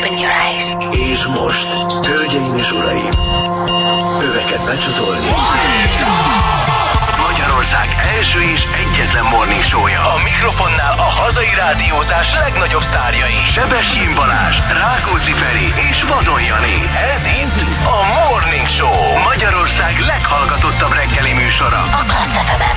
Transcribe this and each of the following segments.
Open your eyes. És most, hölgyeim és uraim, öveket becsatolni. Magyarország első és egyetlen morning show-ja. A mikrofonnál a hazai rádiózás legnagyobb sztárjai. Sebestyén Balázs, Rákóczi Feri és Vadon Jani. Ez itt a Morning Show. Magyarország leghallgatottabb reggeli műsora. A Klassz FM-en.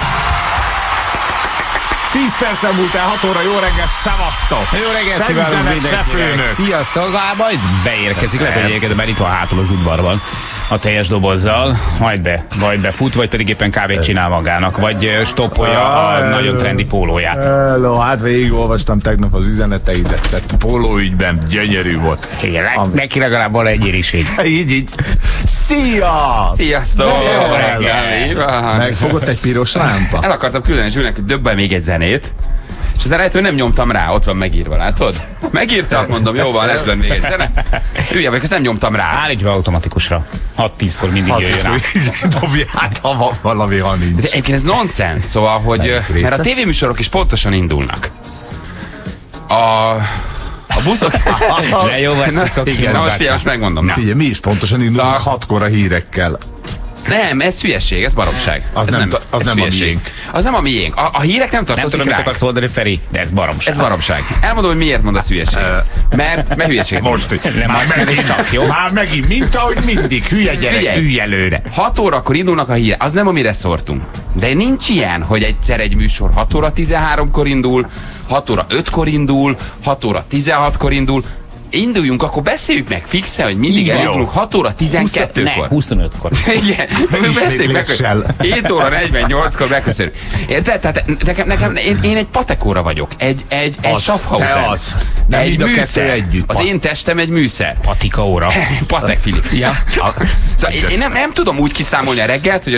10 percen múlt el 6 óra, jó reggelt, szevasztok! Jó reggelt kívánunk mindenkinek! Sziasztok! Majd beérkezik, lehet, hogy egyébként már itt van hátul az udvarban a teljes dobozzal, majd befut, vagy pedig éppen kávét csinál magának, vagy stoppolja a nagyon trendi pólóját. Hello, hát végigolvastam tegnap az üzeneteidet, tehát pólóügyben gyönyörű volt. Igen, neki legalább van egy ériség. Így. Szia! Sziasztok! Jó reggelt! Megfogott egy piros lámpa? El akartam küldeni Zsülnek, hogy dobd be még egy zenét, és aztán rájöttem, hogy nem nyomtam rá, ott van megírva, látod? Megírtam, mondom, jó van, lesz benne még egy zene. Hülye vagy, ezt nem nyomtam rá. Állíts be automatikusra. 6-10-kor mindig jöjjön rá. Dobj át, ha valami, ha nincs. De egyébként ez nonsens, szóval, hogy mert a tévéműsorok is pontosan indulnak. A buszok... De jó, ezt Na most figyelj, most megmondom. Figyelj, mi is pontosan indulunk Szóval- 6-kor a hírekkel. Nem, ez hülyeség, ez baromság. Az ez nem a hülyeség. miénk. Az nem a miénk. A hírek nem Nem tartozik tudom, mit ránk. akarsz mondani, Feri, de ez baromság. Ez baromság. Elmondom, hogy miért mondasz hülyeség. Mert hülyeség. Most Nem, már is csak, jó? Már megint, mint ahogy mindig, hülye gyerek, Figyelj. ülj előre. 6 órakor indulnak a hírek, az nem amire szortunk. De nincs ilyen, hogy egyszer egy műsor 6 óra 13-kor indul, 6 óra 5-kor indul, 6 óra 16-kor indul. Induljunk, akkor beszéljük meg fixe, hogy mindig elindulunk 6 óra 12-kor. 25-kor. Igen, beszéljük meg, hogy 7 óra 48-kor megköszönjük. Érted? Tehát nekem én egy patekóra vagyok, egy Schaffhauser. Te az. Nem egy mind a kettő műszer. együtt. Az én testem egy műszer. Patika óra. Patek Filip. Ja. Szóval én nem tudom úgy kiszámolni a reggelt, hogy a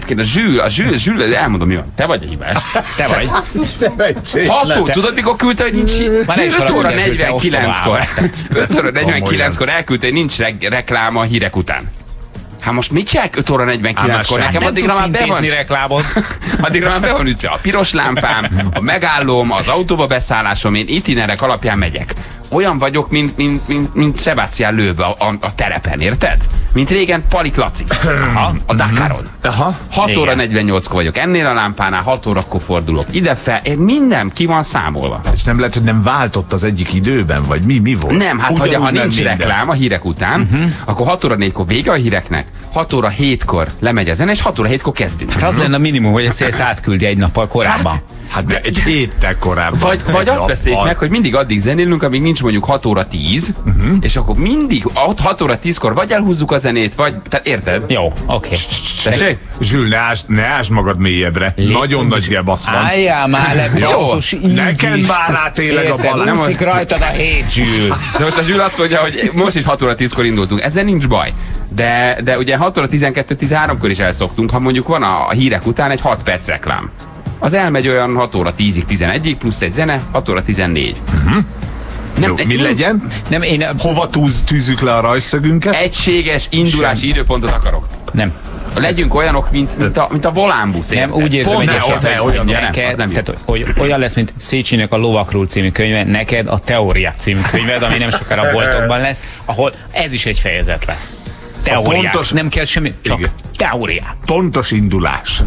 Zsül, elmondom, mi van. Te vagy a hibás. Te vagy. Szerencsétlen. Tudod, mikor küldte, hogy nincs Már nem is 5 óra valami, de 49-kor. 5 óra 49-kor elküldte, hogy nincs reklám a hírek után. Hát most mit csinálják 5 óra 49-kor? Nekem addigra már be van. Reklámot. Addigra már be van ütve a piros lámpám, a megállóm, az autóba beszállásom, én itinerek alapján megyek. Olyan vagyok, mint Sebastian Loeb a terepen, érted? Mint régen Palik Laci. A Dakaron. 6 óra 48-kor vagyok ennél a lámpánál, 6 órakor fordulok ide fel, minden ki van számolva. És nem lehet, hogy nem váltott az egyik időben, vagy mi volt? Nem, hát Ugyanúgy ha nem nincs minden. reklám a hírek után, akkor 6 óra 4-kor vége a híreknek, 6 óra 7-kor lemegy a zene, és 6 óra 7-kor kezdünk. Az lenne a minimum, hogy ezt átküldi egy nappal korábban. Hát de egy héttel korábban. Vagy azt beszéljük meg, hogy mindig addig zenélünk, amíg nincs mondjuk 6 óra 10, és akkor mindig 6 óra 10-kor vagy elhúzzuk a zenét, vagy, tehát érted? Jó, oké. Tessék? Zsül, ne ásd magad mélyebbre. Nagyon nagy gebasz van. Álljál már le, basszus, Neked már rá tényleg a Érted, balán. úszik rajtad a hét, Zsül. De most a Zsül azt mondja, hogy most is 6 óra 10-kor indultunk. Ezzel nincs baj. De ugye 6 óra 12-13-kor is elszoktunk, ha mondjuk van a hírek után egy 6 perc reklám. Az elmegy olyan 6 óra 10-ig, 11-ig, plusz egy zene, 6 óra 14. Jó, mi legyen? Nem, én... Hova tűzzük le a rajszögünket? Egységes indulási időpontot akarok. Nem. Legyünk olyanok, mint a volánbusz. Nem, úgy érzem, Pont hogy neked, tehát, hogy olyan lesz, mint Széchenyinek a Lovakról című könyve, neked a Teóriák című könyved, ami nem sokára a boltokban lesz, ahol ez is egy fejezet lesz. Teóriák. pontos- Nem kell semmi, csak Igen. teóriák. Pontos indulás.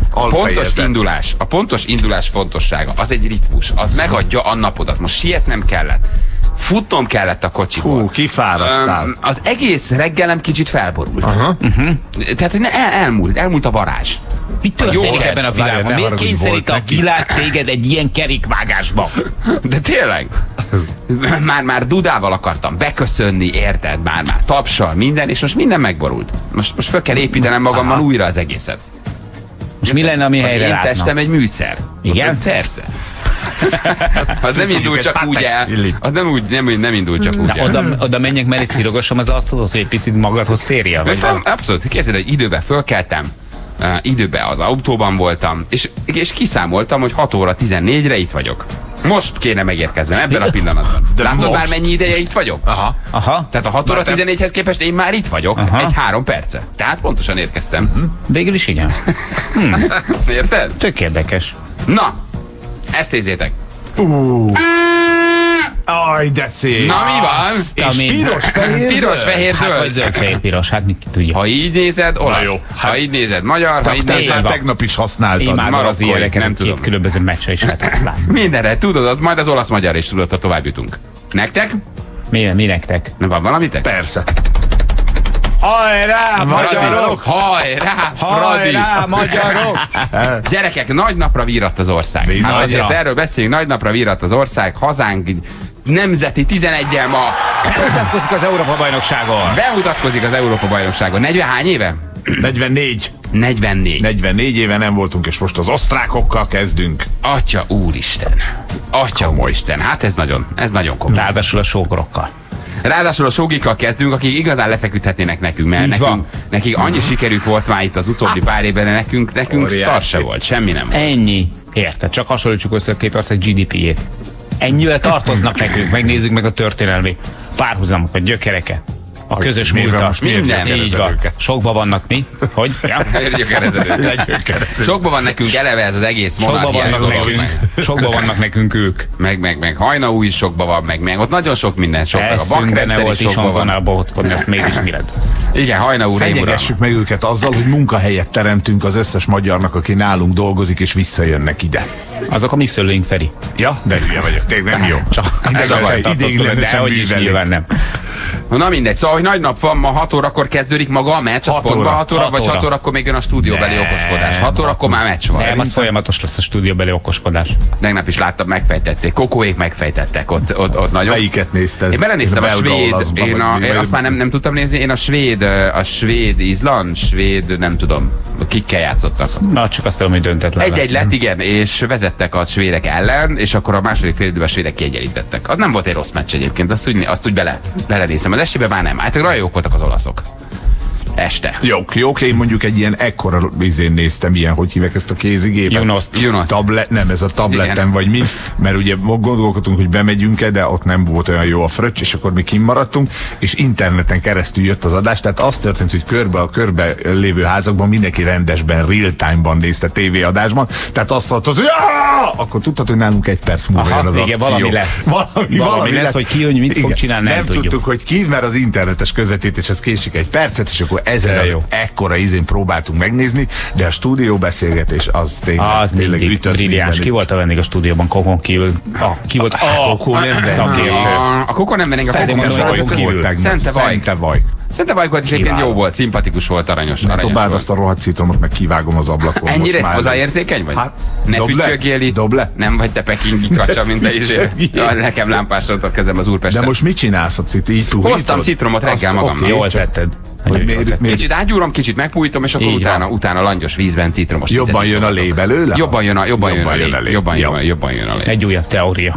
A pontos indulás fontossága, az egy ritmus, az megadja a napodat. Most sietnem kellett. Futnom kellett a kocsiból. Kifáradtál. Az egész reggelem kicsit felborult. Tehát, hogy elmúlt a varázs. Mi történik Jó, ebben a várjál, világban? ne Miért haragudj, kényszerít volt a neki. világ téged egy ilyen kerékvágásba? De tényleg? Már dudával akartam beköszönni, érted? Már tapsal, minden, és most minden megborult. Most föl kell építenem magammal újra az egészet. És mi lenne, ami Az helyre én rázna? testem egy műszer. Igen? Persze. Az nem indul csak úgy el. Az nem indul csak úgy el. Oda menjek, mert itt cirogassam az arcodat, hogy egy picit magadhoz térjél? Vagy Abszolút, képzeld, hogy időben fölkeltem, időben az autóban voltam, és kiszámoltam, hogy 6 óra 14-re itt vagyok. Most kéne megérkeznem, ebben a pillanatban. De Látod most? már mennyi ideje itt vagyok? Aha. Tehát a 6 óra 14-hez képest én már itt vagyok, egy 3 perce. Tehát pontosan érkeztem. Végül is igen. Érted? Tök érdekes. Na, ezt nézzétek. Aj, de szép. Na mi van? És piros, fehér, Piros, fehér, Hát vagy zöld. zöld, fehér, piros, hát mit tudja. Ha így nézed, olasz. jó. Ha így nézed, magyar. Ha így Te nézed, tegnap is használtad. Imádom az marokkói, ilyeneket, nem nem tudom. két különböző meccse is lehet használni. mindenre, tudod, az majd az olasz-magyar is tudod, ha tovább jutunk. Nektek? Mi nektek? Nem van valamitek? Persze. Hajrá, Magyarok! Hajrá, Fradi! Hajrá, magyarok! Gyerekek, nagy napra vírat az ország. Bizony. Hát azért Nagyra. erről beszélünk, nagy napra vírat az ország, hazánk nemzeti 11-jel ma Bemutatkozik az Európa-bajnokságon. bemutatkozik az Európa-bajnokságon. 40 hány éve? 44. 44. 44 éve nem voltunk, és most az osztrákokkal kezdünk. Atya úristen. Atya úristen. Hát ez nagyon komoly. Ráadásul a sógorokkal. Ráadásul a sógikkal kezdünk, akik igazán lefeküdhetnének nekünk, mert Így van. nekik annyi sikerük volt már itt az utóbbi pár évben, de nekünk Óriási. szar se volt, semmi nem volt. Ennyi. Érted? Csak hasonlítsuk össze a két ország GDP-jét. Ennyivel tartoznak nekünk. Megnézzük meg a történelmi párhuzamokat, gyökereket. A közös Miért van múltat. most miért Minden. gyökerezed Így van. őket? Sokban vannak mi? Hogy? Ja. Legyökerezed. Sokban van nekünk eleve ez az egész Sokban monarchiás vannak dolog. nekünk. Sokban vannak nekünk ők. Meg Hajnaú is sokban van, meg ott nagyon sok minden sok. Meg a Eszünkben ne bakrendszer volt is is sokban van. vonal bohockodni, ezt mégis mi lett? Igen, Hajnaú rémura. Fenyegessük meg őket azzal, hogy munkahelyet teremtünk az összes magyarnak, aki nálunk dolgozik, és visszajönnek ide. Azok a mi szőlőink, Feri. Ja, de hülye vagyok, tényleg nem jó. Csak Ideiglenesen de hogy is művelik. nyilván nem. Na mindegy, szóval, hogy nagy nap van, ma 6 órakor kezdődik maga a meccs, az 6 pontban óra. 6 óra, vagy 6 órakor még jön a stúdióbeli Nem, okoskodás. 6 órakor már meccs van. Nem, az folyamatos lesz a stúdióbeli okoskodás. Tegnap is láttam, megfejtették. Kokóék megfejtettek ott nagyon. Melyiket nézted? Én belenéztem a Ez belga svéd, olaszba, én vagy azt már nem tudtam nézni, én a svéd Izland, nem tudom, kikkel játszottak. Na, csak azt tudom, hogy döntetlen lett. Egy lett, igen, és vezettek a svédek ellen, és akkor a második fél időben a svédek kiegyenlítettek. Az nem volt egy rossz meccs egyébként, azt úgy belenéztem. Az esélyben már nem. Hát nagyon jók voltak az olaszok. Este. Jók, én mondjuk egy ilyen ekkora izén néztem, ilyen, hogy hívják ezt a kézigépet? Junos. Tablet, nem, ez a tableten Igen. vagy mi, mert ugye gondolkodtunk, hogy bemegyünk-e, de ott nem volt olyan jó a fröccs, és akkor mi kimaradtunk, és interneten keresztül jött az adás, tehát az történt, hogy a körbe lévő házakban mindenki rendesben, real-time-ban nézte tévéadásban, tehát azt mondtad, hogy akkor tudtad, hogy nálunk egy perc múlva Aha, jön az igen, akció. valami lesz. Valami lesz, hogy ki jön, mit fog Igen. csinálni, nem tudjuk. tudtuk, hogy ki, mert az internetes közvetítéshez késik egy percet, és akkor ezen az jó. ekkora izén próbáltunk megnézni, de a stúdióbeszélgetés az Az tényleg mindig ütött brilliáns. mindenütt. Ki volt a vendég a stúdióban? Kokon kívül? Ki volt? Kokó nem szakértő. A Koko nem vennénk a Szerintem Kokon mondom, volt. hogy kívül. Szente Vajk. Szente Vajk volt, és egyébként Kiváló. jó volt, szimpatikus volt, aranyos Dobáld volt. azt a rohadt citromot, meg kivágom az ablakon. Ennyire most már. hozzáérzékeny vagy? Hát, Ne dob le, fütyögjél itt. dob le. Nem vagy te pekingi kacsa, mint te is. Ja, nekem lámpásodott kezem az De Úrpesten. most mit csinálsz a így puhítod? Hoztam citromot reggel Azt, magammal. oké, Jól csak- tetted. Hogy Nagyon jól miért- tetted. miért- Kicsit ágyúrom, kicsit megpújítom, és akkor Így van. utána langyos vízben citromos vizet Jobban is jön a szoktatok. lé belőle? Jobban jön a lé. Jobban Jó. jön a lé. Egy újabb teória.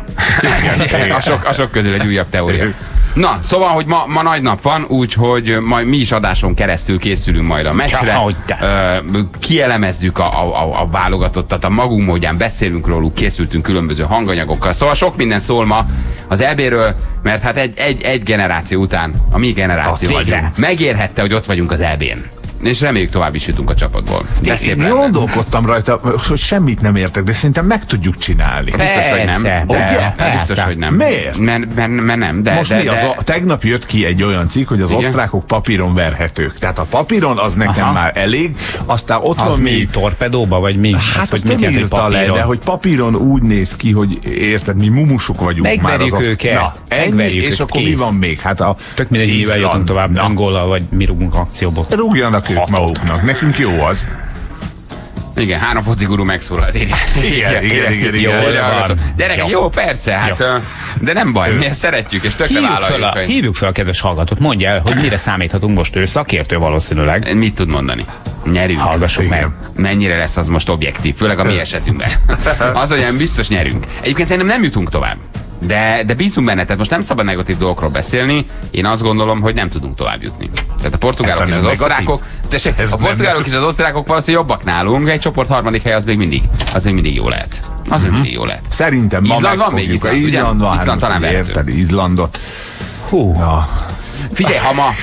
A sok közül egy újabb teória. Na, szóval, hogy ma nagy nap van, úgyhogy majd mi is adáson keresztül készülünk majd a meccsre. Ja, hogy te. Kielemezzük a válogatottat, a magunk módján beszélünk róluk, készültünk különböző hanganyagokkal. Szóval sok minden szól ma az EB-ről, mert hát egy generáció után, a mi generáció végre. megérhette, hogy ott vagyunk az EB-n. És reméljük tovább is jutunk a csapatból. De szép Én lenne. gondolkodtam rajta, hogy semmit nem értek, de szerintem meg tudjuk csinálni. Biztos, hogy nem. Persze, Ugye? Biztos, persze. hogy nem. Miért? Mert nem. De, Most de, mi? Tegnap jött ki egy olyan cikk, hogy az Igen? osztrákok papíron verhetők. Tehát a papíron az nekem Aha. már elég, aztán ott Az van mi? még... Torpedóba, vagy mi? Hát hogy azt nem jelent, hogy írta le, papíron? de hogy papíron úgy néz ki, hogy érted, mi mumusok vagyunk Megverjük már az őket. Na, ennyi, Megverjük és őket, akkor mi kész. van még? Hát a Tök mindegy, mivel Izland. jutunk tovább, Na, Angollal, vagy mi rúgunk akcióból. rúgjanak ők Hatot. maguknak, nekünk jó az. Igen, 3 focigurú megszólalt. Igen. Jól van. Gyerekek, jó, persze, hát, de nem baj, mi ezt szeretjük, és tökre vállaljuk. hogy Hívjuk fel a kedves hallgatót, mondja el, hogy mire számíthatunk most, ő szakértő valószínűleg. Mit tud mondani? Nyerünk. Hallgassuk Igen. meg. Mennyire lesz az most objektív, főleg a mi esetünkben. Az, hogy biztos nyerünk. Egyébként szerintem nem jutunk tovább. De bízunk benne, tehát most nem szabad negatív dolgokról beszélni. Én azt gondolom, hogy nem tudunk tovább jutni. Tehát a portugálok Ez és az nem osztrákok, Ez a nem portugálok és az osztrákok valószínűleg jobbak nálunk, egy csoport harmadik hely az még mindig jó lehet. Az még mindig jó lehet. Szerintem ma Izland van még, megfogjuk. Izland, ugye? Izland van, Izland talán érted, verhető. Izlandot. Hú, Na. Figyelj,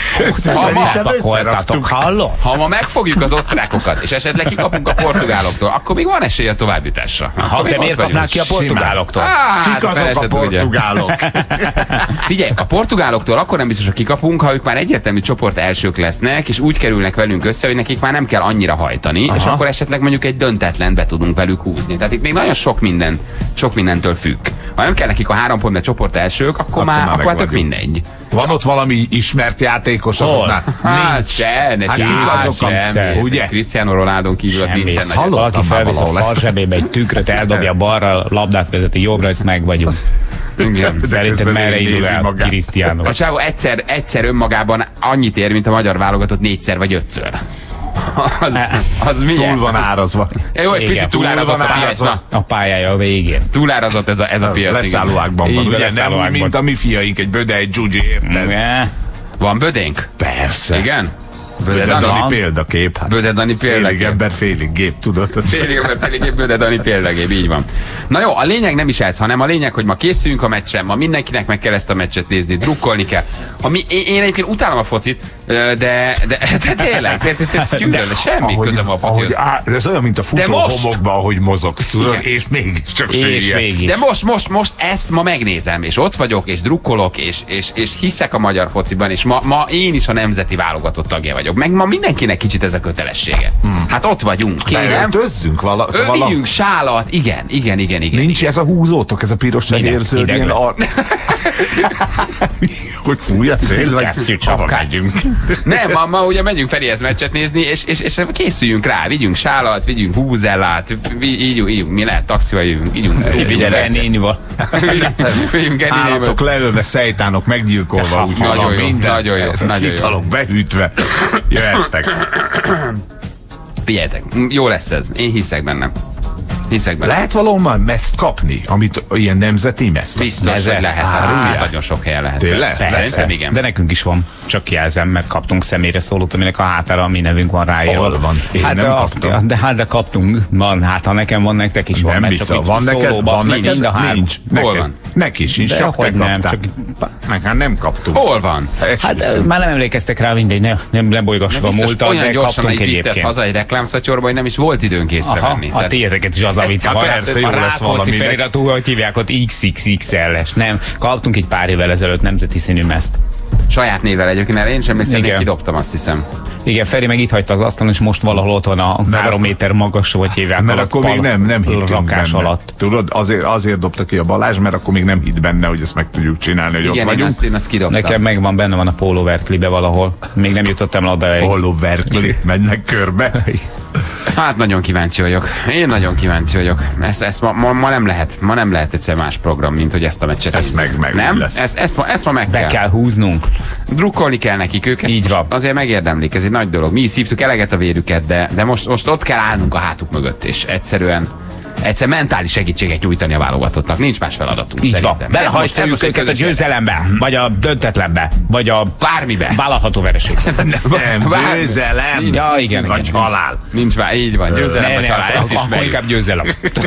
ha ma megfogjuk az osztrákokat, és esetleg kikapunk a portugáloktól, akkor még van esély a továbbjutásra. De miért kapnák ki a portugáloktól? Kik azok a portugálok? Figyelj, a portugáloktól akkor nem biztos, hogy kikapunk, ha ők már egyértelmű csoport elsők lesznek, és úgy kerülnek velünk össze, hogy nekik már nem kell annyira hajtani, és akkor esetleg mondjuk egy döntetlen be tudunk velük húzni. Tehát itt még nagyon sok mindentől függ. Ha nem kell nekik a 3 pont, de csoport elsők, akkor már tök mindegy. Van ott valami ismert játékos azoknál? Nincs. Ugye? Cristiano Ronaldon kívül nincsen. Valaki felvesz a fal zsebébe egy tükröt, eldobja balra, labdát vezeti jobbra, ezt meg vagyunk. Igen. Szerinted merre indul el Cristiano? A csávó egyszer önmagában annyit ér, mint a magyar válogatott 4-szer vagy 5-ször. Az milyen? Túl van árazva. Jó, egy picit túlárazott a piac. A pályája a végén. Túlárazott ez a piac. Leszállóákban van. Ugye nem úgy, mint a mi fiaink, egy Böde, egy Dzsuzsi, érted? Van Bödénk? Persze. Igen? Böde Dani példakép. Hát. Böde Dani példakép. Félig ember, félig gép, tudod? Félig ember, félig gép, Böde Dani példakép, így van. Na jó, a lényeg nem is ez, hanem a lényeg, hogy ma készüljünk a meccsen, ma mindenkinek meg kell ezt a meccset nézni, drukkolni kell. Én egyébként utálom a focit, de tényleg, semmi közöm a focihoz. Ez olyan, mint a futó homokba, ahogy mozogsz, tudod? És mégiscsak süllyedsz. De most ezt ma megnézem, és ott vagyok, és drukkolok, és hiszek a magyar fociban, és ma én is a nemzeti válogatott tagja vagyok. Meg ma mindenkinek kicsit ez a kötelessége. Hát ott vagyunk. Öltözzünk vigyünk sálat, igen. Nincs ez a húzótok, ez a piros-fehér-zöld ilyen hogy fúj a cél, vagy megyünk. Nem, ma ugye megyünk Ferihez meccset nézni, és készüljünk rá, vigyünk sálat, vigyünk húzellát, ígyunk, mi lehet, taxival ígyunk Gernénival. Állatok leölve, szejtánok meggyilkolva, úgyhogy minden. Nagyon jó. Italok behűtve. Jöhettek. Figyeljetek, jó lesz ez. Én hiszek benne. Lehet valahol meszt kapni, amit ilyen nemzeti meszt? Biztos, hogy lehet. Nagyon sok helyen lehet. Tényleg? Szerintem igen. De nekünk is van. Csak jelzem, mert kaptunk személyre szólót, aminek a hátára a mi nevünk van ráírva. Hol van? Én nem kaptam. De kaptunk. Van, hát ha nekem van, nektek is van. Nem biztos. Van neked? Nincs. Hol van? Neki sincs, csak te kaptál. Hát nem kaptunk. Hol van? Hát már nem emlékeztek rá, mindegy, nem lebolygassuk a múltat, de kaptunk egyébként. Haza egy reklámszatyorba, hogy nem is volt időnk észrevenni. A tiéteket is az, amit a Rákóczi feliratú, hogy hívják ott XXXL-es. Nem, kaptunk egy pár évvel ezelőtt nemzeti színű meszt. Saját névvel egyébként, mert én sem emlékszem, kidobtam, azt hiszem. Igen, Feri meg itt hagyta az asztalon, és most valahol ott van a 3 méter magas, vagy hívják. Mert akkor még nem hittünk benne. Alatt. Tudod, azért dobta ki a Balázs, mert akkor még nem hitt benne, hogy ezt meg tudjuk csinálni, hogy igen, ott vagyunk. Én azt kidobtam. Nekem megvan, benne van a Polo Verklibe valahol. Még nem jutottam le oda. Polo Verkli, mennek körbe. Hát nagyon kíváncsi vagyok. Én nagyon kíváncsi vagyok. Ezt ma nem lehet. Ma nem lehet egyszer más program, mint hogy ezt a meccset. Ez meg nem? Lesz. Ezt ma meg kell. Be kell húznunk. Drukkolni kell nekik, ők így van. Azért megérdemlik, ez egy nagy dolog. Mi is szívtuk eleget a vérüket, de most ott kell állnunk a hátuk mögött, és egyszerűen mentális segítséget nyújtani a válogatottnak. nincs más feladatunk. Így van. Belehajtjuk őket a győzelembe, vagy a döntetlenbe, vagy a bármibe. Vállalható vereség. Nem, győzelem. Ja, igen. Vagy halál. Nincs már, így van. Győzelem vagy halál. Ezt is akkor inkább győzelem.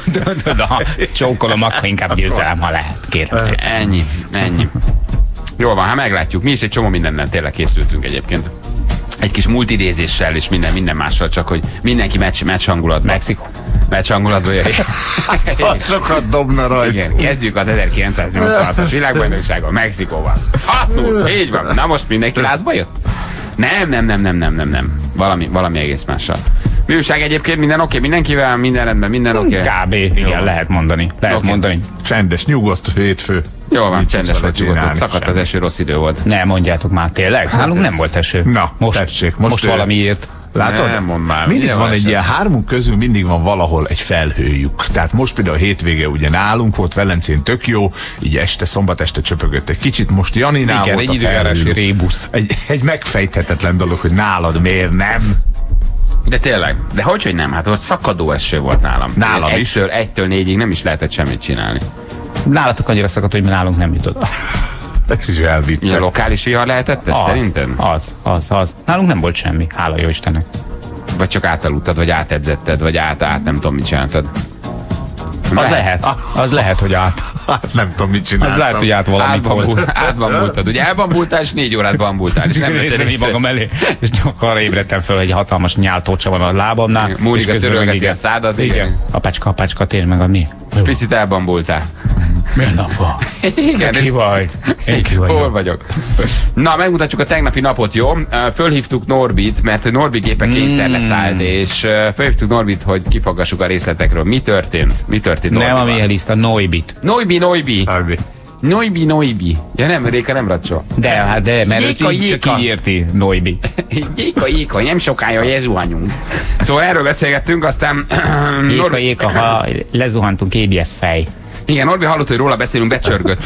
Ha csókolom, akkor inkább győzelem, ha lehet. Kérem szépen. Ennyi. Jól van, hát meglátjuk. Mi is egy csomó mindennel tényleg készültünk egyébként. Egy kis multidézéssel és minden mással, csak hogy mindenki meccs hangulatban. Mexikó. Meccs hangulatban jöjjön. Hát sokat dobna rajta. Igen, kezdjük az 1986-as világbajnokságon, Mexikóval. 6-0, így van. Na most mindenki lázba jött? Nem. Valami egész mással. Műság egyébként minden oké, mindenkivel, minden rendben, minden oké. Kb. Igen, lehet mondani. Mondani. Csendes, nyugodt hétfő. Jól van, csendes volt, nyugodt, szakadt az eső, rossz idő volt. Ne, mondjátok már, tényleg? Nálunk nem volt eső. Na, tessék. Most valamiért. Látod? Nem mondd már. Mindig van egy ilyen, hármunk közül mindig van valahol egy felhőjük. Tehát most például a hétvége ugye nálunk volt, Velencén tök jó, így szombat este csöpögött egy kicsit, most Janinál igen, volt egy időjárási rébusz. Egy megfejthetetlen dolog, hogy nálad miért nem. De tényleg, de hogy nem? Hát ott szakadó eső volt nálam. Nálam is. 1-től 4-ig nem is lehetett semmit csinálni. Nálatok annyira szakadt, hogy nálunk nem jutott. Ez is elvittek. Ilyen lokális vihar lehetett ez szerintem? Az. Nálunk nem volt semmi, hála jó Istennek. Vagy csak átaludtad, vagy átedzetted, vagy át nem tudom mit csináltad. Az lehet, hogy át. Hát nem tudom, mit csináltam. Az lehet, hogy át valamit volt. Átbambultad. Ugye elbambultál, és 4 órát bambultál. És nem Néztem így magam elé, és csak arra ébredtem fel, hogy egy hatalmas nyáltócsa van a lábamnál. Mónika törölgeti a szádat. Igen. Apácska, térj meg a mi. Picit elbambultál. Milyen nap van? Igen, Ki vagy? Én ki vagyok. Hol vagyok? Na, megmutatjuk a tegnapi napot, jó? Fölhívtuk Norbit, mert Norbi gépe kényszer leszállt, és fölhívtuk Norbit, hogy kifaggassuk a részletekről. Mi történt? Mi történt Nem a Mihelista, Noibit. Noibi. Ja nem, Réka nem racsol. De, mert Jéka, ő csak így érti Noibi. Jéka, nem sokája lezuhanunk. Szóval erről beszélgettünk, aztán... Jéka, ha lezuhantunk, ABS fej. Igen, Norbi hallott, hogy róla beszélünk, becsörgött,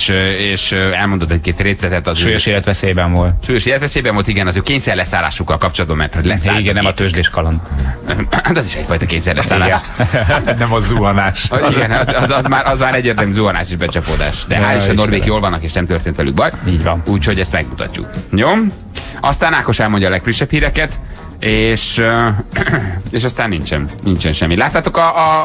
és elmondott egy-két részletet. Az Súlyos életveszélyben volt. Súlyos életveszélyben volt, igen, az ő kényszer leszállásukkal kapcsolatban, mert leszállt. Igen, nem a tőzsdés kaland. De az is egyfajta kényszer leszállás. Nem a zuhanás. Igen, az már egyértelmű zuhanás és becsapódás. De hál' Isten, Norvék jól vannak, és nem történt velük baj. Így van. Úgyhogy ezt megmutatjuk. Jó? Aztán Ákos elmondja a legfrissebb híreket, és aztán nincsen semmi. Láttátok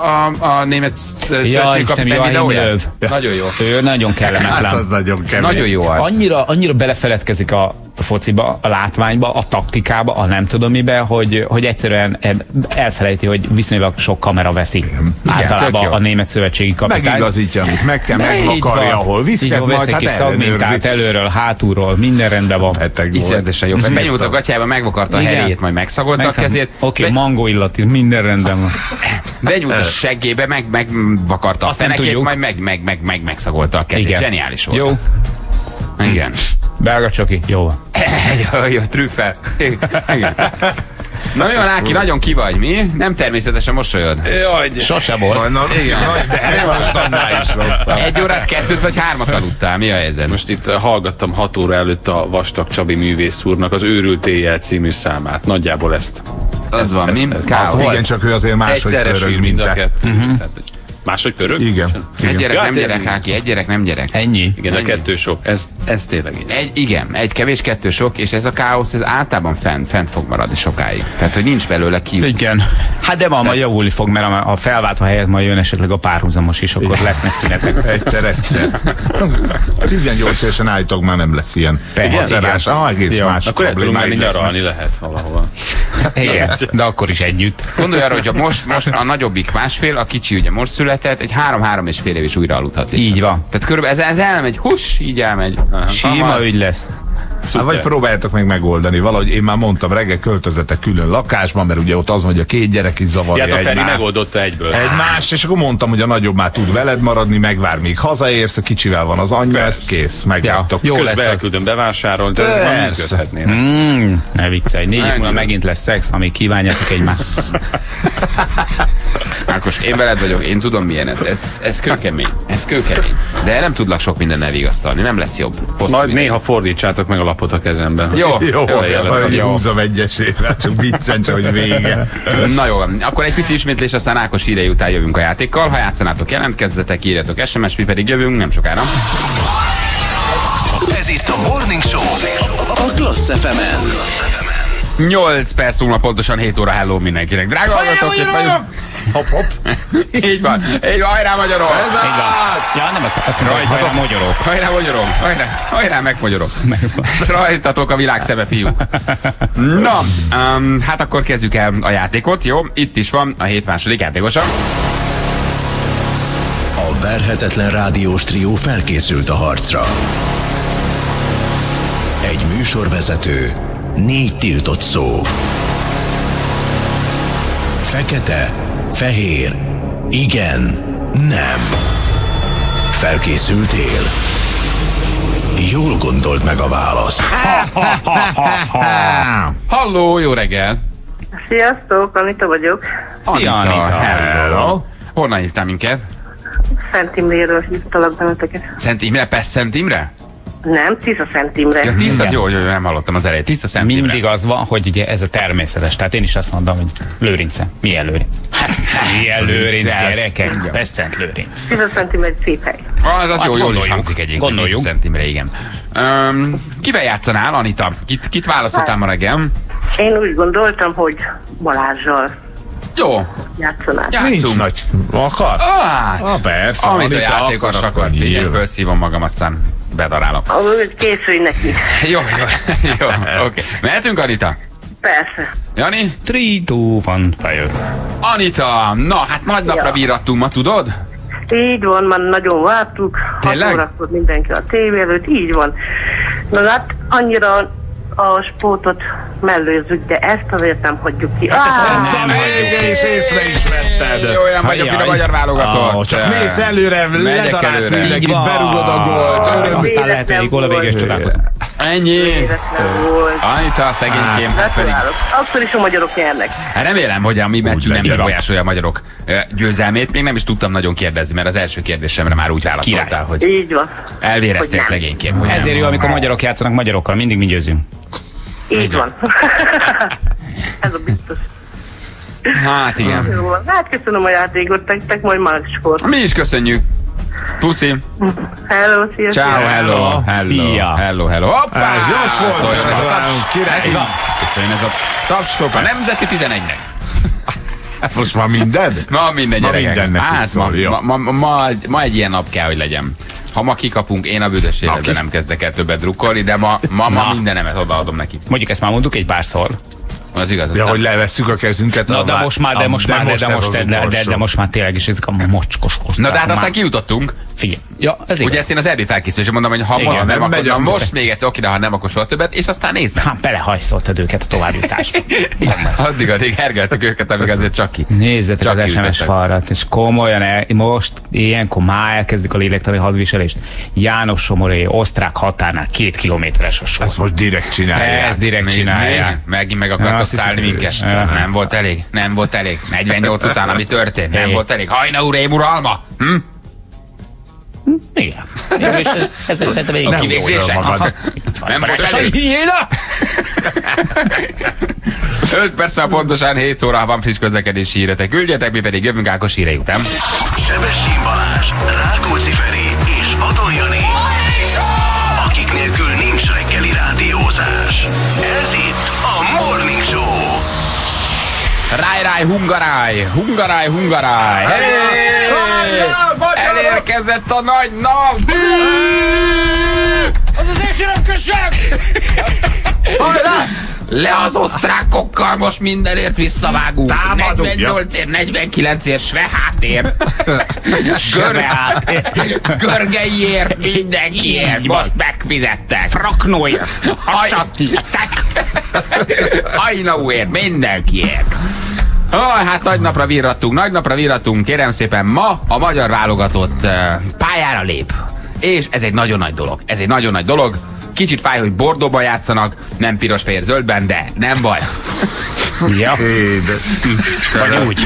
a német szövetségi kapitány videóját? Nagyon jó. Ő nagyon kellemetlen. Hát az nagyon kemény. Nagyon jó az. Annyira belefeledkezik a fociba, a látványba, a taktikába, a nem tudom mibe, hogy egyszerűen elfelejti, hogy viszonylag sok kamera veszi általában a német szövetségi kapitány. Megigazítja, amit meg kell, megvakarja, ahol viszket, majd hát szagmintát előről, hátulról, minden rendben van. Iszonyatosan jó. Benyúlt a gatyába, megvakarta a heréjét, majd megszagolta a kezét. Oké, mangó illat, minden rendben van. Benyúlt a seggébe, megvakarta a fenekét, majd megszagolta a kezét. Zseniális volt. Jó. Igen. Belga csoki, jó van. Jó, trüffel. Igen. Na jó, Náki, nagyon ki vagy, mi? Nem természetesen mosolyod. Jaj, sose volt. Igen. De ez most annál is rosszabb. 1 órát, 2 vagy 3 aludtál, mi a helyzet? Most itt hallgattam 6 óra előtt a Vastag Csabi művész úrnak az Őrült éjjel című számát. Nagyjából ezt. Az van, mi? Káosz. Igen, csak ő azért máshogy pörög, mint a te. kettő. Máshogy pörög? Igen. Egy gyerek nem gyerek, Háki, egy gyerek nem gyerek. Ennyi. Igen, a 2 sok. Ez tényleg így. Igen, egy kevés, 2 sok, és ez a káosz, ez általában fent fog maradni sokáig. Tehát, hogy nincs belőle ki. Igen. Hát de ma javulni fog, mert a felváltva helyett majd jön esetleg a párhuzamos is, akkor lesznek szünetek. Egyszer. 18 évesen állítok, már nem lesz ilyen macerás. Egész más. Akkor el tudunk menni nyaralni, lehet valahova. Igen, de akkor is együtt. Gondolj arra, hogy most a nagyobbik 1,5, a kicsi ugye most született, egy 3-3,5 év is újra aludhatsz. Így van. Tehát körülbelül ez elmegy, így elmegy. Sima ügy lesz. Hát vagy próbáljátok meg megoldani valahogy. Én már mondtam, reggel költözetek külön lakásban, mert ugye ott az, hogy a 2 gyerek is zavarja egymást. Hát a Feri megoldotta egyből. Egymást, és akkor mondtam, hogy a nagyobb már tud veled maradni, megvár, míg hazaérsz, a kicsivel van az anyja, ezt kész, megvártok. Jó közben lesz elküldöm bevásárolni, de ez már működhetnének. Ne viccelj, 4 év múlva megint lesz szex, amíg kívánjátok egymást. Ákos, én veled vagyok, én tudom milyen ez. Ez kőkemény. Ez kőkemény. De nem tudlak sok mindennel vigasztalni, nem lesz jobb. Majd néha fordítsátok meg a lapot a kezemben. Jó, húzom egyesével, csak viccen, csak hogy vége. Na jó, akkor egy pici ismétlés, aztán Ákos hírei után jövünk a játékkal. Ha játszanátok, jelentkezzetek, írjatok SMS, mi pedig jövünk, nem sokára. Ez itt a Morning Show a Klassz FM-en. 8 perc múlva pontosan 7 óra, hello mindenkinek. Drága hallgatók, itt vagyunk. Hopp. Így van, hajrá magyarok! Ez az! Ja, nem azt mondom, hogy hajrá magyarok. Hajrá megmagyarok. Rajtatok a világ szeme, fiúk. Na, hát akkor kezdjük el a játékot, jó? Itt is van a 7 második játékosa. A verhetetlen rádiós trió felkészült a harcra. Egy műsorvezető, 4 tiltott szó. Fekete, fehér, igen, nem. Felkészültél? Jól gondold meg a választ. Halló, jó reggel! Sziasztok, Anita vagyok. Szia, Anita. Hello. Honnan hívtál minket? Szent Imréről hívtalak benneteket. Szent Imre, Pest Szent Imre? Nem, Tisza Szent Imre. Ja, Tisza, jó, nem hallottam az elejét. Tisza Szent Imre. Mindig az van, hogy ugye ez a természetes. Tehát én is azt mondom, hogy Lőrince. Milyen Lőrinc? Milyen Lőrinc, gyerekek? Pest Szent Lőrinc. Tisza Szent Imre egy szép hely. Az jól is hangzik egyébként. Gondoljuk. Tisza Szent Imre, igen. Kivel játszanál, Anita? Kit válaszoltál ma reggel? Én úgy gondoltam, hogy Balázsral. Jó. Játszanák. Játszunk. Nincs nagy. Akarsz? Hát, Persze. amit a Anita játékos akar, én nyilván. felszívom magam, aztán bedarálom. Készülj neki. Jó, oké. Mehetünk, Anita? Persze. Jani? 3, 2, 1, fire. Anita, na hát nagy napra virrattunk ma, tudod? Így van, már nagyon vártuk. Tényleg? 6 órakor mindenki a tévé előtt, így van. Na hát annyira a sportot mellőzzük, de ezt azért nem hagyjuk ki. Ezt a végén is észre is vetted. Olyan vagyok, mint a magyar válogatott. Csak mész előre, ledarálsz előre. mindenkit, Így van. berugod a gólt. Öröm. Aztán lehet, hogy egy gól a végés csodálkozom. Ennyi. Véletlen volt. Anita, szegénykém, hát pedig. Gratulálok. Akkor is a magyarok nyernek. Hát remélem, hogy a mi meccsünk nem legyen. befolyásolja a magyarok győzelmét. Még nem is tudtam nagyon kérdezni, mert az első kérdésemre már úgy válaszoltál, Király. hogy Így van. elvéreztél Hogy nem. szegénykém. hogy Ezért nem. jó, amikor magyarok játszanak magyarokkal, mindig mi győzünk. Így van. Ez a biztos. Hát igen. Jó van. Hát köszönöm a játékot, tektek majd máskor. Mi is köszönjük. Puszi. Hello, sziasztok. Ciao, hello. Szia. Hello. Hoppá! Ez gyors volt. Szóljon a Gratulálunk, taps. király. Így van. Köszönjön ez a taps a Nemzeti 11-nek. Most van minden? Ma minden Ma gyerekek. mindennek Hát így szól, jó. ma egy ilyen nap kell, hogy legyen. Ha ma kikapunk, én a büdös életben nem kezdek el többet drukkolni, de ma mindenemet odaadom neki. Mondjuk ezt már mondtuk egy párszor. Az igaz. De hogy levesszük a kezünket. Na, de most már tényleg is ezek a mocskos osztrák. Na de hát aztán kijutottunk. Figyelj. Ja, ez Ugye igaz. ezt én az EB felkészülésre mondom, hogy ha Igen, most nem, nem megy, akkor akkor most még egyszer, oké, de ha nem, akkor soha többet, és aztán nézd meg. Hát belehajszoltad őket a továbbjutásba. Addig hergeltük őket, amíg azért csak ki. Nézzetek Csak az SMS kiütöttek. falrat, és komolyan most ilyenkor már elkezdik a lélektani hadviselést. János Somoré, osztrák határnál 2 kilométeres a sor. Ezt most direkt csinálják. Ez direkt csinálják. Megint meg akartak Azt szállni hiszem, minket. hogy- Nem volt elég. 48 után, ami történt. Nem Hé. volt elég. Hajna urém uralma! Igen. És ez szerintem végig Nem jó. Kivégzések. magad. Nem volt Pontosan elég. hiéna! 5 perccel pontosan 7 óra van friss közlekedési híretek. Küldjetek, mi pedig jövünk Ákos hírei után. Sebestyén Balázs, Rákóczi Feri és Vadon Jani, akik nélkül nincs reggeli rádiózás. Ez itt a Morning Show. Ráj, hungaráj. Elérkezett a nagy nap! Le az osztrákokkal, most mindenért visszavágunk. Támadunk, 48-ért, 49-ért, Svehátért, Görgeiért, mindenkiért. Most megfizettek. Fraknóért. Hajnauért, mindenkiért. Hát nagy napra virrattunk, kérem szépen, ma a magyar válogatott pályára lép. És ez egy nagyon nagy dolog. Kicsit fáj, hogy Bordóban játszanak, nem piros-fehér-zöldben, de nem baj. Ja. Vagy úgy.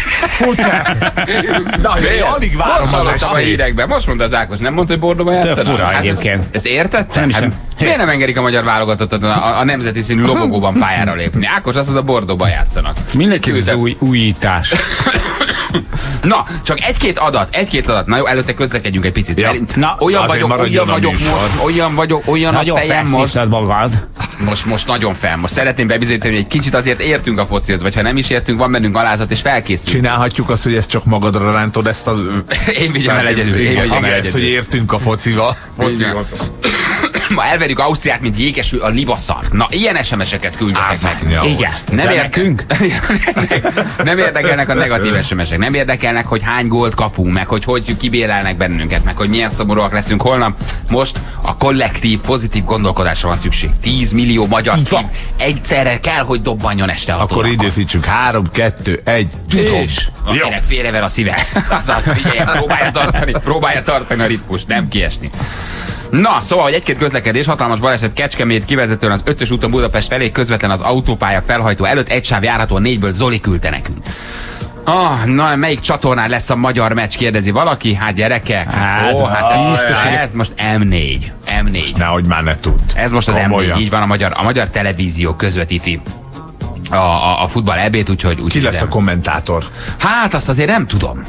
Na, alig várom Most az hallottam a estét. hírekben, most mondta az Ákos, nem mondta, hogy Bordóban játszanak? fura egyébként. Ezt értetted? Nem hiszem. Miért nem engedik a magyar válogatottat a nemzeti színű lobogóban pályára lépni? Ákos azt mondta, Bordóban játszanak. Mindenki az Küldtek. újítás. Na, csak egy-két adat. Na jó, előtte közlekedjünk egy picit. Ja. Na, olyan Azért vagyok maradjon a műsor. olyan Nagyon a fejem most. felszívtad magad. Most nagyon fel. Most szeretném bebizonyítani, hogy egy kicsit azért értünk a focihoz, vagy ha nem is értünk, van bennünk alázat és felkészülünk. Csinálhatjuk azt, hogy ezt csak magadra rántod ezt az... Én vigyem el egyedül. Ezt, hogy értünk a focival. Ma elverjük Ausztriát, mint jégesül a libaszart. Na, ilyen SMS-eket küldjetek nekünk. Ja, Igen. Nem Nekünk? nem érdekelnek a negatív SMS-ek. Nem érdekelnek, hogy hány gólt kapunk, meg hogy kibélelnek bennünket, meg hogy milyen szomorúak leszünk holnap. Most a kollektív, pozitív gondolkodásra van szükség. 10 millió magyar szív egyszerre kell, hogy dobbanjon este 6 Akkor órakor. időzítsünk. 3, 2, 1. És akinek félrever a szíve. Próbálja tartani a ritmust, nem kiesni. Na, szóval, hogy egy-két közlekedés, hatalmas baleset Kecskemét kivezetően az 5-ös úton Budapest felé, közvetlen az autópálya felhajtó előtt, egy sáv járható, a 4-ből Zoli küldte nekünk. Na, melyik csatornán lesz a magyar meccs, kérdezi valaki? Hát gyerekek, Hát, ez biztos, hogy- hát most M4. Nehogy már ne tudd. Ez most az Komolyan. M4, így van, a magyar televízió közvetíti a futball EB-t, úgyhogy Ki lesz a nézem. kommentátor? Hát azt azért nem tudom.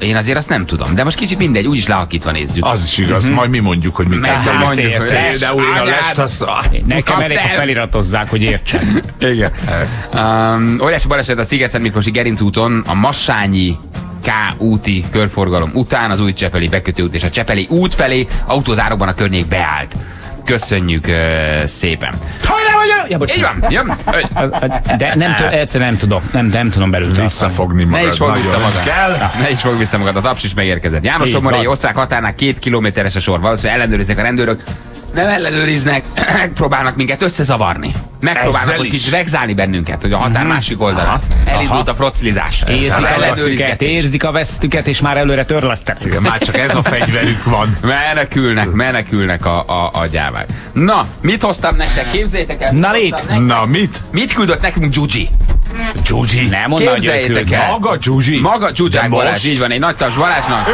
Én azért azt nem tudom. De most kicsit mindegy, úgyis lehalkítva nézzük. Az is igaz, majd mi mondjuk, hogy mi kell. Mondjuk, hogy De újra a lest, az... Nekem elég, ha feliratozzák, hogy értsen. Igen. Óriási baleset a Sziget-Szentmiklósi Gerincúton, a Massányi K úti körforgalom után az új Csepeli bekötőút és a Csepeli út felé autózárokban a környék beállt. Köszönjük szépen. Ja, Így van, jön. De egyszerűen nem tudom belőle. Visszafogni magad. Ne is fogd vissza magad. Kell. Ne is fogd vissza magad. A taps is megérkezett. János-Somorélyi osztrák határnál 2 kilométeres a sor. Valószínűleg ellenőriznek a rendőrök. Nem ellenőriznek, megpróbálnak minket összezavarni. Megpróbálnak most kicsit vegzálni bennünket, hogy a határ másik oldalán. Elindult a frocilizás. Érzik a vesztüket, és már előre törlesztették. Igen, már csak ez a fegyverük van. Menekülnek a gyávák. Na, mit hoztam nektek? Képzeljétek el. Na, mit? Mit küldött nekünk Gyugyi? Gyugyi. Nem mondd, hogy Képzeljétek el. Maga Gyugyi. Maga Gyugyák Balázs, így van, egy nagy taps Balázsnak.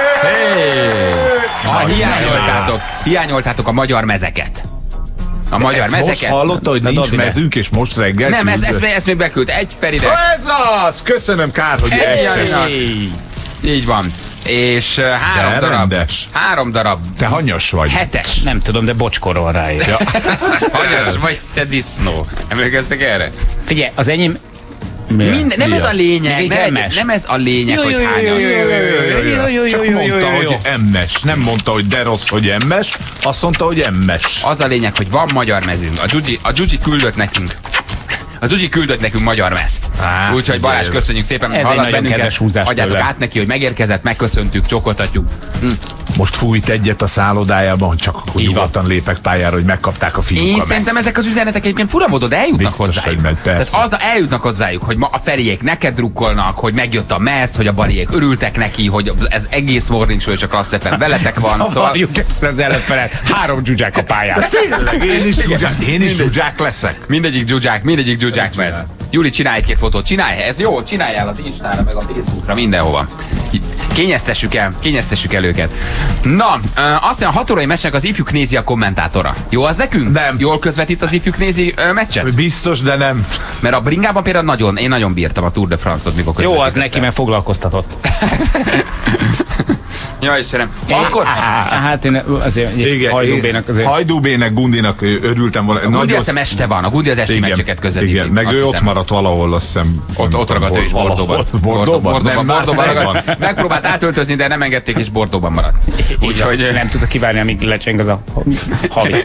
Hiányoltátok a magyar mezeket. A magyar ezt mezeket. most hallotta, hogy nincs mezünk, és most reggel Nem, küldött? ezt még beküld. Egy Ferire. Ez az! Köszönöm, kár, hogy esses. Így van. És három darab. Te hanyas vagy. 7-es. Nem tudom, de bocskorol ráér. Hanyas vagy, te disznó. Emlékeztek erre? Figyelj, az enyém... Nem ez a lényeg. Nem ez a lényeg, hogy hányas. Csak mondta, hogy emmes. Nem mondta, hogy de rossz, hogy emmes. Azt mondta, hogy emmes. Az a lényeg, hogy van magyar mezünk. A Gyugyi küldött nekünk. A Gyugyi küldött nekünk magyar mezt. Úgyhogy Balázs, köszönjük szépen, hogy hallasz bennünket. Adjátok át neki, hogy megérkezett, megköszöntük, csokoltatjuk. Most fújt egyet a szállodájában, hogy csak akkor nyugodtan lépek pályára, hogy megkapták a fiúk a meszt. Szerintem ezek az üzenetek egyébként fura módon eljutnak hozzájuk. Tehát eljutnak hozzájuk, hogy ma a Feriék neked drukkolnak, hogy megjött a mez, hogy a Baliék örültek neki, hogy ez egész Morning Show és a Klassz FM veletek van. Szavarjuk ezt az ellenfelet. 3 Gyugyák a pályán. Tényleg, én is Gyugyák leszek. Mindegyik Gyugyák mez. Júli, csinálj egy-két fotót, csinálj, ez jó, csináljál az Instára, meg a Facebookra, mindenhova. Kényeztessük el őket. Na, azt mondja, a 6 órai meccsnek az ifjuk nézi a kommentátora. Jó az nekünk? Nem. Jól közvetít az ifjuk nézi meccset? Biztos, de nem. Mert a bringában például én nagyon bírtam a Tour de France-ot, mikor közvetített. Jó az neki, mert foglalkoztatott. Ja, Istenem. Akkor? Hát én azért Hajdúbének, Gundinak örültem volna. A Gundi azt hiszem este van, a Gundi az esti meccseket közvetíti. Igen, meg ő ott maradt valahol, azt hiszem. Ott ragadt ő is Bordóban. Bordóban. Megpróbált átöltözni, de nem engedték, és Bordóban maradt. Úgyhogy nem tudta kivárni, amíg lecseng az a havi.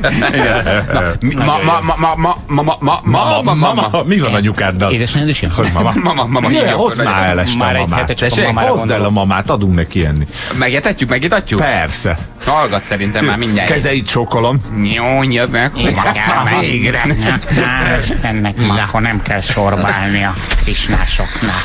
Mi van anyukáddal? Édesanyád is jön? Mama, hozd már el este a mamát. Hozd el a mamát, adunk neki enni. Megetetjük? Persze. Hallgat szerintem már mindjárt. Kezeit csókolom. Jó, jövök. Végre. Ennek ma akkor nem kell sorbálni a krisnásoknak.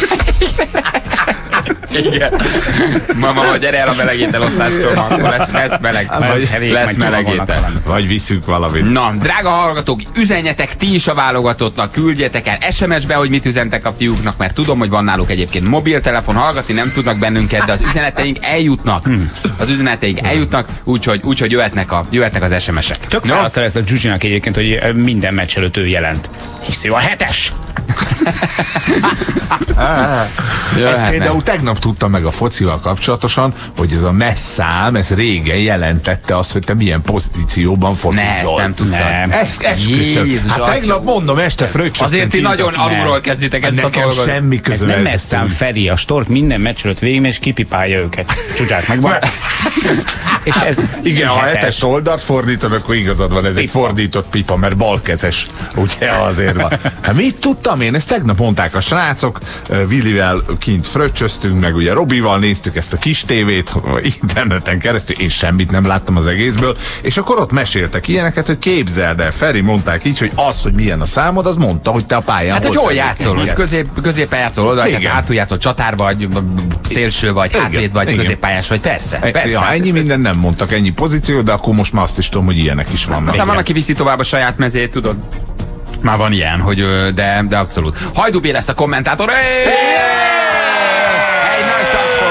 Igen. Mama, gyere el a melegétel osztásról, akkor lesz melegétel. Vagy viszünk valamit. Na, drága hallgatók, üzenjetek ti is a válogatottnak, küldjetek el SMS-be, hogy mit üzentek a fiúknak, mert tudom, hogy van náluk egyébként mobiltelefon, hallgatni nem tudnak bennünket, de az üzeneteink eljutnak. Úgyhogy jöhetnek az SMS-ek. Tök felasztal ezt a Gyugyinak egyébként, hogy minden meccs előtt ő jelent. Hisz ő a 7-es. Ezt például tegnap tudtam meg a focival kapcsolatosan, hogy ez a messzám, ez régen jelentette azt, hogy te milyen pozícióban focizol. Ne, ezt nem tudtam. Esküszöm. Hát tegnap mondom, este fröccsöztünk. Azért ti nagyon alulról kezditek ezt a dolgot. Semmi közöm. Ez nem messzám Feri, a Stork minden meccs előtt végig, és kipipálja őket. Csudák meg van. És ez igen, ha 7-es oldalt fordítod, akkor igazad van, ez egy fordított pipa, mert balkezes. Ugye azért van. Hát mit tudtam én? Ezt tegnap mondták a srácok, Willivel kint fröccsöztünk, meg ugye Robival néztük ezt a kis tévét interneten keresztül, én semmit nem láttam az egészből, és akkor ott meséltek ilyeneket, hogy képzeld el, Feri, mondták így, hogy az, hogy milyen a számod, az mondta, hogy te a pályán hát, hogy hol játszol, hogy középen játszol, oda, hát hátul játszol, csatár vagy, szélső vagy, hátvéd vagy, középpályás vagy, persze. Ja, ennyi minden nem mondtak, ennyi pozíció, de akkor most már azt is tudom, hogy ilyenek is vannak. Aztán van, aki viszi tovább a saját mezét, tudod? Már van ilyen, hogy de abszolút. Hajdú B lesz a kommentátor. Egy nagy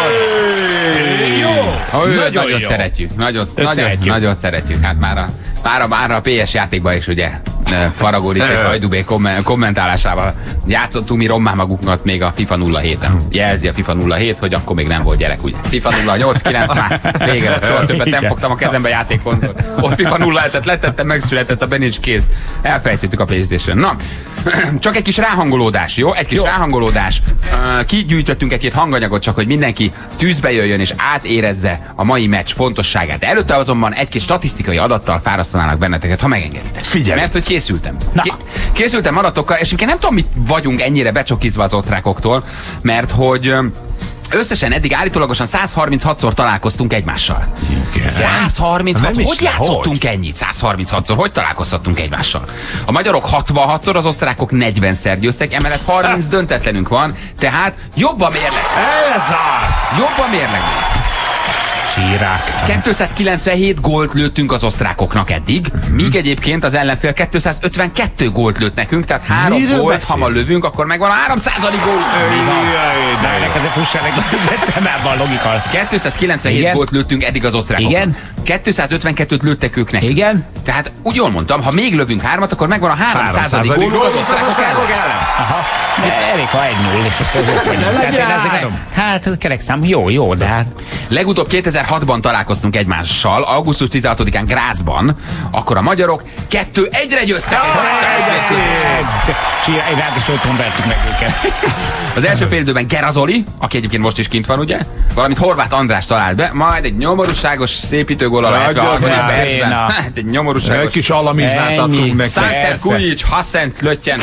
tapsod. Nagyon szeretjük. Nagyon szeretjük. Hát már a PS játékban is, ugye? Faragó és Hajdubé kommentálásával játszottunk mi rommá magukat még a FIFA 07-en. Jelzi a FIFA 07, hogy akkor még nem volt gyerek, ugye. FIFA 08-9 már vége lett, soha többet nem fogtam a kezembe játékkonzolt. Ott FIFA 07-et letettem, megszületett a Benincs kéz. Elfelejtettük a PlayStation. Na, csak egy kis ráhangolódás, jó? Egy kis ráhangolódás. Kigyűjtöttünk egy-két hanganyagot, csak hogy mindenki tűzbe jöjjön és átérezze a mai meccs fontosságát. De előtte azonban egy kis statisztikai adattal fárasztanának benneteket, ha megengeditek. Figyelj! Mert hogy készültem. Készültem adatokkal, és én nem tudom, mit vagyunk ennyire becsokizva az osztrákoktól, mert hogy összesen eddig állítólagosan 136-szor találkoztunk egymással. Igen. 136-szor? Hogy játszottunk ennyit? 136-szor? Hogy találkozhattunk egymással? A magyarok 66-szor, az osztrákok 40-szer győztek, emellett 30 döntetlenünk van, tehát jobb a mérleg. Ez az! Jobb a mérleg. Csírák. 297 gólt lőttünk az osztrákoknak eddig, míg egyébként az ellenfél 252 gólt lőtt nekünk, tehát 3 gólt, ha ma lövünk, akkor megvan a 300. gól. De ennek azért fussanak, decemberben a logika. 297 Igen? gólt lőttünk eddig az osztrákoknak. Igen? 252-t lőttek ők nekünk. Igen? Tehát úgy jól mondtam, ha még lövünk 3-at, akkor megvan a 300. gólunk az osztrákok ellen. Aha. Elég, ha 1-0, és akkor hát ez kerek szám, jó, de hát... Legutóbb 2006-ban találkoztunk egymással, augusztus 16-án Grazban, akkor a magyarok 2-1-re győztek. Ráadásul otthon vertük meg őket. Az első fél időben Gerazoli, aki egyébként most is kint van, ugye? Valamint Horváth András talált be, majd egy nyomorúságos szépítőgól a 73. percben. Hát egy nyomorúságos... Egy kis alamizsnát adtunk neki. Sánszer, Kujic, Hassent, Löttyen,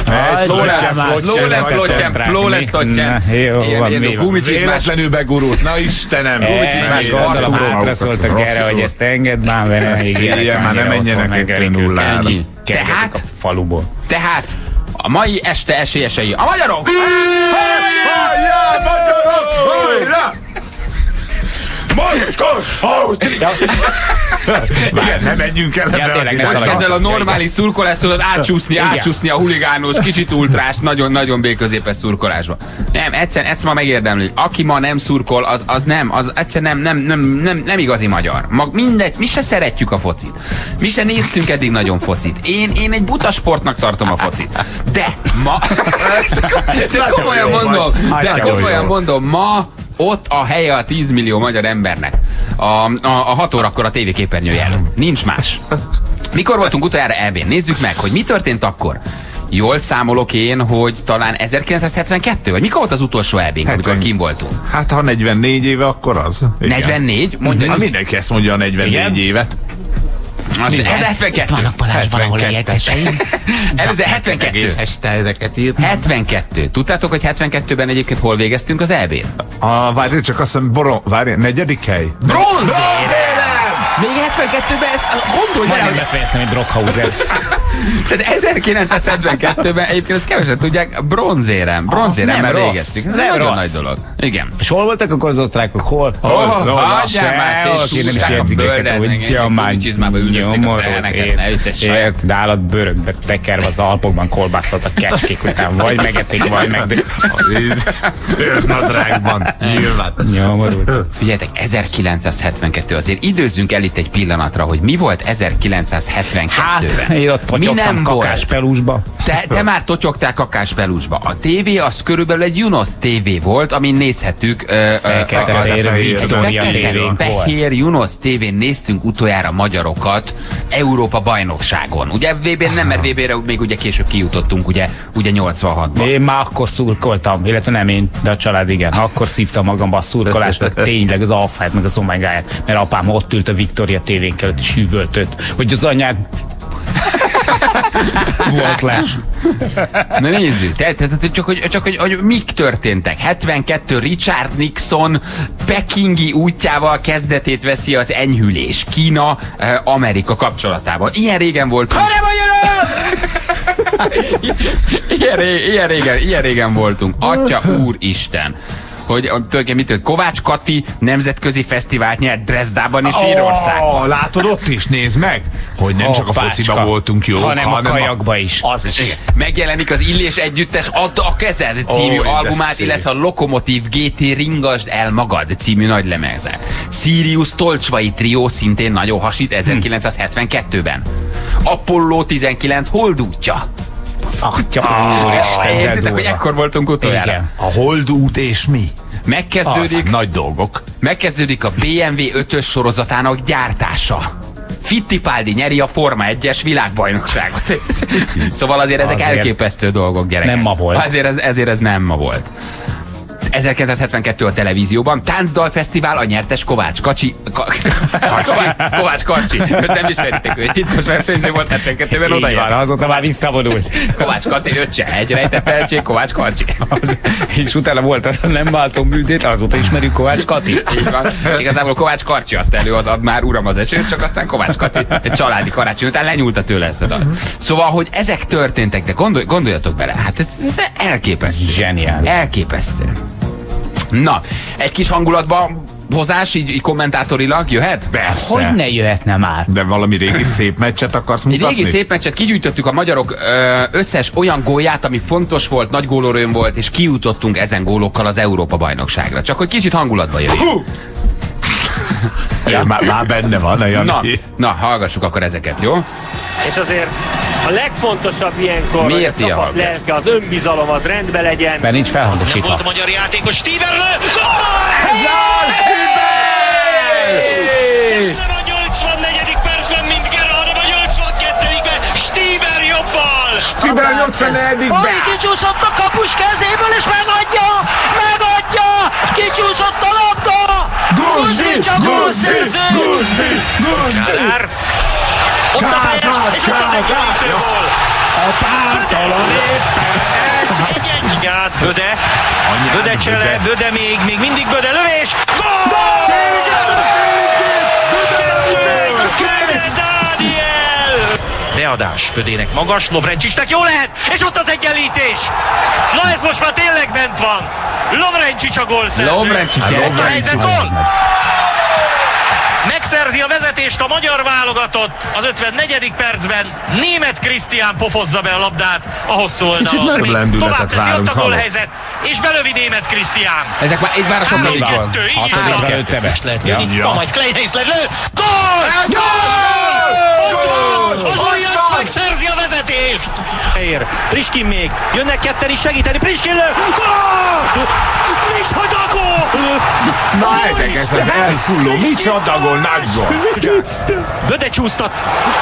Plolet, Löttyen. Véletlenül begurult. Na Istenem! Azzal a hátra szóltak erre, hogy ezt engedd már vele. Igen, már nem menjenek 2-0-ra. Tehát a faluból. Tehát a mai este esélyesei a magyarok! Hajrá, magyarok! Hajrá! Moszkos! Ausztria! Várj, ne menjünk el ebbe. Hogy ezzel a normális szurkolást tudod átcsúszni a huligánós, kicsit ultrás, nagyon-nagyon B-középes szurkolásba. Nem, egyszer ma megérdemli. Aki ma nem szurkol, az egyszerűen nem igazi magyar. Mindegy, mi se szeretjük a focit. Mi se néztünk eddig nagyon focit. Én egy buta sportnak tartom a focit. De ma... De komolyan mondom, ma ott a helye a 10 millió magyar embernek. A 6 órakor a tévéképernyője előtt. Nincs más. Mikor voltunk utoljára EB-n? Nézzük meg, hogy mi történt akkor. Jól számolok én, hogy talán 1972, vagy mikor volt az utolsó EB-nk, amikor kim voltunk? Hát ha 44 éve, akkor az. Igen. 44? Mondja, mindenki ezt mondja a 44 évet. Ez 72. Vannak Balázs valahol a jegyzéseim. Ez 72. Este ezeket írt. 72. Tudtátok, hogy 72-ben egyébként hol végeztünk az EB-n? Várj, csak azt mondom, negyedik hely. Bronzérem! Még 72-ben, gondolj bele, hogy befejeztem egy Brockhauser. Tehát 1972-ben egyébként ezt kevesen tudják, bronzéremmel végeztük. Ez egy nagyon nagy dolog. Igen. És hol voltak akkor az osztrákok? Hol? Hagyjál már, és tudták a böldet, meg csizmába üldözték a teheneket, ne vicces de állatbőrökbe tekerve az Alpokban kolbászott kecskék után, vagy megették, vagy meg... Őrnadrágban, nyilván. Nyomorult. Figyeljetek, 1972, azért időzzünk el itt egy pillanatra, hogy mi volt 1972-ben. Hát, én ott totyogtam kakáspelusba. Te már totyogtál kakáspelusba. A tévé az körülbelül egy Junos tévé volt, amin nézhettük fehér Junos tévén néztünk utoljára magyarokat Európa bajnokságon. Ugye VB-n nem, mert VB-re még ugye később kijutottunk, ugye 86-ban. Én már akkor szurkoltam, illetve nem én, de a család igen. Akkor szívtam magamba a szurkolást, hogy tényleg az alfáját, meg az omegáját, mert apám ott ült a Victoria tévénk előtt, és hűvöltött, hogy az anyád volt les. Na nézzük, csak hogy mik történtek. 72 Richard Nixon pekingi útjával kezdetét veszi az enyhülés Kína-Amerika kapcsolatában. Ilyen régen voltunk. Ilyen régen voltunk. Atya úristen. Hogy tulajdonképpen mit tört? Kovács Kati nemzetközi fesztivált nyert Dresdában és Írországban. Látod, ott is nézd meg, hogy nem csak a fociban voltunk jók, hanem a kajakba is. Az is. Igen. Megjelenik az Illés együttes Add a kezed című albumát, illetve a Lokomotív GT Ringasd el magad című nagylemeze. Sirius Tolcsvai trió szintén nagyon hasít 1972-ben. Apollo 19 holdútja. Érzitek, hogy ekkor voltunk utoljára. Igen. A holdút és mi? Megkezdődik, Nagy dolgok. megkezdődik a BMW 5-ös sorozatának gyártása. Fittipaldi nyeri a Forma 1-es világbajnokságot. Szóval azért ezek elképesztő dolgok, gyerekek. Nem ma volt. Ezért ez nem ma volt. 1972 a televízióban Táncdalfesztivál, a nyertes Kovács Kacsi. Kovács Kacsi. Őt nem ismeritek, ő egy titkos versenyző volt 72-ben, oda van, azóta már visszavonult. Kovács Kati, öccse, egy rejtett tehetség, Kovács Kacsi. És utána volt az a nem váltó műtét, azóta ismerjük Kovács Kati. Így van. Igazából Kovács Karcsi adta elő az Ad már uram az esőt, csak aztán Kovács Kati egy családi karácsony után lenyúlta tőle ezt a dal. Szóval, hogy ezek történtek, de gondoljatok bele, hát ez elképesztő. Zseniális. Elképesztő. Na, egy kis hangulatba hozás, így kommentátorilag jöhet? Persze. Hogy ne jöhetne már? De valami régi szép meccset akarsz Egy mutatni? régi szép meccset, kigyűjtöttük a magyarok összes olyan gólját, ami fontos volt, nagy gólorőm volt, és kijutottunk ezen gólokkal az Európa-bajnokságra. Csak hogy kicsit hangulatba jöjjön. Ja, már benne van a Jani. Na, hallgassuk akkor ezeket, jó? És azért a legfontosabb ilyenkor, Miért hogy a ilyen csapat hallgatsz? lelke, az önbizalom az rendben legyen. Mert nincs felhangosítva. Volt magyar játékos, Stiber lő! És nem a 84. percben, mint Gera, hanem a 82-ben Stiber jobbal! Stiber 84-ben! Kicsúszott a kapus kezéből, és megadja! Kicsúszott a labda! Kuzmics a gólszerző! Kádár! Ott a fejes, és ott az egyenlítő gól! A pártalan Egy-egy. Böde. Böde csele, Böde még mindig Böde lövés! Gól! Dániel! Beadás Bödének magas, Lovrencsisnek jó lehet, és ott az egyenlítés! Na ez most már tényleg bent van! Lovrencsics a gólszerző! Lovrencsics, A helyzet gól! Megszerzi a vezetést a magyar válogatott az 54. percben. Németh Krisztián pofozza be a labdát a hosszú oldalon. Kicsit nagyobb lendületet Tovább teszi várunk, ott a gólhelyzet, és belövi Németh Krisztián. Ezek már, már a sok mindig van. 3-2, így is Hatodikra van. lőtte be. Most lehet lőni, Ja. majd Kleinheisler lő. Gól! Ott van! Az Allianz megszerzi a vezetést! Priskin még, jönnek ketten is segíteni, Priskin lő! Gól! És hogy a gól! Na ezek, ez az elfulló, micsoda gól, nagy gól! Böde csúsztat!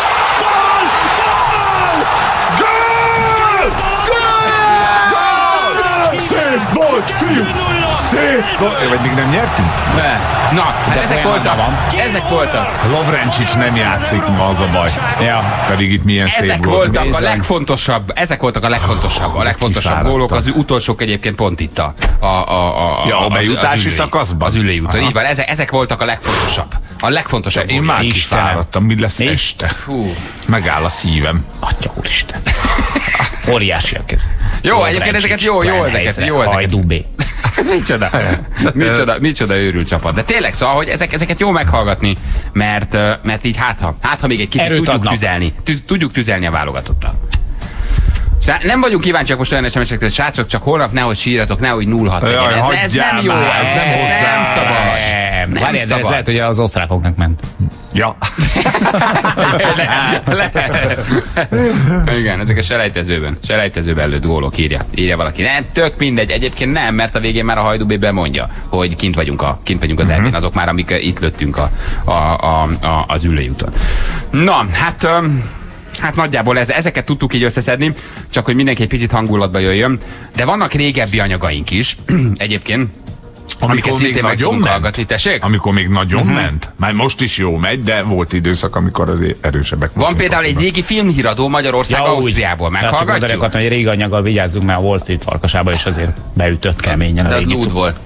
Szép volt, fiú! Szép volt! Vagy még nem nyertünk? Na, hát ezek folyamatban voltak. Ezek voltak. Lovrencsics nem játszik ma, az a baj. Ja. Pedig itt milyen szép Ezek volt. voltak a Bizony. legfontosabb, ezek voltak a legfontosabb Kifáradtam. gólok, az utolsók egyébként pont itt a bejutási szakaszban? Az ülőjúton, Aha. így van, ezek voltak a legfontosabb. A legfontosabb Én már góljai. kifáradtam, mi lesz Mi? este? Fú. Megáll a szívem. Atya úristen. Óriási a kez. Jó, egyébként ezeket jó ezeket. Hajdú B. Micsoda őrült csapat. De tényleg, szóval, hogy ezeket jó meghallgatni, mert így hát ha még egy kicsit Erőt tudjuk adnak. tüzelni. Tudjuk tüzelni a válogatottal. Nem vagyunk kíváncsiak most olyan SMS-ekre, srácok, csak holnap nehogy sírjatok, nehogy 0-6 legyen. Jaj, Ez hagyjál nem jó, már, ez ez nem nem hozzá. szabad. Nem, Nem várjál, de ez szabad. lehet, hogy az osztrákoknak ment. Ja. Igen, ezek a selejtezőben lőtt gólok, írja valaki. Nem, tök mindegy, egyébként nem, mert a végén már a Hajdú B bemondja, hogy kint vagyunk az eltén, azok már, amik itt lőttünk az ülőjúton. Na, hát nagyjából ezeket tudtuk így összeszedni, csak hogy mindenki egy picit hangulatba jöjjön. De vannak régebbi anyagaink is, egyébként, amiket Amikor még szintén meg nagyon tudunk ment? hallgatni. Tessék? Amikor még nagyon ment? Már most is jó megy, de volt időszak, amikor azért erősebbek Van voltunk például egy fociban. régi filmhíradó Magyarország, Ausztriából. Csak mondani Meghallgatjuk? akartam, hogy régi anyaggal vigyázzunk, mert a Wall Street farkasába is azért beütött keményen a De az régi nude cucc. volt.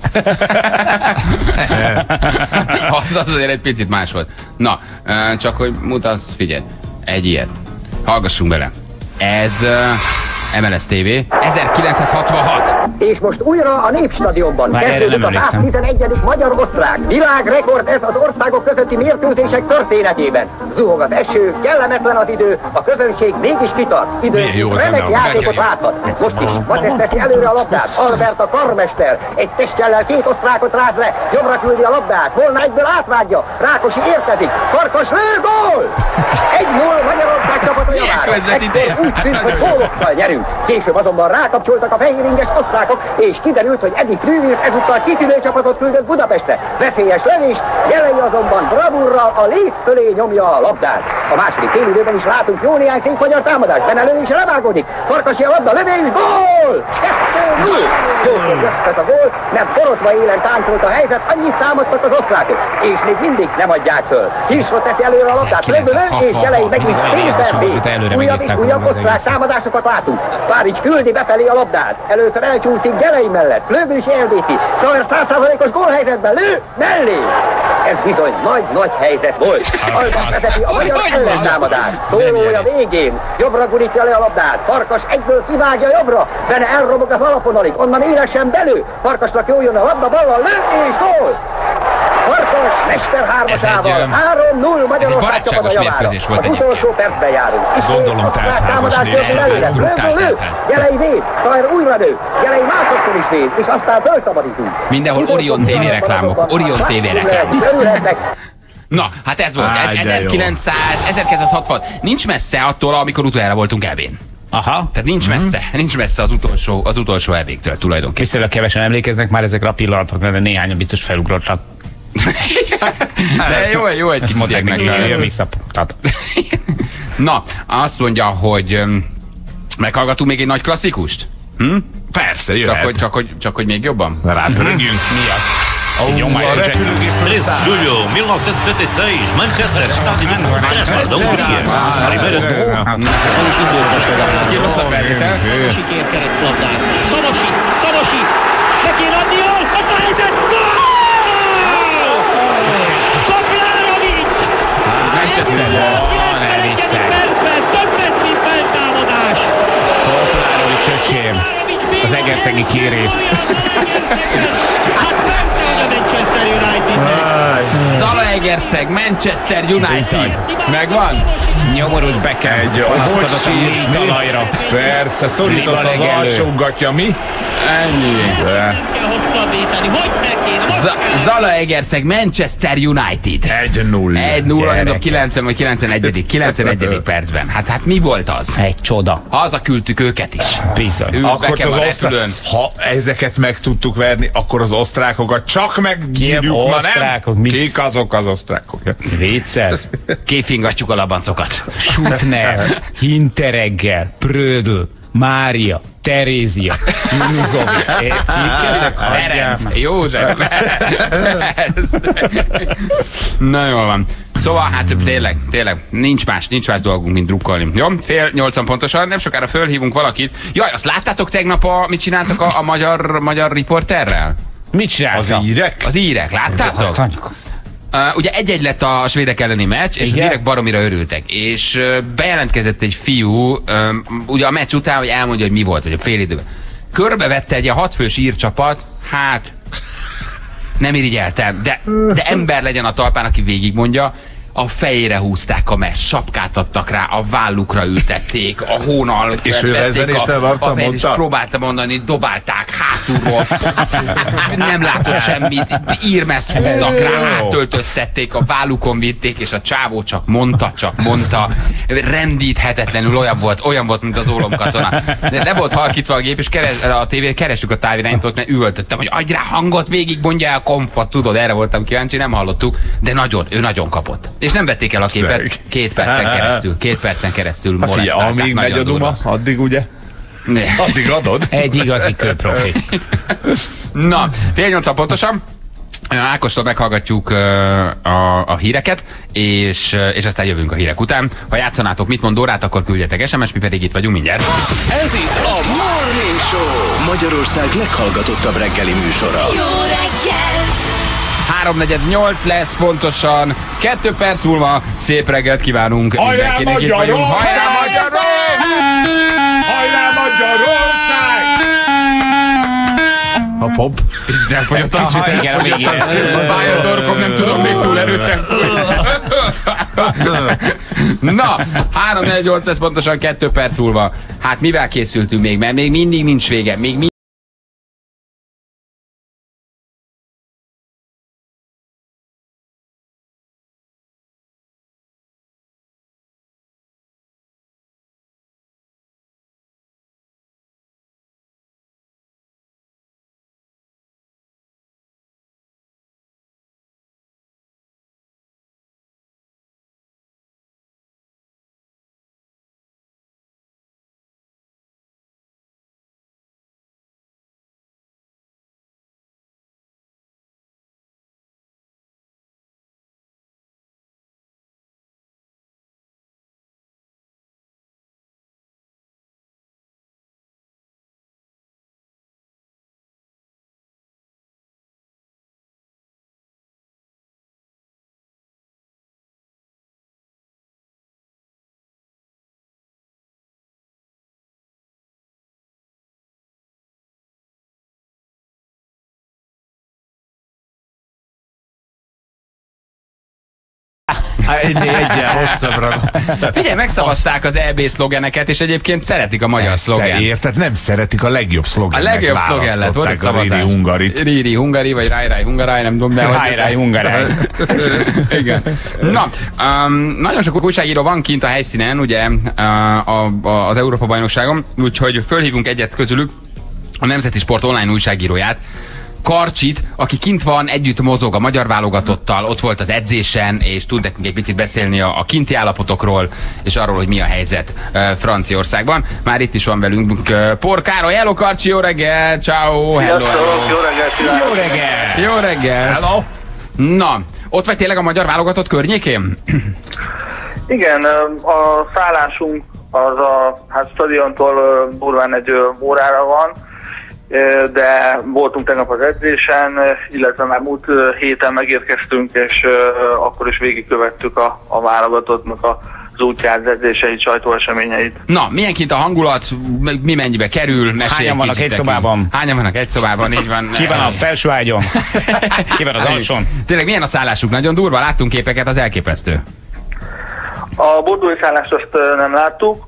az azért egy picit más volt. Na, csak hogy mutass, figyelj, egy ilyet. Hallgassunk bele. Ez MLS TV 1966. És most újra a Népstadionban Már erre kezdődik nem a emlékszem. 111. magyar-osztrák. Világrekord ez az országok közötti mérkőzések történetében. Zuhog az eső, kellemetlen az idő, a közönség mégis kitart. Milyen jó Idő, zene, remek játékot nagyon jó. láthat. Most is Matesz teszi előre a labdát. Albert a karmester. Egy testjellel két osztrákot ráz le. Jobbra küldi a labdát. Volna egyből átvágja. Rákosi érkezik. Farkas lő, gól! 1-0 Magyarország csapata közvetítés. Ekkor úgy tűnt, hogy gólokkal nyerünk. Később azonban rákapcsoltak a fehéringes osztrákok, és kiderült, hogy Eddie Krüger ezúttal kitűnő csapatot küldött Budapestre. Veszélyes lövés, Gelei azonban bravúrral a lét fölé nyomja a labdát. A második félidőben is látunk jó néhány szép magyar támadást. Benne lövés levágódik. Farkasi a labda, lövés, gól! 2-0! Jókor jöttet a gól, mert borotva élen táncolt a helyzet, annyit támadtak az osztrákok, és még mindig nem adják föl. Hirsot teszi előre a labdát, lövő, és Gelei megint újabb osztrák támadásokat látunk. Párics küldi befelé a labdát. Először elcsúszik Gelei mellett, lövő is elvéti. Sajnos 100%-os gólhelyzetben lő, mellé! Ez bizony nagy helyzet volt. Albán vezeti a magyar ellentámadást. Szólója végén. Jobbra gurítja le a labdát. Farkas egyből kivágja jobbra. Benne elrobog az alapon alig. Onnan élesen belő. Farkasnak jól jön a labda, ballal lő és gól! Farkas mester hármasával. 3-0 Magyarország csapat a javára. Az utolsó percben járunk. Gondolom teltházas Gelei véd. Szajra újra nő. Gelei másodszor is véd. És aztán fölszabadítunk. Mindenhol Orion TV reklámok. Orion TV reklámok. Na, hát ez volt. 1960. Nincs messze attól, amikor utoljára voltunk EB-n. Aha. Tehát nincs messze az utolsó EB-től tulajdonképpen. Viszonylag kevesen emlékeznek már ezekre a pillanatokra, de néhányan biztos felugrottak. De jó egy kicsit jön vissza. Na, azt mondja, hogy meghallgatunk még egy nagy klasszikust? Persze, jöhet. Csak hogy még jobban? Rápörögjünk. Mi az? A repülőgép 13 julio 1976, Manchester Stadium, Tesla da Hungria. Sikerkedett labdát. Szomosi, neki adni jól, a tájtett, gól! Kopjárovics! Manchester. Ne viccelj. Többet, mint feltámadás. Koplárovics öcsém. Az egerszegi kérész. Hát persze, hogy a Manchester United. Zalaegerszeg, Manchester United. Megvan? Nyomorult Beckham. Egy panaszkodott a négy talajra. Persze, szorított az alsógatja, mi? Ennyi. Zalaegerszeg, Manchester United. 1-0. 1-0, nem 90 vagy 91. percben. Hát mi volt az? Egy csoda. Hazaküldtük őket is. Bizony. Akkor ha ezeket meg tudtuk verni, akkor az osztrákokat csak meggyírjuk, ma nem? Osztrákok, Kik azok az osztrákok? Vicces. Kéfingatjuk a labancokat. Schutner, Hintereggel, Prödl, Mária, Terézia, Tinuzovic, Ferenc, József, na jól van. Szóval hát tényleg, nincs más dolgunk, mint drukkolni. Jó? 7:30 pontosan, nem sokára fölhívunk valakit. Jaj, azt láttátok tegnap, mit csináltak a magyar riporterrel? Mit csináltak? Az írek? Az írek, láttátok? Ugye 1-1 lett a svédek elleni meccs, és igen? Az írek baromira örültek. És bejelentkezett egy fiú, ugye a meccs után, hogy elmondja, hogy mi volt, vagy a fél időben. Körbevette egy 6 fős ír csapat, hát nem irigyeltem, de ember legyen a talpán, aki végigmondja. A fejére húzták a meccs, sapkát adtak rá, a vállukra ültették, a hónal és ő ezen is nem arca mondta? És próbálta mondani, dobálták hátulról, nem látott semmit, írmezt húztak rá, áttöltöztették, a vállukon vitték, és a csávó csak mondta, rendíthetetlenül olyan volt, mint az ólomkatona. De le volt halkítva a gép, és a tévét kerestük a távirányítót, mert üvöltöttem, hogy adj rá hangot, végig mondja el komfort, tudod, erre voltam kíváncsi, nem hallottuk, de ő nagyon kapott. És nem vették el a képet 2 percen keresztül molesztálták. Amíg megy a duma, addig ugye? Addig adod? Egy igazi kőprofi. Na, 7:80 pontosan. Ákostól meghallgatjuk a híreket, és aztán jövünk a hírek után. Ha játszanátok Mit mond Órát, akkor küldjetek SMS, mi pedig itt vagyunk mindjárt. Ez itt a Morning Show, Magyarország leghallgatottabb reggeli műsora. Jó reggel! 3:48 lesz pontosan. 2 perc múlva szép reggelt kívánunk. Hajrá Magyarország! Hajrá Magyarország! Hajrá Magyarország! A pop. Ez elfogyott a sütet. Igen, a végére. A fájatorkom nem tudom még túl erősen fújni. Na, 3:48 lesz pontosan 2 perc múlva. Hát mivel készültünk még? Mert még mindig nincs vége. Egyen hosszabbra. Figyelj, megszavazták az EB szlogeneket, és egyébként szeretik a magyar szlogen. Érted? Nem szeretik a legjobb szlogen. A legjobb szlogen lett, volt egy szavazás. Riri Hungarit. Riri Hungari, vagy Rájráj Hungaráj, nem tudom, de... Rájráj Hungaráj. Igen. Na, nagyon sok újságíró van kint a helyszínen, ugye, az Európa-bajnokságon, úgyhogy fölhívunk egyet közülük, a Nemzeti Sport online újságíróját, Karcsit, aki kint van, együtt mozog a magyar válogatottal, ott volt az edzésen, és tud nekünk egy picit beszélni a kinti állapotokról, és arról, hogy mi a helyzet Franciaországban. Már itt is van velünk Por Károly. Hello Karcsi, jó reggel, ciao, hello. Jó reggel, jó reggel. Jó reggel. Hello. Na, ott vagy tényleg a magyar válogatott környékén? Igen, a szállásunk az a stadiontól durván egy órára van, de voltunk tegnap az edzésen, illetve már múlt héten megérkeztünk, és akkor is végigkövettük a válogatottnak az útját, az edzéseit, sajtóeseményeit. Na, milyen kint a hangulat, mi mennyibe kerül? Hányan vannak egy szobában? Hányan vannak egy szobában, így van. Ki van a felső ágyon? Ki van az alsón? Tényleg milyen a szállásuk? Nagyon durva, láttunk képeket, az elképesztő. A bordói szállást azt nem láttuk,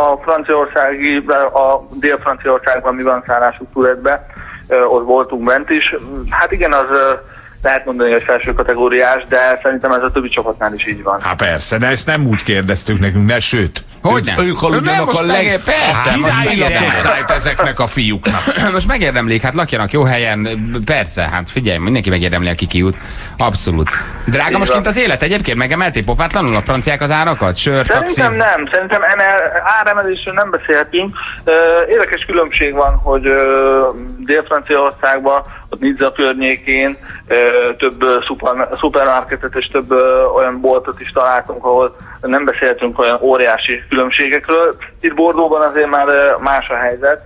a Dél-Franciaországban mi van szállásuk Touretbe, ott voltunk bent is. Hát igen, az lehet mondani, hogy felső kategóriás, de szerintem ez a többi csapatnál is így van. Hát persze, de ezt nem úgy kérdeztük nekünk, sőt. Ők haludjanak a királyi lakosztályt ezeknek a fiúknak. Most megérdemlik, hát lakjanak jó helyen, persze, hát figyelj, mindenki megérdemli, aki kijut. Abszolút. Drága most kint az élet egyébként? Megemelték pofátlanul a franciák az árakat? Sör, taxi? Szerintem áremelésről nem beszélhetünk. Érdekes különbség van, hogy Dél-Franciaországban, ott Nizza környékén több szupermarketet és több olyan boltot is találtunk, ahol nem beszéltünk olyan óriási különbségekről. Itt Bordeauxban azért már más a helyzet.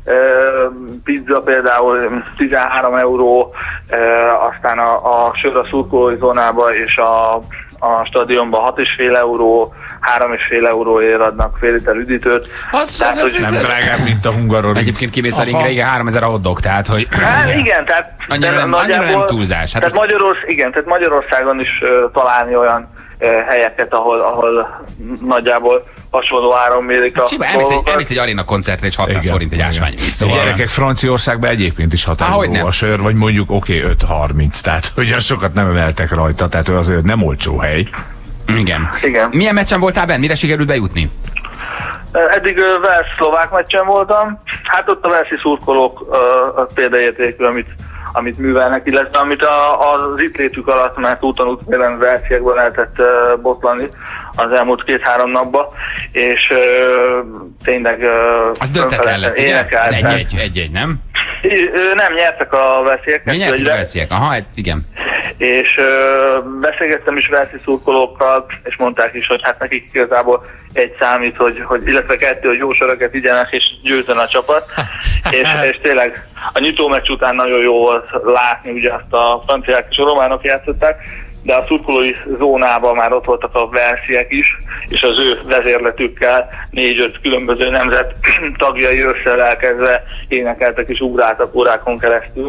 Pizza például 13 euró, aztán a sör a szurkolói zónába és a stadionban 6,5 euró, 3,5 euróért adnak fél liter üdítőt. Nem drágább, mint a Hungaroring. Egyébként kimész a ringre, igen, 3000 a hotdog, tehát hogy... Igen, tehát... Annyira nem túlzás. Hát tehát Magyarországon is találni olyan helyeket, ahol nagyjából hasonló áron mérik a dolgokat. Elmész egy aréna koncertre, és 600 forint egy ásvány. Szóval gyerekek, Franciaországban egyébként is 6 euró a sör, vagy mondjuk 5,30, tehát ugyan sokat nem emeltek rajta, tehát azért nem olcsó hely. Igen. Milyen meccsen voltál benn? Mire sikerült bejutni? Eddig Velsz-szlovák meccsen voltam. Hát ott a velszi szurkolók példaértékű, amit művelnek, illetve amit az itt létük alatt, mert úton velsziekből lehetett botlani az elmúlt 2-3 napban, és tényleg az döntetlen lett, ugye? Egy-egy, nem? Nem, nyertek a velsziek. Nyertek a velsziek, igen. És beszélgettem is velszi szurkolókkal, és mondták is, hogy hát nekik igazából egy számít, illetve 2, hogy jó söröket igyenek, és győzön a csapat. és tényleg a nyitómeccs után nagyon jó volt látni, ugye azt a franciák és a románok játszották, de a szurkolói zónában már ott voltak a velsziek is, és az ő vezérletükkel 4-5 különböző nemzet tagjai összelelkezve énekeltek és ugráltak órákon keresztül.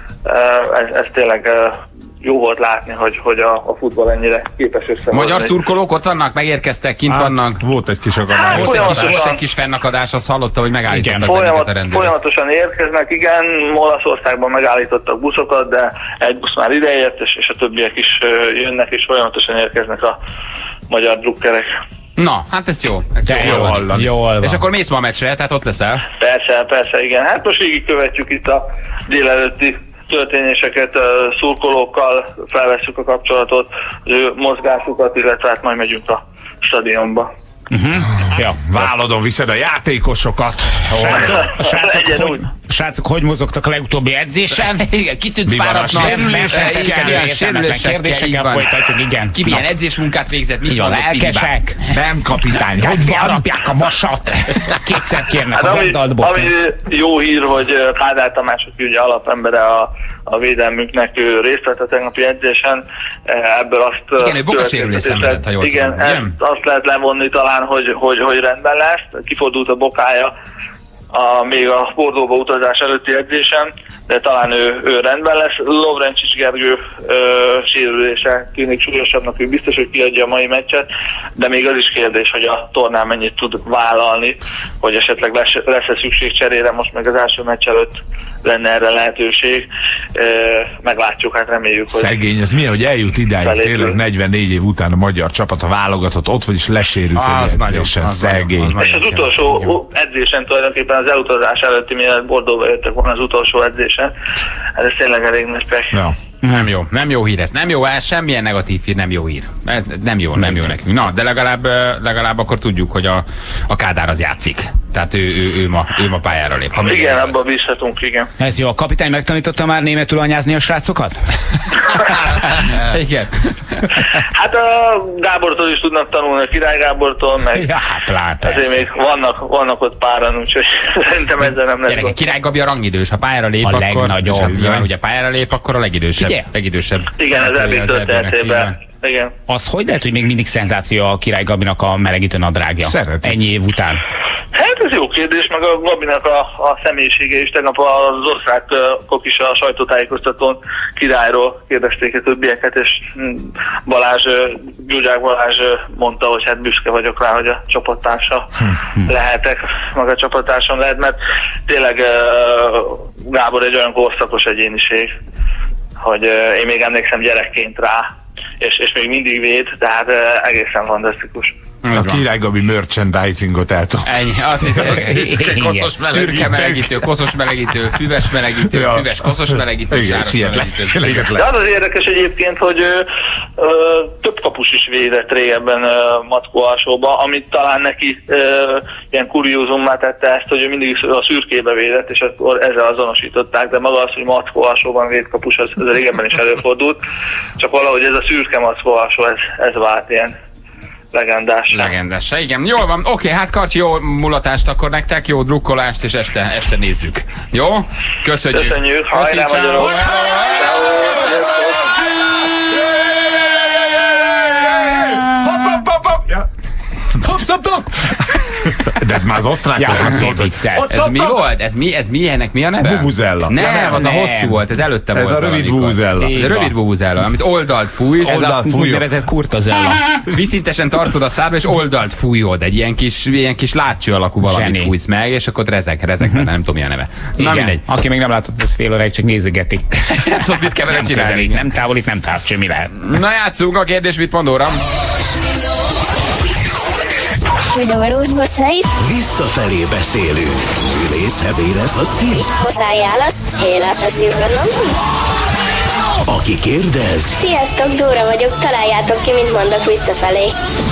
Ez tényleg jó volt látni, hogy a futball ennyire képes összehozni. Magyar szurkolók ott vannak, megérkeztek, kint vannak? Volt egy kis akadás. Volt egy kis fennakadás, azt hallottam, hogy megállítottak bennünket a rendőrök. Folyamatosan érkeznek, igen, Olaszországban megállítottak buszokat, de egy busz már ideért, és a többiek is jönnek, és folyamatosan érkeznek a magyar drukkerek. Na, hát ez jó. Jól van. És akkor mész ma a meccsre, tehát ott leszel? Persze, igen. Hát most végig követjük itt a délelőtti történéseket, szurkolókkal felvesszük a kapcsolatot, az ő mozgásukat, illetve hát majd megyünk a stadionba. Ja, váladon viszed a játékosokat. Srácok, hogy mozogtak a legutóbbi edzésen? Igen, kitűnt fáradtnak. Kérdésekkel folytatjuk, igen. Ki milyen edzésmunkát végzett, mit van lelkesek? Nem kapitány, hogy bearapják a vasat. Kétszer kérnek a voldaltból. Ami jó hír, hogy Kádár Tamás, aki ugye alapembere a védelmünknek, ő részt vett a tegnapi edzésen, ebből azt... Igen, ő bokasérülés szenvedett, ha jól tudom. Igen, azt lehet levonni talán, hogy rendben lesz, kifordult a bokája, még a Bordeauxba utazás előtti edzésen, de talán ő rendben lesz. Lovrencsics Gergő sérülése tűnik súlyosabbnak, ő biztos, hogy kiadja a mai meccset, de még az is kérdés, hogy a tornán mennyit tud vállalni, hogy esetleg lesz-e szükség cserére, most meg az első meccs előtt lenne erre lehetőség. Meglátjuk, hát reméljük, hogy... Szegény, ez milyen, hogy eljut idáig, tényleg 44 év után a magyar csapat, a válogatott ott vagy, és lesérülsz egy edzésen, szegény. És az utolsó edzésen tulajdonképpen az elutazás előtti, mielőtt Bordeauxba jöttek volna az utolsó edzésen, ez tényleg elég nagy pech. Ja. Nem jó hír ez. Nem jó, semmilyen negatív hír, nem jó hír. Nem jó nekünk. Na, de legalább akkor tudjuk, hogy a Kádár az játszik. Tehát ő ma pályára lép. Igen, abban bízhatunk, igen. Ez jó, a kapitány megtanította már németül anyázni a srácokat? Igen. Hát a Gábortól is tudnak tanulni, a Király Gábortól, meg Ja, hát azért még vannak ott páran, úgyhogy szerintem ezzel nem lesz. Gyerekek, Király Gabi a rangidős, ha pályára lép, a akkor... legnagyobb. Ja, ugye pályára lép, akkor a legidősebb. Igen, az EB történetében. Igen. Az hogy lehet, hogy még mindig szenzáció a Király Gabinak a melegítő nadrágja? Szeretem. Ennyi év után. Hát ez jó kérdés, meg a Gabinak a személyisége is. Tegnap az osztrákok is a sajtótájékoztatón Királyról kérdezték a többieket, és Gyurgyák Balázs mondta, hogy hát büszke vagyok rá, hogy a csapattársa lehetek, maga csapattársam lehet, mert tényleg Gábor egy olyan korszakos egyéniség, hogy én még emlékszem gyerekként rá, és még mindig véd, tehát egészen fantasztikus. A Király Gabi merchandisingot eltom. Ennyi, azt hiszem, szürke melegítő, koszos melegítő, füves melegítő, füves koszos melegítő, sáros melegítő. De az az érdekes egyébként, hogy több kapus is védett régebben Mackó alsóba, amit talán neki ilyen kuriózummá tette ezt, hogy ő mindig a szürkébe védett, és akkor ezzel azonosították, de maga az, hogy Mackó alsóban védkapus, az régebben is előfordult, csak valahogy ez a szürke Mackó alsó, ez vált ilyen legendás. Igen, jól van. Oké, hát Karcsi, jó mulatást akkor nektek, jó drukkolást, és este nézzük. Jó? Köszönjük. Hajrá, magyarok! Hopp! De ez már az osztrákoknak szólt, hogy ez mi volt? Ez mi? Ennek mi a neve? Vuvuzella. Nem, az a hosszú volt, ez előtte volt. Ez a rövid vuvuzella. Ez a rövid vuvuzella, amit oldalt fújsz. Ez a úgynevezett kurtazella. Viszintesen tartod a szádba, és oldalt fújod. Egy ilyen kis látcső alakú valamit fújsz meg, és akkor rezek, nem tudom mi a neve. Na mindegy. Aki még nem látott, ez fél óráig csak nézegeti. Nem tudod, mit kell vele csinálni. Nem távolít, nem távcső, mi lehet. Na játszunk, a kérdés mit mond óra? Visszafelé beszélünk. Ülész, hebélet, a szív. Hozzájálat, élet a szívben. Aki kérdez. Sziasztok, Dóra vagyok, találjátok ki, mint mondok visszafelé.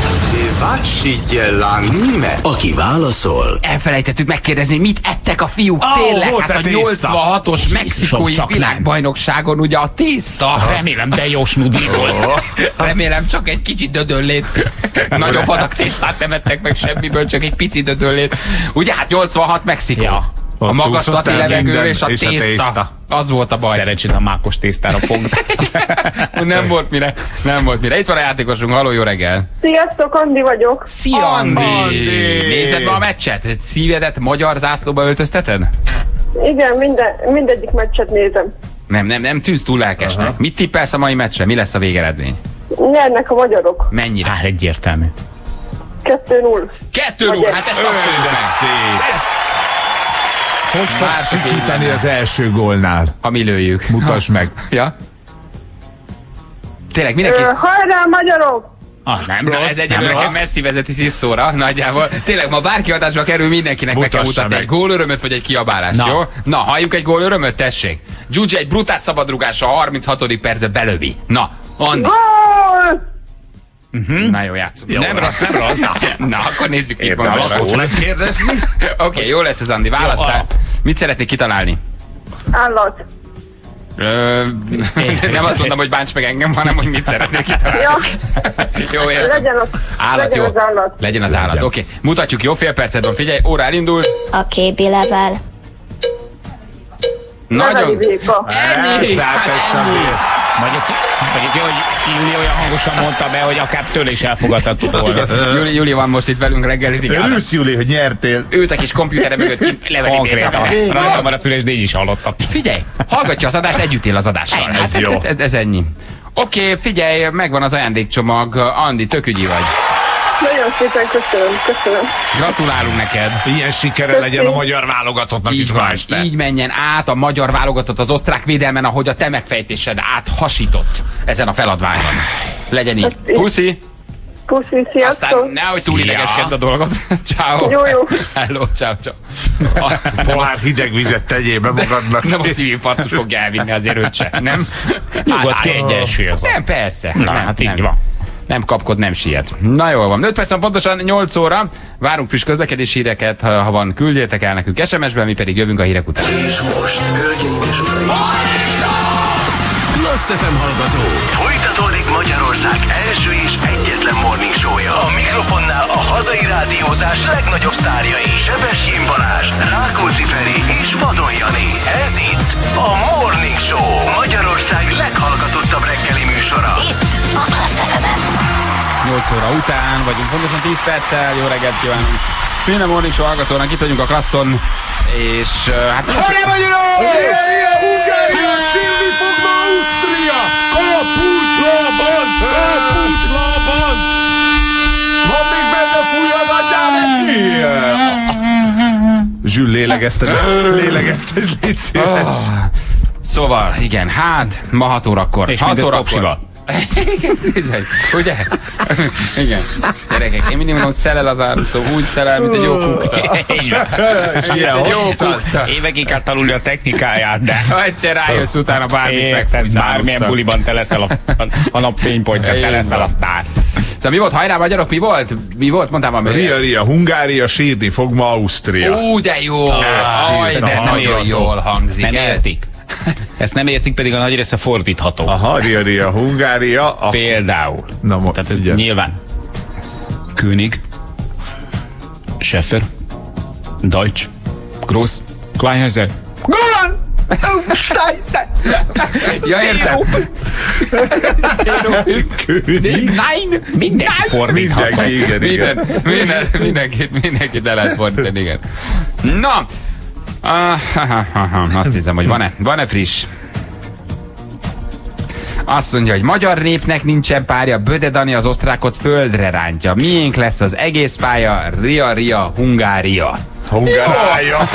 Aki válaszol. Elfelejtettük megkérdezni, mit ettek a fiúk tényleg? Hát a 86-os mexikói világbajnokságon ugye a tészta. Remélem, de jó snudli volt. Remélem, csak egy kicsi dödöllét. Nagyobb adag tésztát nem ettek meg semmiből, csak egy pici dödöllét. Ugye hát 86 Mexikó. Ja. A magaslati levegő és a tészta. Az volt a baj. Szerencsét a mákos tésztára fogta. Nem volt mire. Itt van a játékosunk, halló, jó reggel. Sziasztok, Andi vagyok. Szia, Andi! Nézed ma a meccset? Szívedet magyar zászlóba öltözteted? Igen, mindegyik meccset nézem. Nem tűnsz túl lelkesnek. Mit tippelsz a mai meccsre? Mi lesz a végeredmény? Nyernek a magyarok. Mennyire? Hát egyértelmű. 2-0. 2-0, hát ezt abszolút meg. Hogy fogsz sikítani az első gólnál? Ha mi lőjük. Mutasd meg. Ja? Tényleg mindenki... Hajrá, magyarok! Nem rossz, ez egyébként nekem Messi vezeti Sziszóra, nagyjából. Tényleg ma bárki adásba kerül, mindenkinek meg kell mutatni egy gólörömöt vagy egy kiabálást, jó? Na, halljuk egy gólörömöt, tessék. Gyugyi egy brutál szabadrugásra a 36. percben belövi. Na, Andi. Na jó, játszunk. Jó, nem rossz. Na, akkor nézzük, mit mondom. megkérdezni. Oké, jó lesz ez, Andi, válasszál. Mit szeretnék kitalálni? Állat. Nem azt mondom, hogy bánts meg engem, hanem hogy mit szeretnék kitalálni. Ja. Jó, legyen az állat. Legyen az állat, oké. Mutatjuk, jó, fél percet van, figyelj, óra elindul. A kébi level. Nagyon. Ennyi. Mondjuk jó, hogy Júli olyan hangosan mondta be, hogy akár tőle is elfogadhattuk volna. Júli van most itt velünk reggelizik. Örülsz, Júli, hogy nyertél. Őt a kis kompjútere mögött leveri. Konkrétan. Rajtam van a füles, de így is hallottam. Figyelj, hallgatja az adást, együtt él az adással. Ez jó. Ez ennyi. Oké, figyelj, megvan az ajándékcsomag. Andi, tök ügyi vagy. Nagyon szépen köszönöm. Gratulálunk neked. Ilyen sikere legyen a magyar válogatottnak is ma este. Így menjen át a magyar válogatott az osztrák védelmen, ahogy a te megfejtésed áthasított ezen a feladványon. Legyen így. Puszi! Puszi, sziasztok! Aztán nehogy túl idegeskedj a dolgot. Ciao. Jó. Hello, ciao. Pohár hideg vizet tegyél be magadnak. Nem a szívinfarktus fogja elvinni azért őt se, nem? Nyugodt kiegyensúlyozom. Nem, persze. Na, hát így van. Nem kapkod, nem siet. Na jól van. 5 perc van pontosan 8 óra. Várunk friss közlekedési híreket, ha van, küldjétek el nekünk SMS-ben, mi pedig jövünk a hírek után. És most, hölgyeim és uraim, Klassz FM hallgató, folytatódik Magyarország első és egyetlen morning show-ja. A mikrofonnál a hazai rádiózás legnagyobb sztárjai. Sebestyén Balázs, Rákóczi Feri és Vadon Jani. Ez itt a Morning Show, Magyarország leghallgatottabb reggeli műsora. Itt a Klassz FM-en. 8 óra után vagyunk, pontosan 10 perccel. Jó reggelt kívánunk minden Morning Show hallgatónak. Itt vagyunk a Klasszon, és hát... Hajrá magyarok! Hungária, sírni fog ma Ausztria! Kaput labanc! Van még benne fújja nagyján! Zsül, lélegeztes, légy szíves. Szóval, igen, hát ma 6 órakor. És mindez popsival. Ugye? Igen. Gyerekek, én mindig mondom, szelel az áruszó, úgy szelel, mint egy jó kukta. Évekig kell tanulni a technikáját, de... Ha egyszer rájössz, utána bármit megfújsz. Bármilyen buliban te leszel a nap fénypontja, te leszel a sztár. Szóval mi volt, hajrá magyarok, mi volt? Mi volt? Mondtál valami? Ria, Hungária, sírni fog ma Ausztria. De jó! De ez nem jól hangzik. Nem értik. Ezt nem értik, pedig a nagy része fordítható. Aha, Ria, Hungária. Például. Na, tehát ez nyilván. König, Schäfer, Deutsch, Gross, Kleinhäuser. Gól! Ja, értem. Nein! Mindenki fordítható. Mindenkit le lehet fordítani, igen. Na! Azt hiszem, hogy van-e friss? Azt mondja, hogy magyar népnek nincsen párja, Böde Dani az osztrákot földre rántja. Miénk lesz az egész pálya, Ria, Hungária. Hungarája.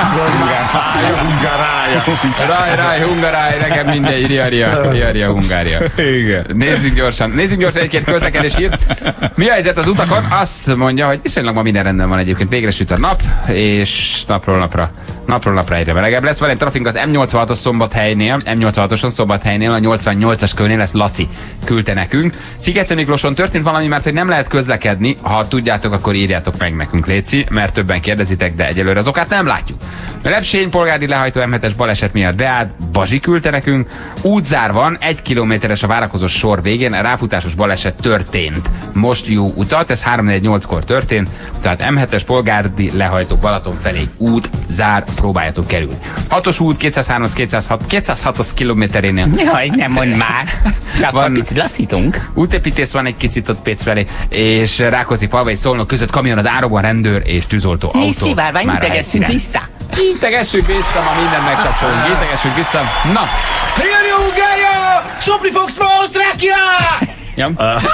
Hungarája, nekem mindegy, Ria, Hungária. Igen. Nézzük gyorsan egy-két közlekedés hírt. Mi a helyzet az utakon? Azt mondja, hogy viszonylag ma minden rendben van egyébként. Végre süt a nap, és napról napra egyre melegebb lesz. Van egy trafik az M86-os Szombathelynél, a 88-as körnél, ezt Laci küldte nekünk. Sziget-Miklóson történt valami, mert hogy nem lehet közlekedni. Ha tudjátok, akkor írjátok meg nekünk, léci, mert többen kérdezitek, de egyelőre az okát nem látjuk. Repsény polgári lehajtó M7-es baleset miatt beállt, Bazsi küldte nekünk. Útzár van, 1 kilométeres a várakozós sor végén, a ráfutásos baleset történt. Most jó utat, ez 3-4-8-kor történt, tehát M7-es polgári lehajtó Balaton felé útzár, próbáljátok kerülni. 6-os út 206-os kilométerénél. Jaj, nem mondd már. Van picit lassítunk. Útépítész van egy kicsit ott Pécs felé, és Rákóczi falva és Szolnok között kamion az árokban, rendőr és tűzoltó autó. Mi szivárvány, integesszünk vissza. Integgessünk vissza, ma mindent megtapsolunk. Integgessünk vissza. Na! Ria, Hungária! Szopni fogsz ma Ausztrákia! Ja.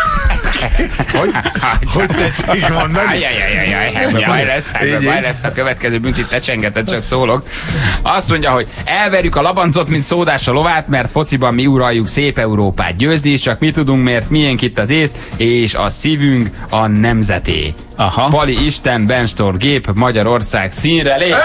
Hogy tetszik mondani? Baj lesz a következő büntit, te csengeted, csak szólok. Azt mondja, hogy elverjük a labancot, mint szódás a lovát, mert fociban mi uraljuk szép Európát. Győzni is csak mi tudunk, mert miénk itt az ész, és a szívünk a nemzeté. Aha. Pali Isten, Benstor gép, Magyarország színre lép.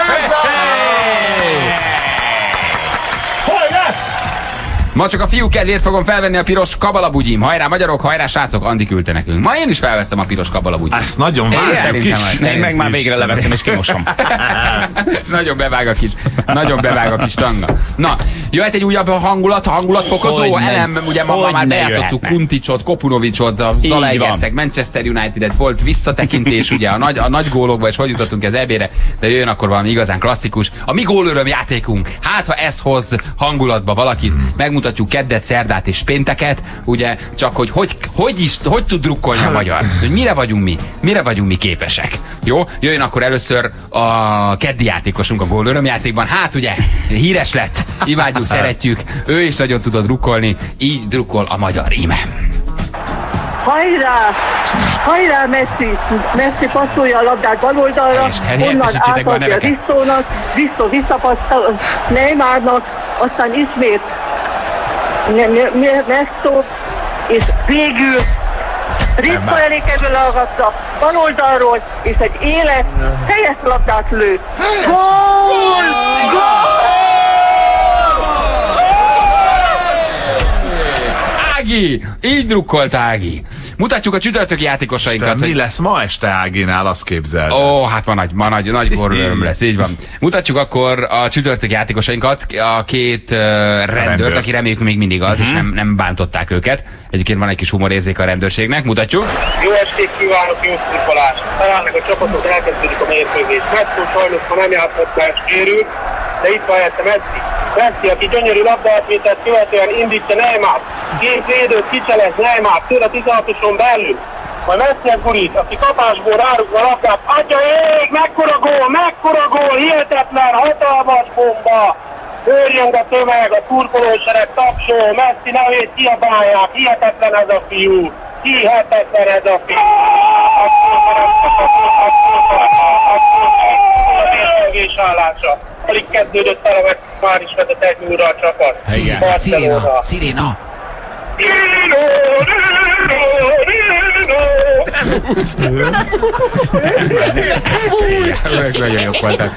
Ma csak a fiú kedvéért fogom felvenni a piros kabalabugyim. Hajrá magyarok, hajrá srácok, Andi küldte nekünk. Ma én is felveszem a piros kabalabugyim. Ezt nagyon várom. Én meg már végre leveszem és kimosom. Nagyon bevág a kis tanga. Na, jöhet egy újabb hangulatfokozó elem, ugye ma már bejátszottuk Kunticsot, Kopunovicsot, a Zalaegerszeg, Manchester United-et, volt visszatekintés ugye a nagy gólokba, és hogy jutottunk az EB-re, de jöjjön akkor valami igazán klasszikus. A mi gólöröm játékunk. Hát, ha ez hoz hangulatba valakit, megmutatjuk keddet, szerdát és pénteket, ugye, csak hogy tud drukkolni a magyar, hogy mire vagyunk mi képesek. Jó? Jöjjön akkor először a keddi játékosunk a gólöröm játékban. Hát ugye, híres lett, imádjuk, szeretjük, ő is nagyon tudott drukkolni, így drukkol a magyar íme. Hajrá! Hajrá Messi! Messi passzolja a labdát bal oldalra, onnan átadja Risztónak, Risztó visszapasszol Neymarnak, aztán ismét Mesto, és végül Risztó elé kerül a labda bal oldalról, és egy éles, helyes labdát lő. Gól! Gól! Ági! Így drukkolt Ági. Mutatjuk a csütörtöki játékosainkat. Mi lesz ma este Áginál, azt képzeld. Ó, hát ma nagy gólöröm lesz, így van. Mutatjuk akkor a csütörtöki játékosainkat, a két rendőrt, aki reméljük még mindig az, és nem bántották őket. Egyébként van egy kis humorérzék a rendőrségnek, mutatjuk. Jó estét kívánok, jó szurkolást! Találnak a csapatok, elkezdődik a mérkőzés. Messzó sajnos, ha nem játszhat, mert sérült, de itt van helyette Messi. Messi, aki gyönyörű labdaátvételt követően indítja Neymart. Két védőt kicselez Neymart, tőle 16-oson belül. Majd Messi gurít, aki kapásból rárugva a labdát. Adja ég, mekkora gól, hihetetlen, hatalmas bomba! Őrjön a tömeg, a szurkolósereg, tapsol, Messi nevét kiabálják, hihetetlen ez a fiú! Hihetetlen ez a fiú! A mérkőzés állása. Alig kezdődött el, meg már is vezet 1-0-ra a csapat. Sziréna! Nagyon jók voltak.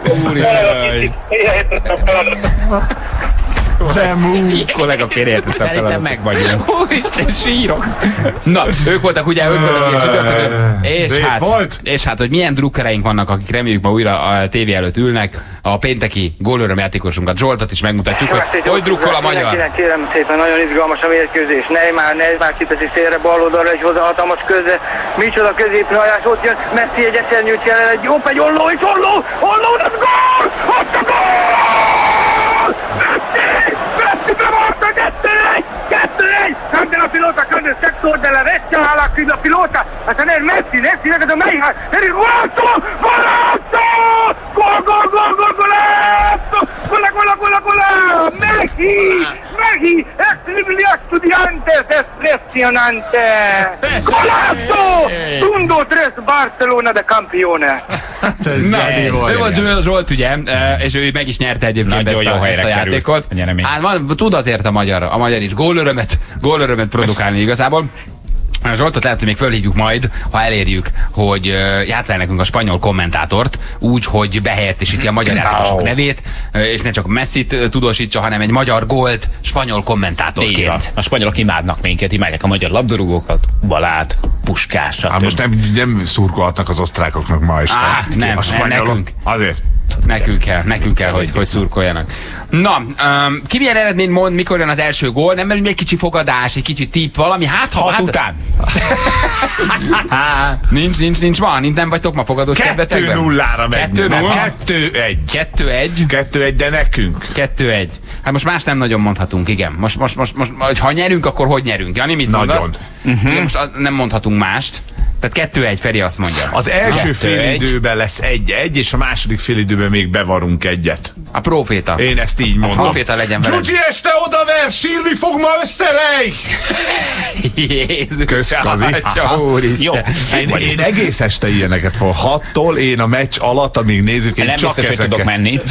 Kollega félreértett a feladat. Szerintem meg vagyunk. Úristen, sírok. Na, ők voltak ugye, és hát, hogy milyen drukkereink vannak, akik reméljük ma újra a tévé előtt ülnek, a pénteki gólöröm játékosunkat, Zsoltot is megmutatjuk, hogy drukkol a magyar. Kérem szépen, nagyon izgalmas a mérkőzés. Neymar kiteszi szélre bal oldalra, egy hozzá hatalmas közre. Micsoda középhajás, ott jön Messi, egy esernyőt jelen, egy jobb, egy olló, az gól! Ott a gól! Messi bemarta, 2-1! Cambia la pilota, cambia il sector della vecchia alla pilota, a tenere Messi, vedo Neymar, per il golazo! Golazo! Messi, estudiante, impressionante! Golazo! 2-3 Barcelona de campione! Ő volt Zsolt, ugye, és ő meg is nyerte egyébként ezt a játékot. Hát tud azért a magyar is gólörömet produkálni igazából. Zsoltot lehet, hogy még fölhívjuk majd, ha elérjük, hogy játsszál nekünk a spanyol kommentátort, úgy, hogy behelyettesíti a magyar játékosok nevét, és ne csak Messit tudósítsa, hanem egy magyar gólt spanyol kommentátorként. A spanyolok imádnak minket, imádják a magyar labdarúgókat, Balát, Puskás. Hát most nem szurkolhatnak az osztrákoknak ma este. Nem, nekünk. Azért. Nekünk kell, hogy szurkoljanak. Na, ki milyen eredményt mond, mikor jön az első gól? Nem merül egy kicsi fogadás, egy kicsi tipp, valami? Hát után. nincs ma? Nem vagytok ma fogadós kedvetekben? 2-0-ra megy. 2-1. 2-1, de nekünk. 2-1. Hát most más nem nagyon mondhatunk, igen. Most ha nyerünk, akkor hogy nyerünk? Jani, mit mondasz? Most nem mondhatunk mást. Tehát 2-1, Feri azt mondja. Az első félidőben lesz 1-1, és a második félidőben még bevarunk egyet. A próféta. Én ezt így mondom. A próféta legyen veled. Gyugyi este odaver, sírni fog ma Öszterei! Jézus, Közkazi. Jó. Én egész este ilyeneket fog. 6-tól én a meccs alatt, amíg nézzük, én nem csak biztos, hogy tudok menni.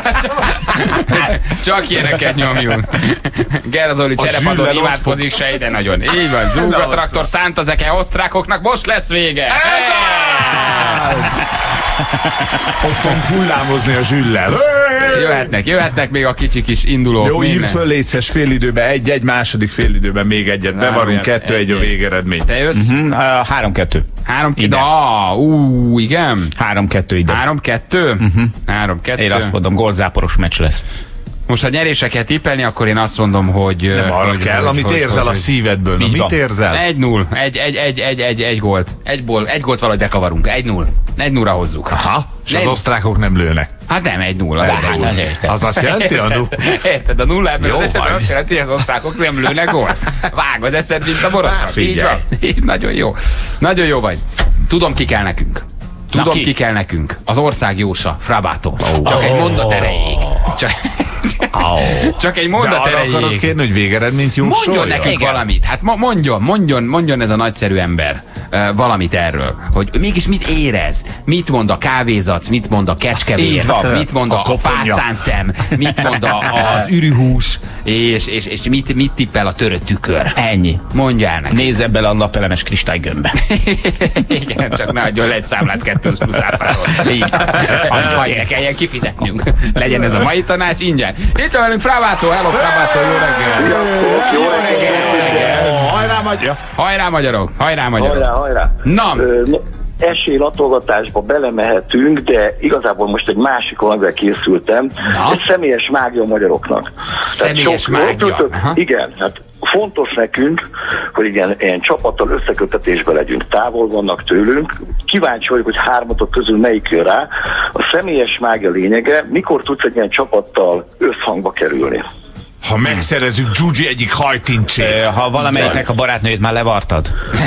Csak ilyeneket nyomjunk. Gerzoli cserepadon imádkozik se, de nagyon. Így van, Zúga traktor szánt ezek osztrákoknak, most lesz vége. Ott fogunk hullámozni a Zsüllel. Jöhetnek még a kicsik is indulók. Jó, írd föl létszes félidőben egy, második félidőben még egyet. Bevarunk 2-1 a végeredmény. Te jössz? 3-2. 3-2. Igen. 3-2 ide. 3-2? 3-2. Én azt mondom, gólzáporos meccs lesz. Most, ha nyeréseket tippelni, akkor én azt mondom, hogy... Nem arra kell, amit érzel a szívedből. Na, mit érzel? 1-0. Egy gólt. Egy gólt valahogy bekavarunk. 1-0. 1-0-ra hozzuk. Aha. És az osztrákok nem lőnek. Hát nem 1-0. Az azt jelenti, a nulla? Érted, a nulla ebben az esetben azt jelenti, hogy az osztrákok nem lőnek gólt. Vág az eszed, mint a boronat. Így van. Így, nagyon jó. Nagyon jó vagy. Tudom, ki kell nekünk. Ki kell nekünk. Az ország jósa, Frabato. Csak egy mondat erejéig. Csak egy mondat erejéig. De arra akarod kérni, hogy végeredményt jósolja? Mondjon nekünk valamit. Hát mondjon ez a nagyszerű ember valamit erről. Hogy mégis mit érez? Mit mond a kávézac? Mit mond a kecskevér? Mit mond a fácánszem? Mit mond az ürűhús? És mit tippel a törött tükör? Ennyi. Mondjál neki. Nézze bele a napelemes kristálygömbbe. Igen, csak ne adjon le egy számlát 2 plusz áfáról. Így. Majd ne kelljen kifizetnünk. Legyen ez a mai tanács ingyen. Itt van velünk Frabato. Hello Frabato, jó reggel. Jó reggel. Hajrá magyarok. Hajrá. Na. Esélylatolgatásba belemehetünk, de igazából most egy másik valamivel készültem. Egy személyes mágia a magyaroknak. Személyes mágia? Igen, hát fontos nekünk, hogy ilyen csapattal összeköttetésben legyünk. Távol vannak tőlünk. Kíváncsi vagyok, hogy hármatok közül melyik jön rá. A személyes mágia lényege, mikor tudsz egy ilyen csapattal összhangba kerülni. Ha megszerezzük Gyugyi egyik hajtincsét. Ha valamelyiknek a barátnőjét már levartad.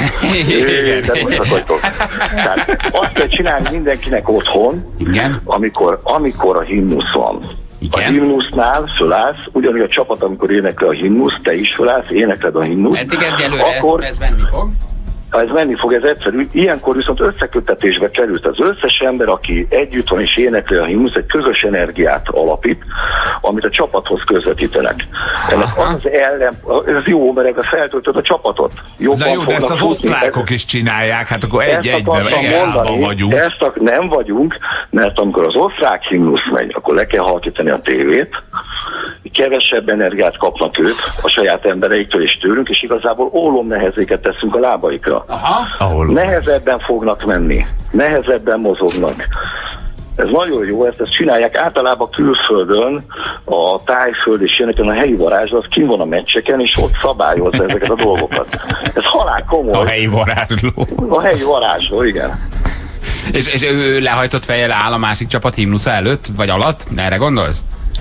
De most akartok. Tehát azt kell csinálni mindenkinek otthon, igen? amikor a himnusz van. Igen? A himnusznál fölállsz, ugyanúgy a csapat, amikor énekel a himnusz, te is fölállsz, énekled a himnusz. Eddig egyelőre ez menni fog. Ez menni fog, ez egyszerű. Ilyenkor viszont összeköttetésbe került az összes ember, aki együtt van és énekli a himnusz, egy közös energiát alapít, amit a csapathoz közvetítenek. Ennek az ez jó, mert ez feltöltöd a csapatot. De jó, de ezt az osztrákok is csinálják, hát akkor egy-egyben vagyunk. Nem vagyunk, mert amikor az osztrák himnusz megy, akkor le kell halkítani a tévét, kevesebb energiát kapnak ők a saját embereiktől és tőlünk, és igazából ólomnehezéket teszünk a lábaikra. Nehezebben fognak menni, nehezebben mozognak. Ez nagyon jó, ezt csinálják általában külföldön, a Tájföld és ilyeneken a helyi varázsló, az kim van a meccseken, és ott szabályozza ezeket a dolgokat. Ez halál komoly. A helyi varázsló. A helyi varázsló, igen. És ő lehajtott fejjel áll a másik csapat himnusza előtt, vagy alatt? Erre gondolsz?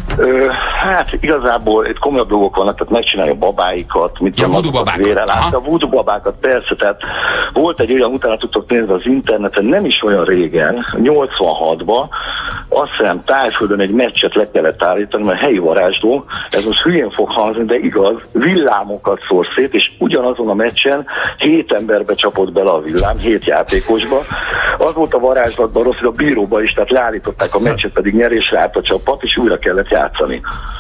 Hát igazából itt komolyabb dolgok vannak, tehát megcsinálja a babáikat, mit a voodoo babákat. A voodoo babákat, persze, tehát volt egy olyan, utána tudtok nézni az interneten, nem is olyan régen, 86-ban, azt hiszem Tájföldön egy meccset le kellett állítani, mert helyi varázsló, ez most hülyén fog hangzni, de igaz, villámokat szór szét, és ugyanazon a meccsen 7 emberbe csapott bele a villám, 7 játékosba. Az volt a varázslatban rossz, hogy a bíróba is, tehát leállították a meccset, pedig nyerésre állt a csapat, és újra kellett játszani.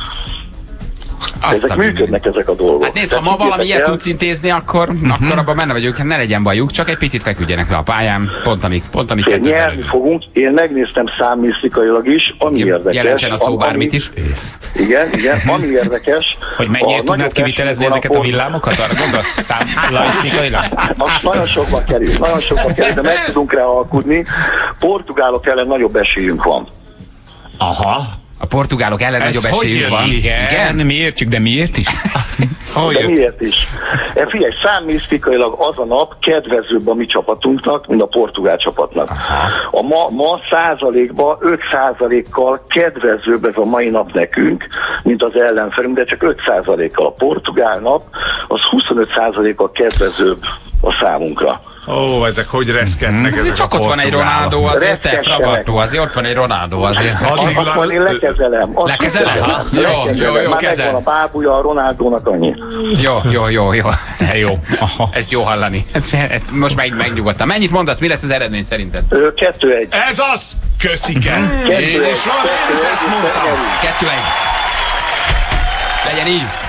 Ezek működnek, ezek a dolgok. Hát nézd, ha ma valami ilyet tudsz intézni, akkor abban benne vagyunk, ne legyen bajuk, csak egy picit feküdjenek le a pályán, pont amik nyerni fogunk. Én megnéztem számmisztikailag is, ami érdekes. Jelentsen a szó bármit is. Igen, ami érdekes. Hogy mennyiért tudnád kivitelezni ezeket a villámokat? Arra gondolsz számlaisztikailag? Nagyon sokba kerül, de meg tudunk rá alkudni. Portugálok ellen nagyobb esélyünk van. Aha. A portugálok ellen nagyobb esélyük van. Igen, mi értjük, de miért is? De miért is? Figyelj, számmisztikailag az a nap kedvezőbb a mi csapatunknak, mint a portugál csapatnak. Ma százalékban 5%-kal kedvezőbb ez a mai nap nekünk, mint az ellenfelünk, de csak 5%-kal. A portugál nap az 25%-kal kedvezőbb a számunkra. Ó, ezek hogy reszketnek ezek csak a ott van egy Ronaldo azért, te Frabato, azért ott van egy Ronaldo azért. Akkor én lekezelem. Lekezelem? Jó, már kezel. megvan a bábúja a Ronaldónak annyi. Jó. Ezt jó hallani. Most megnyugodtam. Mennyit mondasz, mi lesz az eredmény szerinted? 2-1. Ez az! Köszike! Én is ezt mondtam. 2-1. Legyen így.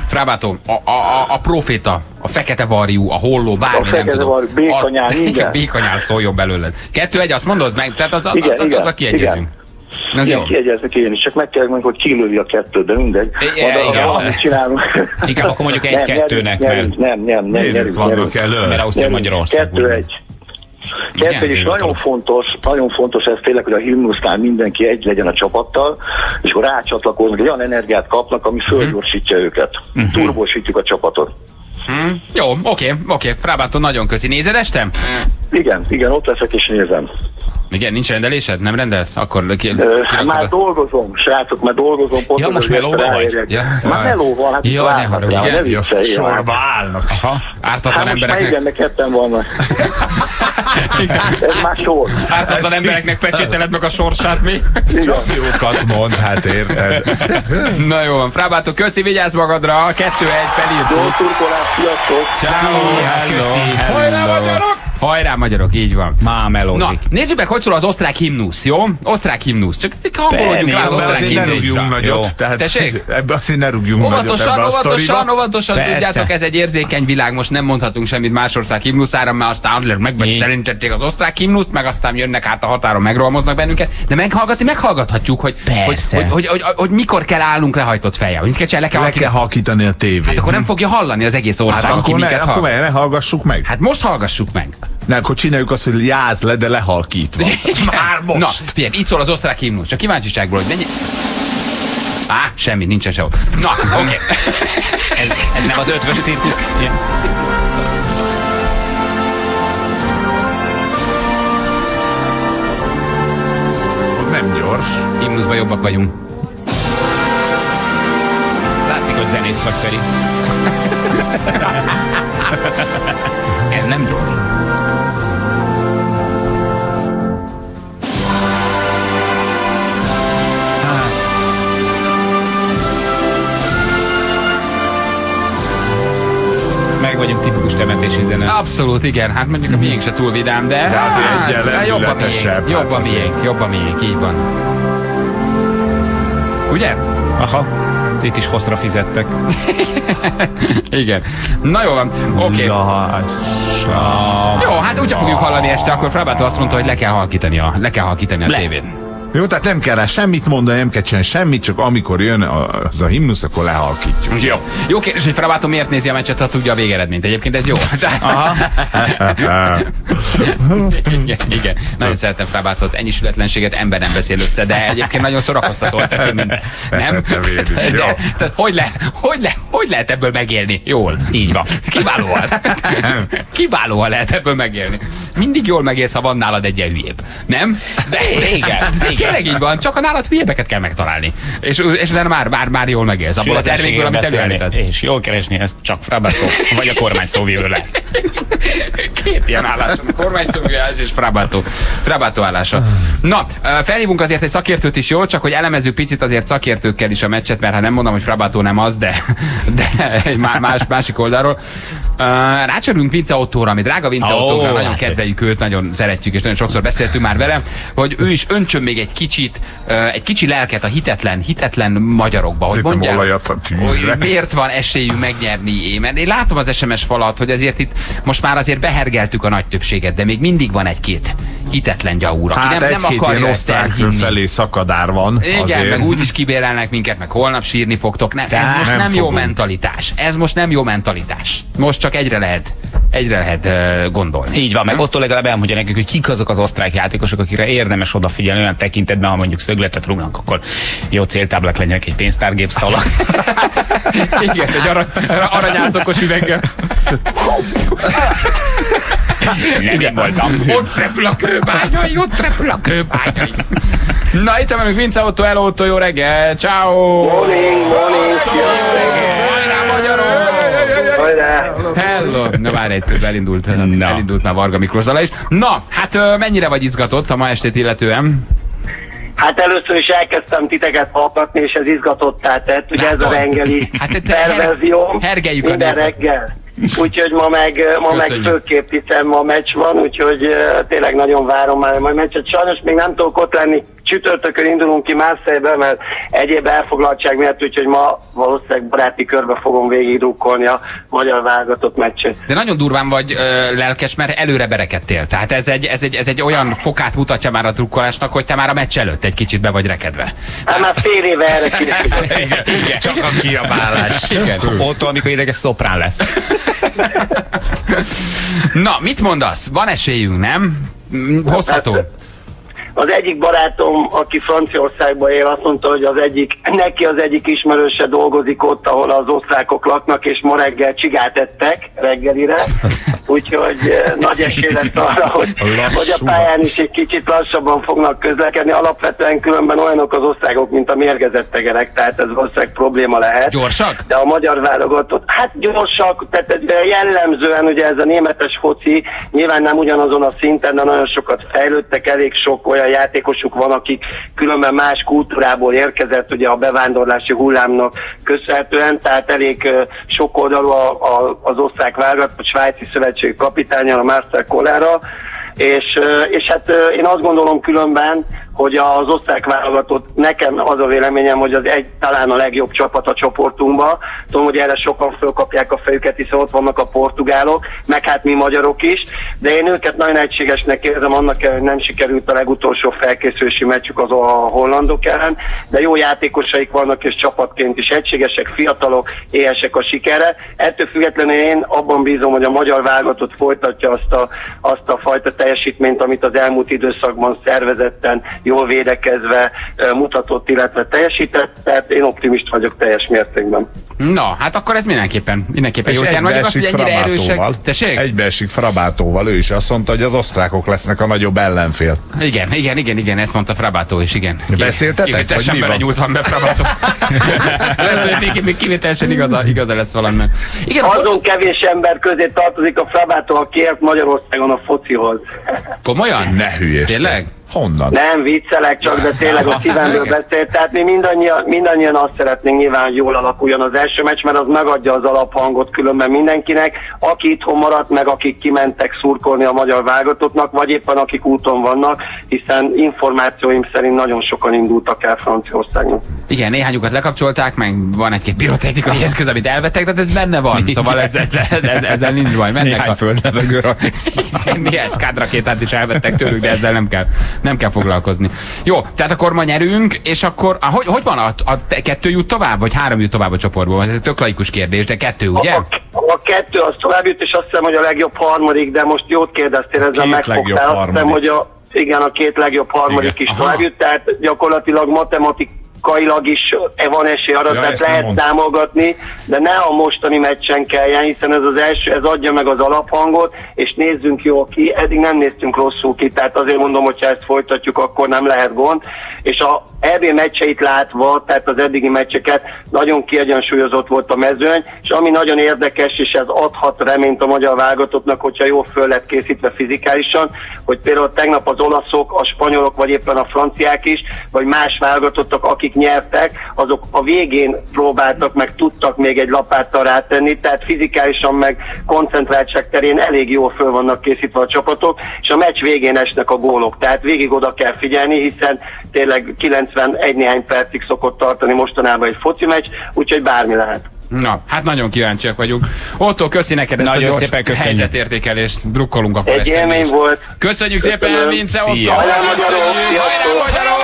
Frábátó, a proféta, a fekete varjú, a holló, bármi, nem tudom. A békanyál, minden. Békanyál szóljon belőled. 2-1, azt mondod meg? Tehát az a kiegyezünk. Igen, kiegyeznek én is, csak meg kell mondani, hogy kilövi a kettőt, de mindegy. Amit csinálunk. Inkább akkor mondjuk 1-2-nek, mert... Nem, vannak elő. Mert Ausztria-Magyarország. 2-1. És nagyon fontos ez tényleg, hogy a himnusznál mindenki egy legyen a csapattal, és akkor rácsatlakoznak, olyan energiát kapnak, ami fölgyorsítja őket. Turbósítjuk a csapatot. Jó, oké. Frábátó, nagyon köszi. Nézed este? Igen, ott leszek és nézem. Igen, nincs rendelésed? Nem rendelsz? Akkor már dolgozom, srácok, már dolgozom. Ja, most melóban vagy? Már melóban, hát ja, ne haragudj. Sorba állnak. Ártatlan embereknek. Hát most már ketten vannak. Ez már sor. Ártatlan embereknek pecsételed meg a sorsát, mi? Csak jókat mond, hát érted. Na jó van, Frábátó, köszi, vigyázz magadra. 2-1 felírtuk. Jó turkolás, sziasztok. Ciao. Hajrá, magyarok! Hajrá, magyarok, így van. Már melózik. Na, nézzük meg, hogy szól az osztrák himnusz, jó? Osztrák himnusz. Csak hangolódjunk rá az osztrák himnuszra. Ne rúgjunk nagyot. Tessék? Ebbe azért ne rúgjunk nagyot ebbe a sztoriba. Óvatosan, tudjátok, ez egy érzékeny világ, most nem mondhatunk semmit más ország himnuszára, mert aztán megbecsitelenítették az osztrák himnuszt, meg aztán jönnek át a határon, megrohamoznak bennünket, de meghallgathatjuk, hogy mikor kell állnunk lehajtott fejjel. Le kell halkítani a tévét. Hát akkor nem fogja hallani az egész ország, hát aki minket hall. Akkor ne hallgassuk meg. Hát most hallgassuk meg. Ne, akkor csináljuk azt, hogy jázz le, de lehalkítva. Már most. Na, figyelj, így szól az osztrák himnusz. Csak kíváncsiságból, hogy mennyi... semmi, nincsen sehol. Na, oké. Ez nem az ötvös cirkusz? Nem gyors. Himnuszban jobbak vagyunk. Látszik, hogy zenész vagy, Feri. Ez nem gyors. Meg vagyunk, tipikus temetési zene. Abszolút, igen. Hát mondjuk a miénk se túl vidám, de azért egyen lendületesebb. Jobb a miénk, így van. Ugye? Aha. Itt is hosszra fizettek. Igen. Na jó van, oké. Jó, hát úgyse fogjuk hallani este, akkor Frábátó azt mondta, hogy le kell halkítani a tévét. Jó, tehát nem kell rá semmit mondani, nem kell csinálni semmit, csak amikor jön az a himnusz, akkor lehalkítjuk. Jó kérdés, hogy Frábátó miért nézi a meccset, ha tudja a végeredményt. Egyébként ez jó. Igen. Nagyon szeretem Frábátót, ennyi sületlenséget ember nem beszél össze, de egyébként nagyon szórakoztatóan teszi mindezt. Nem? De hogy lehet ebből megélni? Jól. Így van. Kiválóan lehet ebből megélni. Mindig jól megélsz, ha van nálad egy ilyen hülyébb. Nem? De igen. Tényleg így van, csak a nálad hülyébeket kell megtalálni. És már jól megélsz. Abból a termékből, amit előállítasz. És jól keresni, ezt csak Frábátó, vagy a kormány szóvivő lehet. Két ilyen álláson, a kormány szóvivő és Frábátó állása. Na, felhívunk azért egy szakértőt is, jól, csak hogy elemezzük picit azért szakértőkkel is a meccset, mert ha nem mondom, hogy Frábátó nem az, de egy másik oldalról. Rácsörünk Vince Ottóra, ami drága Vince Ottóra, nagyon kedveljük őt, nagyon szeretjük, és nagyon sokszor beszéltünk már vele, hogy ő is öntsön még egy kicsi lelket a hitetlen magyarokba, hogy mondják, hogy miért van esélyünk megnyerni. Mert én látom az SMS falat, hogy azért itt most már azért behergeltük a nagy többséget, de még mindig van egy-két hitetlen gyaúr, aki hát nem akarja ilyen osztrákről felé szakadár van. Igen, azért. meg úgy is kibérelnek minket, meg holnap sírni fogtok. Ez most nem jó mentalitás. Ez most nem jó mentalitás. Most csak egyre lehet gondolni. Így van, meg Ottó legalább elmondja nekik, hogy kik azok az osztrák játékosok, akikre érdemes odafigyelni olyan tekintetben, ha mondjuk szögletet rúgnak, akkor jó céltáblák legyenek egy pénztárgép szalag. Igen, egy aranyászokos üveggel. Nem én voltam. Ott repül a kőbányai. Na, itt van Vince Otto, hello Otto, jó reggel, ciao. Morning. Jó reggel, hajrá magyarok. Hello. Na várj, egy közben elindult már Varga Miklós dala is. Na, hát mennyire vagy izgatott a ma estét illetően? Hát először is elkezdtem titeket hallgatni, és ez izgatottá tett, ugye ez a reggeli verzió minden reggel. úgyhogy ma meg főképp, hiszen ma meccs van, úgyhogy tényleg nagyon várom már a meccset. Sajnos még nem tudok ott lenni, csütörtökön indulunk ki Marseille-be, mert egyéb elfoglaltság miatt, úgyhogy ma valószínűleg baráti körbe fogom végigdrukkolni a magyar válogatott meccset. De nagyon durván vagy lelkes, mert előre berekedtél. Tehát ez egy olyan fokát mutatja már a drukkolásnak, hogy te már a meccs előtt egy kicsit be vagy rekedve. Hát már fél éve erre készülök. Igen, csak a kiabálás. Ottól, amikor ideges szoprán lesz. Na, mit mondasz? Van esélyünk, nem? Hozható? Az egyik barátom, aki Franciaországban él, azt mondta, hogy neki az egyik ismerőse dolgozik ott, ahol az osztrákok laknak, és ma reggel csigát ettek reggelire. Úgyhogy nagy esély lesz arra, hogy a pályán is egy kicsit lassabban fognak közlekedni. Alapvetően különben olyanok az osztrákok, mint a mérgezett tegerek, tehát ez valószínűleg probléma lehet. Gyorsak? De a magyar válogatott, hát gyorsak, tehát jellemzően ugye ez a németes foci nyilván nem ugyanazon a szinten, de nagyon sokat fejlődtek, elég sok olyan játékosuk van, akik különben más kultúrából érkezett, ugye a bevándorlási hullámnak köszönhetően, tehát elég sokoldalú az osztrák válogatott, a svájci szövetség kapitánya, a Marcel Kollára, és hát én azt gondolom különben, hogy az osztrák válogatott, nekem az a véleményem, hogy az talán a legjobb csapat a csoportunkban. Tudom, hogy erre sokan fölkapják a fejüket, hiszen ott vannak a portugálok, meg hát mi magyarok is, de én őket nagyon egységesnek érzem, annak hogy nem sikerült a legutolsó felkészülési meccsük az a hollandok ellen, de jó játékosaik vannak, és csapatként is egységesek, fiatalok, éhesek a sikerre. Ettől függetlenül én abban bízom, hogy a magyar válogatott folytatja azt a fajta teljesítményt, amit az elmúlt időszakban szervezetten, jól védekezve mutatott, illetve teljesített, tehát én optimist vagyok teljes mértékben. Na, hát akkor ez mindenképpen jó. És egybeesik Frabátóval, ő is azt mondta, hogy az osztrákok lesznek a nagyobb ellenfél. Igen, ezt mondta Frabátó is, igen. Beszéltetek, hogy mi van? Nyúltam be Frabátó. Lehet, hogy még kivételesen igaza lesz valami. Igen, azon kevés ember közé tartozik a Frabátó, aki ért Magyarországon a focihoz. Komolyan? Ne hülyeskedj. Tényleg? Honnan? Nem, viccelek csak, de tényleg a szívemből beszélt. Tehát mi mindannyian azt szeretnénk nyilván, hogy jól alakuljon az első meccs, mert az megadja az alaphangot különben mindenkinek, aki itthon maradt, meg akik kimentek szurkolni a magyar válogatottnak, vagy éppen akik úton vannak, hiszen információim szerint nagyon sokan indultak el Franciaországnak. Igen, néhányukat lekapcsolták, meg van egy-két pirotechnikai eszköz, amit elvettek, de ez benne van, szóval ezzel nincs baj. Néhány földlevegőre. Mi eszkádrakétát is elvettek tőlük, de ezzel nem kell foglalkozni. Jó, tehát akkor ma nyerünk, és akkor hogy van a 2 jut tovább, vagy 3 jut tovább a csoportból? Ez egy tök laikus kérdés, de 2, ugye? A 2 az tovább jut, és azt hiszem, hogy a legjobb harmadik, de most jót kérdeztél, ezzel megfogtál. Azt hiszem, hogy a 2 legjobb harmadik is tovább jut, tehát gyakorlatilag matematikailag is van esély arra, tehát lehet támogatni, de ne a mostani meccsen kelljen, hiszen ez az első, ez adja meg az alaphangot, és nézzünk jól ki, eddig nem néztünk rosszul ki, tehát azért mondom, hogyha ezt folytatjuk, akkor nem lehet gond, és a EB meccseit látva, tehát az eddigi meccseket, nagyon kiegyensúlyozott volt a mezőny, és ami nagyon érdekes, és ez adhat reményt a magyar válogatottnak, hogyha jól föl lett készítve fizikálisan, hogy például tegnap az olaszok, a spanyolok, vagy éppen a franciák is, vagy más válogatottak, akik nyertek, azok a végén próbáltak, meg tudtak még egy lapáttal rátenni, tehát fizikálisan meg koncentráltság terén elég jól föl vannak készítve a csapatok, és a meccs végén esnek a gólok, tehát végig oda kell figyelni, hiszen tényleg 91 néhány percig szokott tartani mostanában egy foci meccs, úgyhogy bármi lehet. Na, hát nagyon kíváncsiak vagyunk. Ottó, köszi neked ezt nagyon a gyors helyzetértékelést, drukkolunk akkor egy élmény volt. Köszönjük szépen, Vince Ottó! Hajrá magyarok!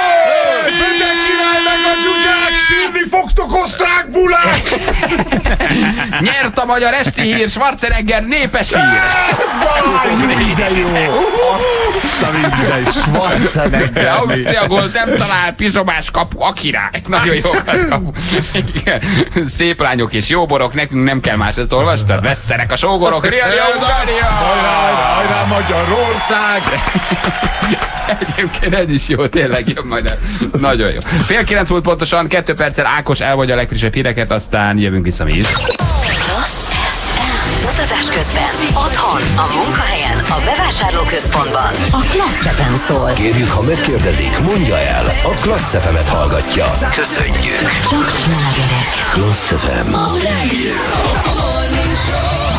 Sírni fogtok, osztrák bulák! Nyert a magyar esti hír, Schwarzenegger népes hír! De jó! Azt a minden, Schwarzenegger! Ausztria gólt nem talál, pizsomás kapu, a király! Nagyon jó kapu. Szép lányok és jó borok, nekünk nem kell más, ezt olvastad? Veszszerek a sógorok, Ria! Hajrá Magyarország! Egyébként ez is jó, tényleg jön majd el. Nagyon jó. 8:30 volt pontosan, 2 perccel Ákos elmondja a legfrissebb híreket, aztán jövünk vissza mi is. Klassz FM. Utazás közben, otthon, a munkahelyen, a bevásárlóközpontban. A Klassz FM szól. Kérjük, ha megkérdezik, mondja el, a Klassz FM-et hallgatja. Köszönjük. Csak slágerek. Klassz FM. A rádió.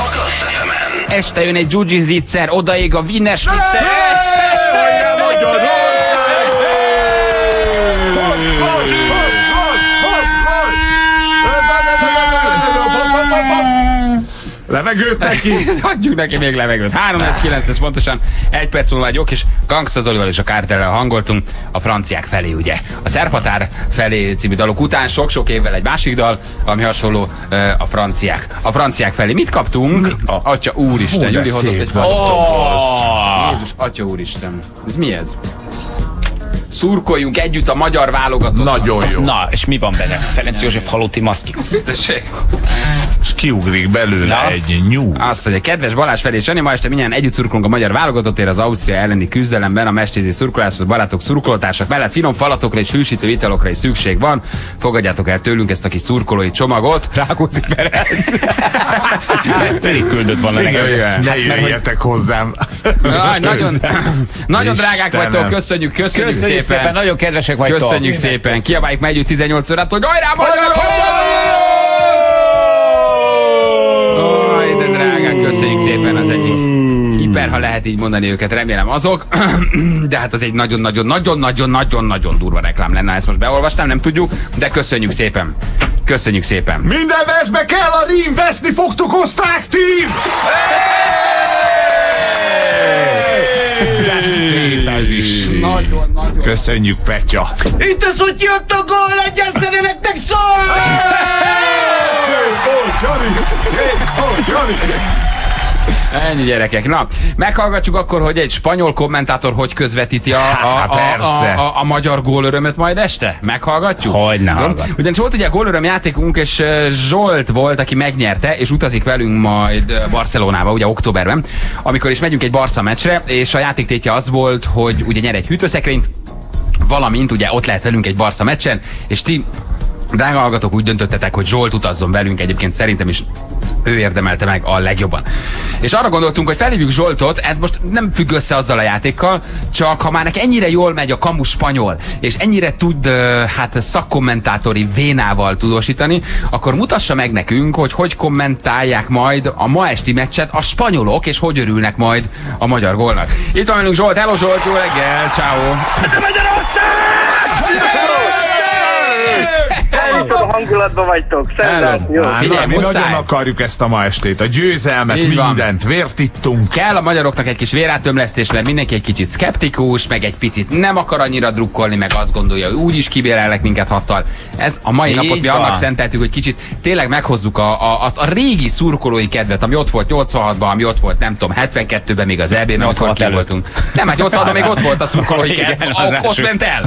este jön egy dzsuzsi-zicser, odaég a Wiener Schnitzel. Levegőt neki! Adjuk neki még levegőt. 3-9, ez pontosan 1 perc múlva egy jó kis Gangsta Zolival és a Kártellel hangoltunk a franciák felé, ugye. A Szerb határ felé című dalok után sok-sok évvel egy másik dal, ami hasonló, a franciák felé. Mit kaptunk? Atya úristen, Júli hozott egy... Jézus, Atya úristen. Ez mi ez? Szurkoljunk együtt a magyar válogatott. Nagyon jó. Na, és mi van benne? Ferenc József Halóti maszki. És kiugrik belőle egy nyú. Azt mondja, kedves Balázs felé, Csani, ma este mindjárt együtt szurkolunk a magyar válogatottért az Ausztria elleni küzdelemben. A mestézi szurkoláshoz barátok, szurkolótársak mellett finom falatokra és hűsítő italokra is szükség van. Fogadjátok el tőlünk ezt a kis szurkolói csomagot. Rákóczi Ferenc. Feli küldött volna nekem. Ne jöjjetek hozzám. Nagyon drágák vagytok, köszönjük szépen. Nagyon kedvesek vagytok. Köszönjük szépen. Kiabáljuk meg együtt 18 órát, hogy hajrá magyar! De drágák, köszönjük szépen, az egyik hiper, ha lehet így mondani őket, remélem azok. De hát az egy nagyon-nagyon durva reklám lenne, ezt most beolvastam, nem tudjuk, de köszönjük szépen. Köszönjük szépen. Minden veszbe kell a rím, veszni fogtok, osztrák tím! De szép ez is. Nagyon. Köszönjük, Petya. Itt az, hogy jött a gól, egyeztere nektek szól! Ennyi, gyerekek. Na, meghallgatjuk akkor, hogy egy spanyol kommentátor hogy közvetíti a magyar gólörömöt majd este? Meghallgatjuk? Hogyne hallgat. Ugyanis volt ugye a gólöröm játékunk, és Zsolt volt, aki megnyerte, és utazik velünk majd Barcelonába, ugye októberben, amikor is megyünk egy Barca meccsre, és a játéktétje az volt, hogy ugye nyer egy hűtőszekrényt, valamint ugye ott lehet velünk egy Barca meccsen, és ti, drága hallgatók, úgy döntöttetek, hogy Zsolt utazzon velünk, egyébként szerintem is ő érdemelte meg a legjobban. És arra gondoltunk, hogy felhívjuk Zsoltot, ez most nem függ össze azzal a játékkal, csak ha már neki ennyire jól megy a kamu spanyol, és ennyire tud szakkommentátori vénával tudósítani, akkor mutassa meg nekünk, hogy kommentálják majd a ma esti meccset a spanyolok, és hogy örülnek majd a magyar gólnak. Itt van velünk Zsolt, hello Zsolt, jó reggel, ciao. A hangulatban vagytok, szerdán, jó. Figyelj, mi nagyon akarjuk ezt a ma estét, a győzelmet, így mindent, vért ittunk. Kell a magyaroknak egy kis vérátömlesztés, mert mindenki egy kicsit szkeptikus, meg egy picit nem akar annyira drukkolni, meg azt gondolja, hogy úgyis kibérelnek minket 6-tal. Ez a mai napot mi annak szenteltük, hogy kicsit tényleg meghozzuk a régi szurkolói kedvet, ami ott volt 86-ban, ami ott volt, nem tudom, 72-ben még az EB-ben, amikor ki voltunk. Nem, hát 86-ban még ott volt a szurkolói kedv, ott ment el.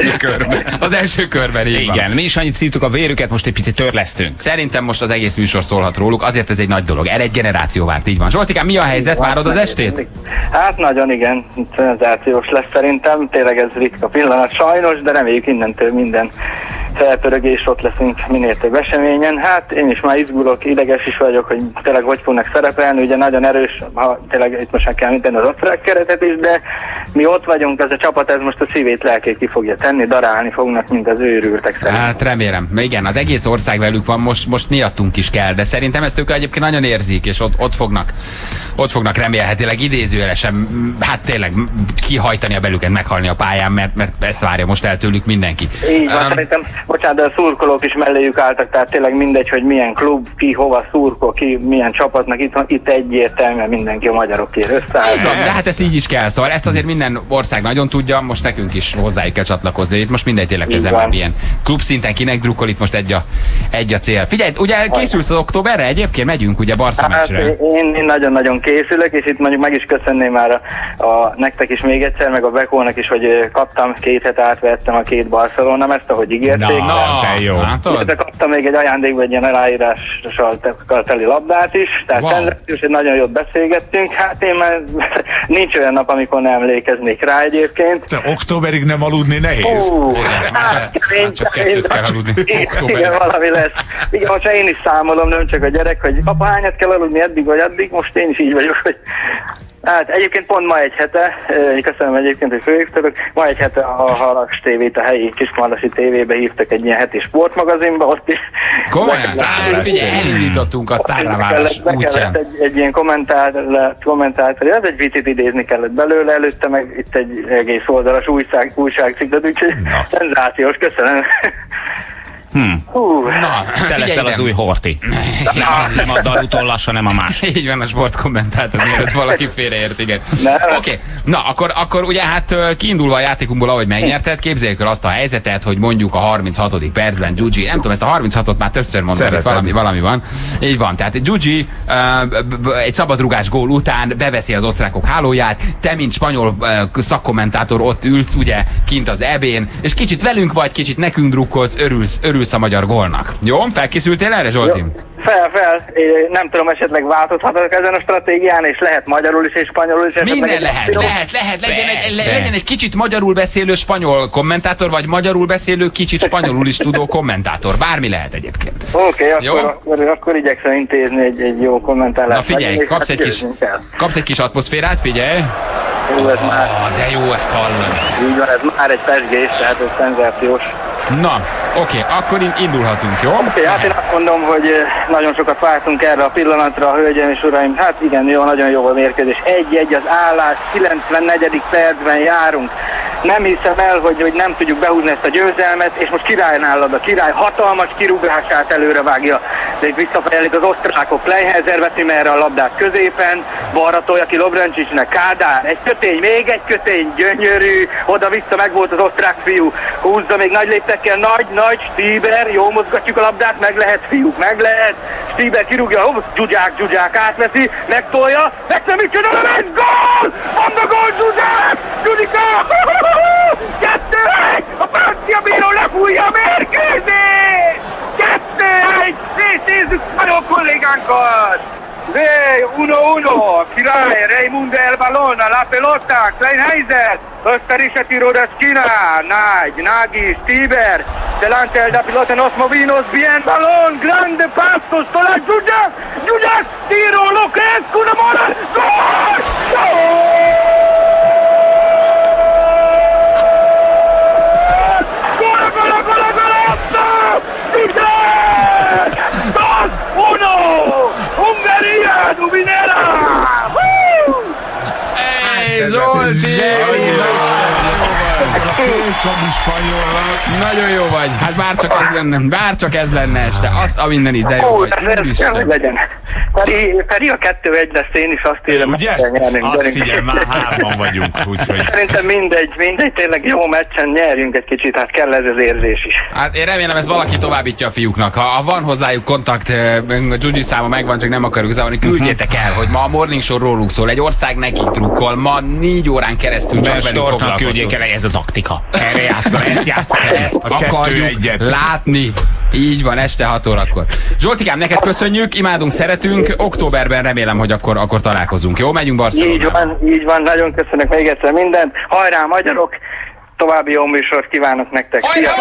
Az első körben. Igen, mi is annyit szívtuk a vérüket, most egy picit törlesztünk. Szerintem most az egész műsor szólhat róluk, azért ez egy nagy dolog. Erre egy generáció várt, így van. Zsoltikám, mi a helyzet? Várod az estét? Hát nagyon igen, szenzációs lesz szerintem. Tényleg ez ritka pillanat sajnos, de reméljük innentől minden felpörögés, ott leszünk minél több eseményen. Hát én is már izgulok, ideges is vagyok, hogy tényleg hogy fognak szerepelni. Ugye nagyon erős, ha tényleg itt most meg kell tenni az osztrák keretet is, de mi ott vagyunk, ez a csapat, ez most a szívét, lelkét ki fogja tenni, darálni fognak, mint az őrültek szerint. Hát remélem. Igen, az egész ország velük van, most miattunk is kell, de szerintem ezt ők egyébként nagyon érzik, és ott fognak remélhetőleg idézőjelesen, hát tényleg kihajtani a belüket, meghalni a pályán, mert ezt várja most el tőlük mindenki. Így van, szerintem, bocsánat, de a szurkolók is melléjük álltak, tehát tényleg mindegy, hogy milyen klub, ki hova szurkol, ki milyen csapatnak, itt egyértelműen mindenki a magyarokért összeáll. De hát ezt így is kell, szóval ezt azért minden ország nagyon tudja, most nekünk is hozzájuk kell csatlakozni, itt most mindegy tényleg ezen már milyen klubszinten kinek drukkol, itt most egy a cél. Figyelj, ugye készülsz az októberre, egyébként megyünk ugye Barca meccsre. Én nagyon-nagyon készülök, és itt mondjuk meg is köszönném már nektek is még egyszer, meg a Bekónak is, hogy kaptam 2 hete átvettem a 2 Barcelona mezt, ahogy ígérték. Te jó. De kaptam még egy ajándékba egy ilyen aláírással teli labdát is, tehát szenzációs, hogy nagyon jót beszélgettünk. Hát én már nincs olyan nap, amikor nem emlékeznék rá egyébként. Te októberig nem aludni nehéz. Csak 2 kell aludni. Igen, valami lesz. Igen, most én is számolom, nem csak a gyerek, hogy apa, hányat kell aludni eddig vagy addig, most én is így vagyok, hogy Hát egyébként pont ma egy hete, köszönöm egyébként, hogy fölhívtatok, ma egy hete a Halax TV-t, a helyi Kiskunvalasi TV-be hívtak egy ilyen heti sportmagazinba, ott is... Komolyan, figyelj, elindítottunk a sztárráválás útján. Kellett egy ilyen kommentátor, ez egy vicit idézni kellett belőle, előtte meg itt egy egész oldalas újságcikket, úgyhogy szenzációs, köszönöm. Na, te leszel az új Horti. Nem a Darutól lassan, nem a másik. Így van a sportkommentátor, mielőtt valaki félreért, igen. Oké, na akkor ugye hát kiindulva a játékunkból, ahogy megnyerted, képzeljük el azt a helyzetet, hogy mondjuk a 36. percben Gyugyi, nem tudom, ezt a 36-ot már többször mondtam, itt valami van. Így van, tehát Gyugyi egy szabadrugás gól után beveszi az osztrákok hálóját, te, mint spanyol szakkommentátor ott ülsz, ugye, kint az EB-n, és kicsit velünk vagy, kicsit nekünk drukkolsz, örülsz a magyar gólnak. Jó? Felkészültél erre, Zsolti? Fel. Én nem tudom, esetleg változhatok ezen a stratégián, és lehet magyarul is és spanyolul is. Minden lehet. Legyen egy kicsit magyarul beszélő spanyol kommentátor, vagy magyarul beszélő, kicsit spanyolul is tudó kommentátor. Bármi lehet egyébként. Oké, akkor igyekszem intézni egy jó kommentálást. Na figyelj, kapsz egy kis atmoszférát, figyelj. Jó, ez már. De jó ezt hallani. Így van, ez már egy pesgés, tehát ez szenzációs. Na, oké, akkor indulhatunk, jó? Oké, hát én azt mondom, hogy nagyon sokat vártunk erre a pillanatra, hölgyeim és uraim. Hát igen, jó, nagyon jó a mérkőzés. 1-1 az állás, 94. percben járunk. Nem hiszem el, hogy nem tudjuk behúzni ezt a győzelmet, és most Király nálad a Király hatalmas kirúgását előre vágja. De itt visszafejelik az osztrákok, Kleinheiser veszi merre a labdát középen, balra tolja ki Lovrencsicsnek, Kádár, egy kötény, még egy kötény, gyönyörű, oda-vissza meg volt az osztrák fiú, húzza még nagy léptekkel, nagy, Stieber, jó mozgatjuk a labdát, meg lehet fiúk, meg lehet, Stieber kirúgja, Gyugyák átveszi, megtolja, megszem is csinál, egy gól! Van a gól, Gyudika! 2-1! A francia bíró lefújja a mérkőzést! 2-1! Nézzük spanyol kollégánkat! 1-1, Király, Raimundo el balón, la pelota, Kleinheiser, Österreich tiro de esquina, Nagy, Stieber, delante de la pelota, nos movimos bien, balón, grande paso, sola Gyugyák, tiro, lo que es, una mola, gol! Ungaria, Dubinera! Hey, Zsolti! Nagyon jó vagy. Hát bárcsak ez lenne este. Azt a mindenit, de jó vagy. Legyen. Feri a 2-1 lesz, én is azt érem, ugye? Azt figyelj, már 3-an vagyunk, úgyhogy... Szerintem mindegy, tényleg jó meccsen nyerjünk egy kicsit, hát kell ez az érzés is. Hát én remélem, ez valaki továbbítja a fiúknak. Ha van hozzájuk kontakt, a Gyugyi száma megvan, csak nem akarjuk zavarni, küldjétek el, hogy ma a Morning Show róluk szól, egy ország neki drukkol, ma 4 órán keresztül csak velünk foglalkoztunk. Küldjék el, ez a taktika. Erre játszol, ezt akarjuk látni. Így van, este 6 órakor. Zsoltikám, neked köszönjük, imádunk, szeretünk. Októberben remélem, hogy akkor találkozunk. Jó, megyünk Barcelonába. Így van, nagyon köszönök még egyszer mindent. Hajrá, magyarok! További jó műsort kívánok nektek. Sziasztok!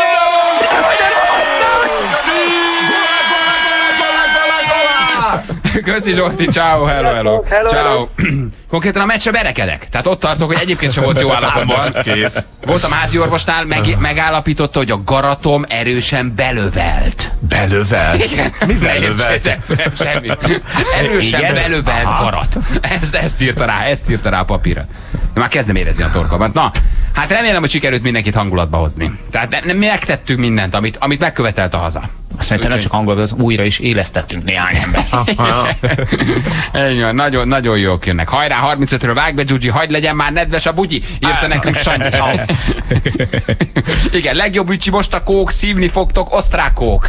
Köszi Zsolti, ciao, hello. Ciao. Konkrétan a meccsre berekedek. Tehát ott tartok, hogy egyébként sem volt jó állapotban. Voltam házi orvosnál, megállapította, hogy a garatom erősen belövelt. Belövelt? Igen. Mivel lövelt? Semmi. Erősen belövelt garat. Ezt írta rá a papírra. Már kezdem érezni a torkomat. Na, hát remélem, hogy sikerült mindenkit hangulatba hozni. Tehát mi megtettünk mindent, amit megkövetelt a haza. Szerintem nem csak hangulatban, újra is élesztettünk néhány ember. Nagyon jók jönnek. Hajrá, 35-ről vág be, Gyugyi, hagyd legyen már nedves a bugyi, írta nekünk Sanyi. Igen, legjobb ücsi most a kók, szívni fogtok, osztrákok.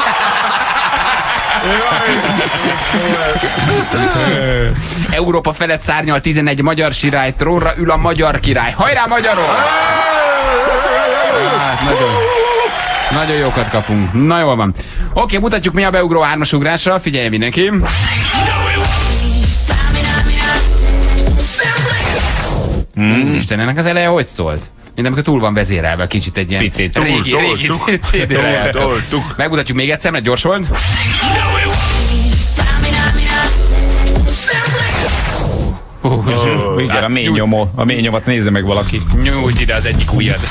Európa felett szárnyal 11 magyar sirály, trónra ül a magyar király. Hajrá, magyarok! Nagyon jókat kapunk. Na jól van. Oké, mutatjuk mi a beugró 3-as ugrásra. Figyelj mindenki. Isten, ennek az eleje hogy szólt? Mint amikor túl van vezérelve, kicsit egy ilyen régi CD-re. Megmutatjuk még egyszer, mert gyors volt. Igen, a mély nyomat nézze meg valaki. Nyújt ide az egyik ujjad.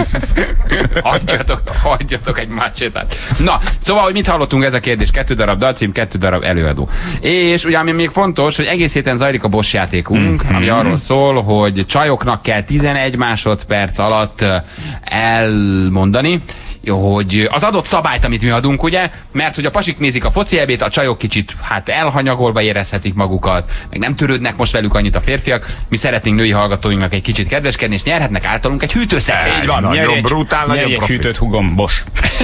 Hagyjatok egy macsétát. Na, szóval, hogy mit hallottunk, ez a kérdés. 2 darab dalcím, 2 darab előadó. És ugye, ami még fontos, hogy egész héten zajlik a Boss játékunk, ami arról szól, hogy csajoknak kell 11 másodperc alatt elmondani, hogy az adott szabályt, amit mi adunk, ugye, mert hogy a pasik nézik a foci EB-t, a csajok kicsit elhanyagolva érezhetik magukat, meg nem törődnek most velük annyit a férfiak, mi szeretnénk női hallgatóinknak egy kicsit kedveskedni, és nyerhetnek általunk egy hűtőszert. Így van, nagyon brutál, nagyon profi. Hűtőt húgom, Boss.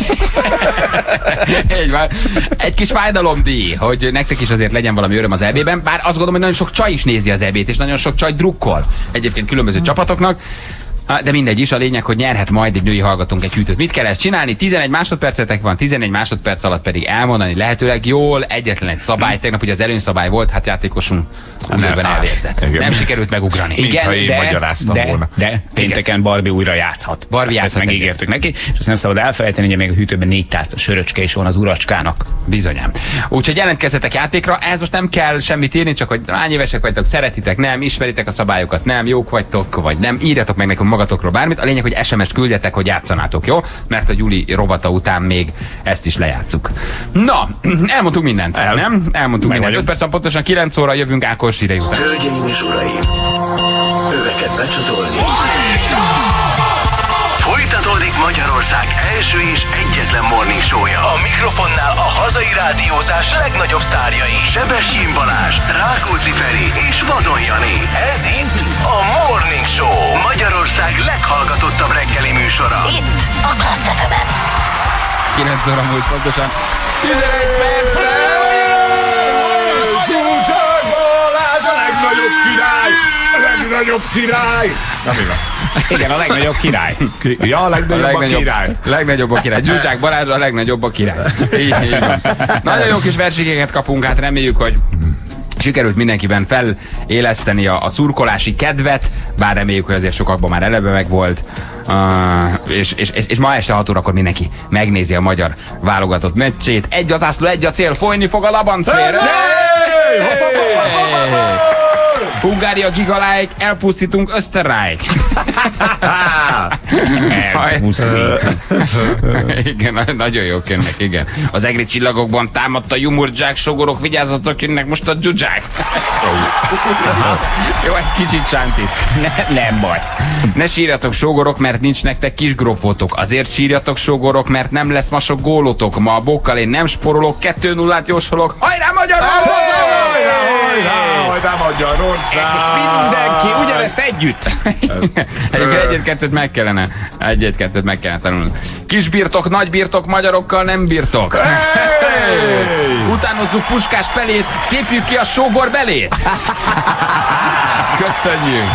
Így van. Egy kis fájdalomdíj, hogy nektek is azért legyen valami öröm az EB-ben, bár azt gondolom, hogy nagyon sok csaj is nézi az EB-t, és nagyon sok csaj drukkol egyébként különböző csapatoknak. De mindegy is, a lényeg, hogy nyerhet majd egy női hallgatónk egy hűtőt. Mit kell ezt csinálni? 11 másodpercetek van, 11 másodperc alatt pedig elmondani lehetőleg jól egyetlen egy szabály. Tegnap ugye az előnyszabály volt, hát játékosunk újra elvérzett. Nem sikerült megugrani. Igen, de pénteken Barbie újra játszhat. Barbie játszhat. Ezt megígértük neki, és azt nem szabad elfelejteni, hogy még a hűtőben 4 tálca söröcske is van az uracskának. Bizonyám. Úgyhogy jelentkezzetek játékra, ez most nem kell semmit írni, csak hogy hány évesek vagytok, szeretitek, nem, ismeritek a szabályokat, nem, jók vagytok, vagy nem, írjatok meg nekünk magatokról bármit. A lényeg, hogy SMS-t küldjetek, hogy játszanátok, jó? Mert a Gyuli rovata után még ezt is lejátszuk. Na, elmondtuk mindent, nem? Elmondtuk mindent. 5 percen pontosan 9 óra jövünk Ákos ide után. Hölgyeim és uraim, öveket becsatolni. Folytatódik Magyarország első és egyetlen morning show-ja. A mikrofonnál a hazai rádiózás legnagyobb sztárjai. Sebestyén Balázs, Rákóczi Feri és Vadon Jani. Ez itt a Morning Show. Magyarország leghallgatottabb reggeli műsora. Itt a Klassz FM-en. 9 óra múlt pontosan 11 percre. Zsúcsák Balázs a legnagyobb király! A legnagyobb király! Na, mi van? Igen, a legnagyobb király. Ja, a legnagyobb a király. Legnagyobb a király. Zsúcsák Balázs a legnagyobb a király. Így van. Nagyon jó kis versenyeket kapunk, hát reméljük, hogy sikerült mindenkiben feléleszteni a szurkolási kedvet, bár reméljük, hogy azért sokakban már eleve megvolt. És ma este 6 órakor mindenki megnézi a magyar válogatott meccsét. Egy az ászló, egy a cél, folyni fog a labancfér. Hungária gigalike, elpusztítunk Österreich. Igen, nagyon jó könnek, igen. Az egri csillagokban támadt a Jumurdzsák, sogorok, vigyázzatok, jönnek most a dzsudzsák. Jó, ez kicsit sántít. Nem baj. Ne sírjatok, sógorok, mert nincs nektek kis grófotok. Azért sírjatok, sógorok, mert nem lesz ma sok gólotok. Ma a bokkal én nem sporolok, 2-0-át jósolok. Hajrá Magyarország! Hajrá Magyarország! És most mindenki ugyanezt együtt. Egyet-kettőt meg kellene. Egyet-kettőt meg kellene tanulni. Kis birtok, nagy birtok, magyarokkal nem birtok. Utánozzuk Puskás Pelét, tépjük ki a sógor belét. Köszönjük.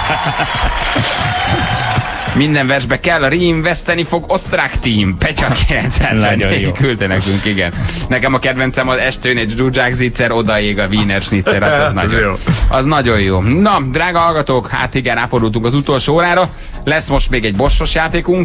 Minden versbe kell a rím, veszteni fog osztrák tím. Petya 904 küldte nekünk, igen. Nekem a kedvencem az Estőnécs Zsuzsák zicser, odaég a Wiener Schnitzer, hát az nagyon jó. Az nagyon jó. Na, drága hallgatók, hát igen, ráfordultunk az utolsó órára. Lesz most még egy bossos játékunk.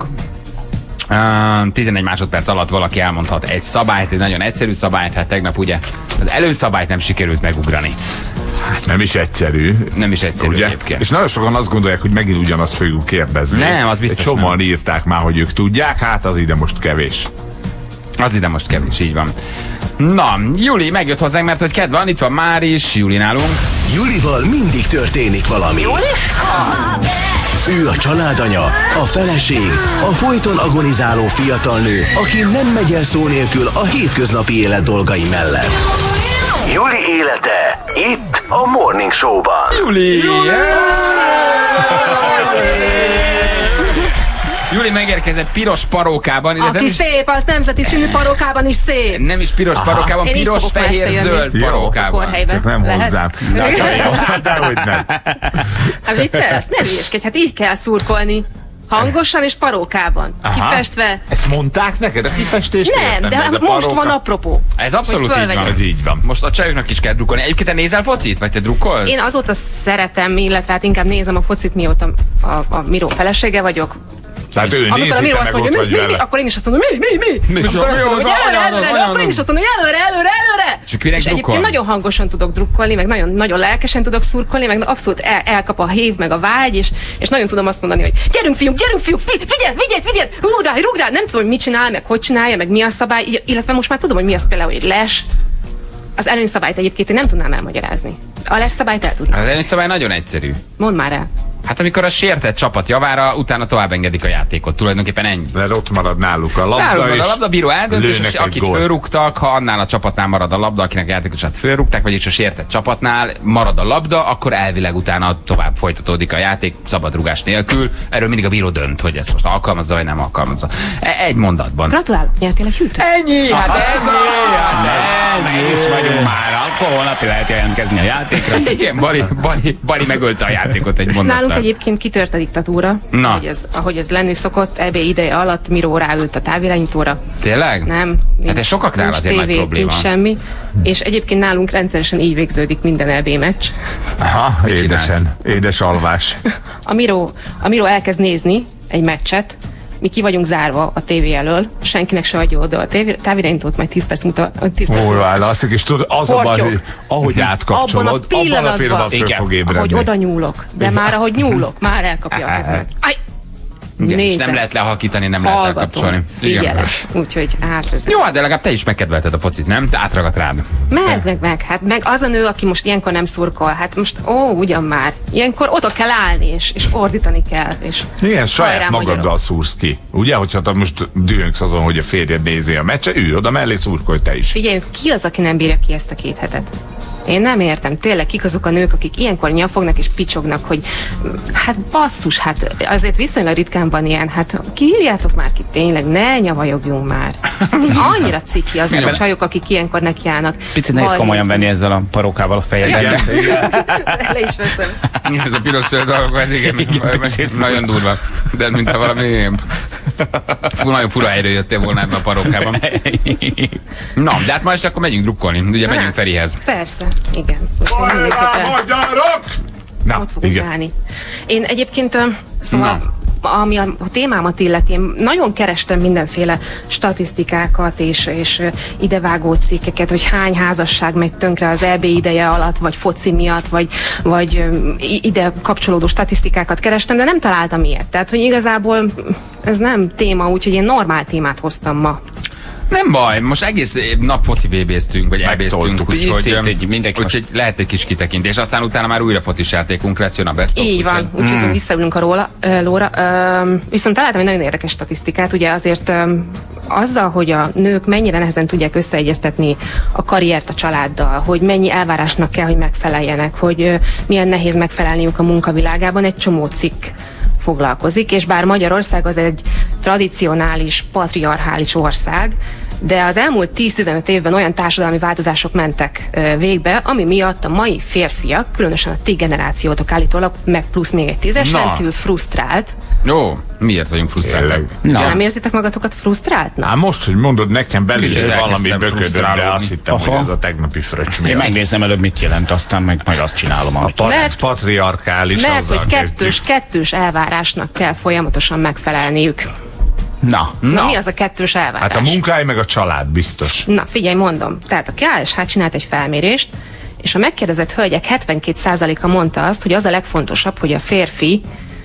11 másodperc alatt valaki elmondhat egy szabályt, egy nagyon egyszerű szabályt, hát tegnap ugye az előszabályt nem sikerült megugrani. Hát nem is egyszerű. Nem is egyszerű, ugye? Egyébként. És nagyon sokan azt gondolják, hogy megint ugyanazt fogjuk kérdezni. Nem, az biztos. Csomóan írták már, hogy ők tudják, hát az ide most kevés. Az ide most kevés, így van. Na, Juli megjött hozzánk, mert hogy kedv van, itt van már is, Juli nálunk. Julival mindig történik valami. Ő a családanya, a feleség, a folyton agonizáló fiatal nő, aki nem megy el szó nélkül a hétköznapi élet dolgai mellett. Juli élete itt a Morning Show-ban. Juli! Juli megérkezett piros parókában. Aki szép, az nemzeti színű parókában is szép. Nem is piros parókában, piros, fehér, zöld parókában. Csak nem hozzám. Dehogy nem. Viccelsz, ne hülyeskedj, hát így kell szurkolni. Hangosan és parókában. Kifestve. Ezt mondták neked? A kifestést nem, de most van apropó. Ez abszolút így van. Ez így van. Most a csajoknak is kell drukkolni. Egyébként te nézel focit? Vagy te drukkolsz? Én azóta szeretem, illetve hát inkább nézem a focit, mióta a Miró felesége vagyok. Tehát ő amikor a Miro azt mondja, mi, akkor én is azt mondom, mi? Akkor azt mondom, hogy előre, akkor én is azt mondom, hogy előre. És egyébként nagyon hangosan tudok drukkolni, meg nagyon lelkesen tudok szurkolni, meg abszolút elkap a hév, meg a vágy, és nagyon tudom azt mondani, hogy gyerünk fiúk, figyelj, rúg rá, nem tudom, hogy mit csinál, meg hogy csinálja, meg mi a szabály, illetve most már tudom, hogy mi az például egy les. Az előnyszabályt egyébként én nem tudnám elmagyarázni. A les szabályt el tudnám. Az előnyszabály nagyon egyszerű. Mondd már el. Hát amikor a sértett csapat javára, utána tovább engedik a játékot. Tulajdonképpen ennyi. Mert ott marad náluk a labda, a labdabíró eldöntés, és akit fölrúgtak, ha annál a csapatnál marad a labda, akinek a játékosát fölrúgták, vagyis a sértett csapatnál marad a labda, akkor elvileg utána tovább folytatódik a játék szabadrugás nélkül. Erről mindig a bíró dönt, hogy ezt most alkalmazza, vagy nem alkalmazza. Egy mondatban. Gratulálok, nyertél egy hűtőt. Ennyi! Hát ennyi is vagyunk már. Akkor holnap lehet jelentkezni a játékra. Igen, Bali megölte a játékot egy mondattal. Nálunk egyébként kitört a diktatúra, ahogy ez lenni szokott, EB ideje alatt Miró ráült a távirányítóra. Tényleg? Nem. Hát ez sokaknál azért nagy probléma. Nincs semmi. És egyébként nálunk rendszeresen így végződik minden EB meccs. Aha, édes alvás. A Miró elkezd nézni egy meccset, mi ki vagyunk zárva a tévé elől, senkinek se adja oda a távirányítót, majd 10 perc múlva. Válaszik, és tudod, az a baj, hogy ahogy átkapcsolod, abban a pillanatban föl fog ébredni. Ahogy oda nyúlok, de már ahogy nyúlok, már elkapja a kezemet. Igen, és nem lehet lehakítani, nem lehet lekapcsolni. Figyelek. Úgyhogy hát ez... Jó, de legalább te is megkedvelted a focit, nem? Te átragadt rád. Meg az a nő, aki most ilyenkor nem szurkol, hát most ugyan már. Ilyenkor oda kell állni, és ordítani kell. És igen, saját magaddal szúrsz ki. Ugye, hogyha te most dühöngsz azon, hogy a férjed nézi a meccset, ülj oda mellé, szurkolj te is. Figyeljünk, ki az, aki nem bírja ki ezt a 2 hetet? Én nem értem, tényleg kik azok a nők, akik ilyenkor nyafognak és picsognak, hogy hát basszus, hát azért viszonylag ritkán van ilyen, hát kiírjátok már ki, tényleg, ne nyavajogjunk már. Annyira ciki azok a csajok, akik ilyenkor nekiállnak. Picit nehéz komolyan venni ezzel a parókával a fejedben. Le is veszem. Ez a piros dolog, ez igen, nagyon durva. De mintha valami nagyon fura helyről jöttél volna ebben a parókában. Na, de hát most akkor megyünk drukkolni. Ugye megyünk Ferihez. Persze, igen. Magyarok! Na, ott fogunk állni. Én egyébként, szóval, ami a témámat illeti, én nagyon kerestem mindenféle statisztikákat és idevágó cikkeket, hogy hány házasság megy tönkre az EB ideje alatt, vagy foci miatt, vagy ide kapcsolódó statisztikákat kerestem, de nem találtam ilyet. Tehát, hogy igazából ez nem téma, úgyhogy én normál témát hoztam ma. Nem baj, most egész nap foci VB-ztünk, vagy EB-ztünk, úgyhogy lehet egy kis kitekintés, aztán utána már újra focis játékunk lesz, jön a best of. Így van, úgyhogy visszaülünk a lóra. Viszont találtam egy nagyon érdekes statisztikát, ugye azért azzal, hogy a nők mennyire nehezen tudják összeegyeztetni a karriert a családdal, hogy mennyi elvárásnak kell, hogy megfeleljenek, hogy milyen nehéz megfelelniük a munkavilágában, egy csomó cikk foglalkozik, és bár Magyarország az egy tradicionális, patriarchális ország, de az elmúlt 10-15 évben olyan társadalmi változások mentek végbe, ami miatt a mai férfiak, különösen a ti generációtok állítólag, meg plusz még egy 10-es, rendkívül frusztrált. Jó, miért vagyunk frusztráltak? Nem érzitek magatokat frusztráltnak? Hát most, hogy mondod nekem belül valami böködött, de azt hittem, hogy ez a tegnapi fröccs miatt. Én megnézem előbb, mit jelent, aztán meg azt csinálom. A patriarkális mert hogy kettős elvárásnak kell folyamatosan megfelelniük. Na, mi az a kettős elvárás? Hát a munkáj meg a család biztos. Na, figyelj, mondom. Tehát a KSH csinált egy felmérést, és a megkérdezett hölgyek 72%-a mondta azt, hogy az a legfontosabb, hogy a férfi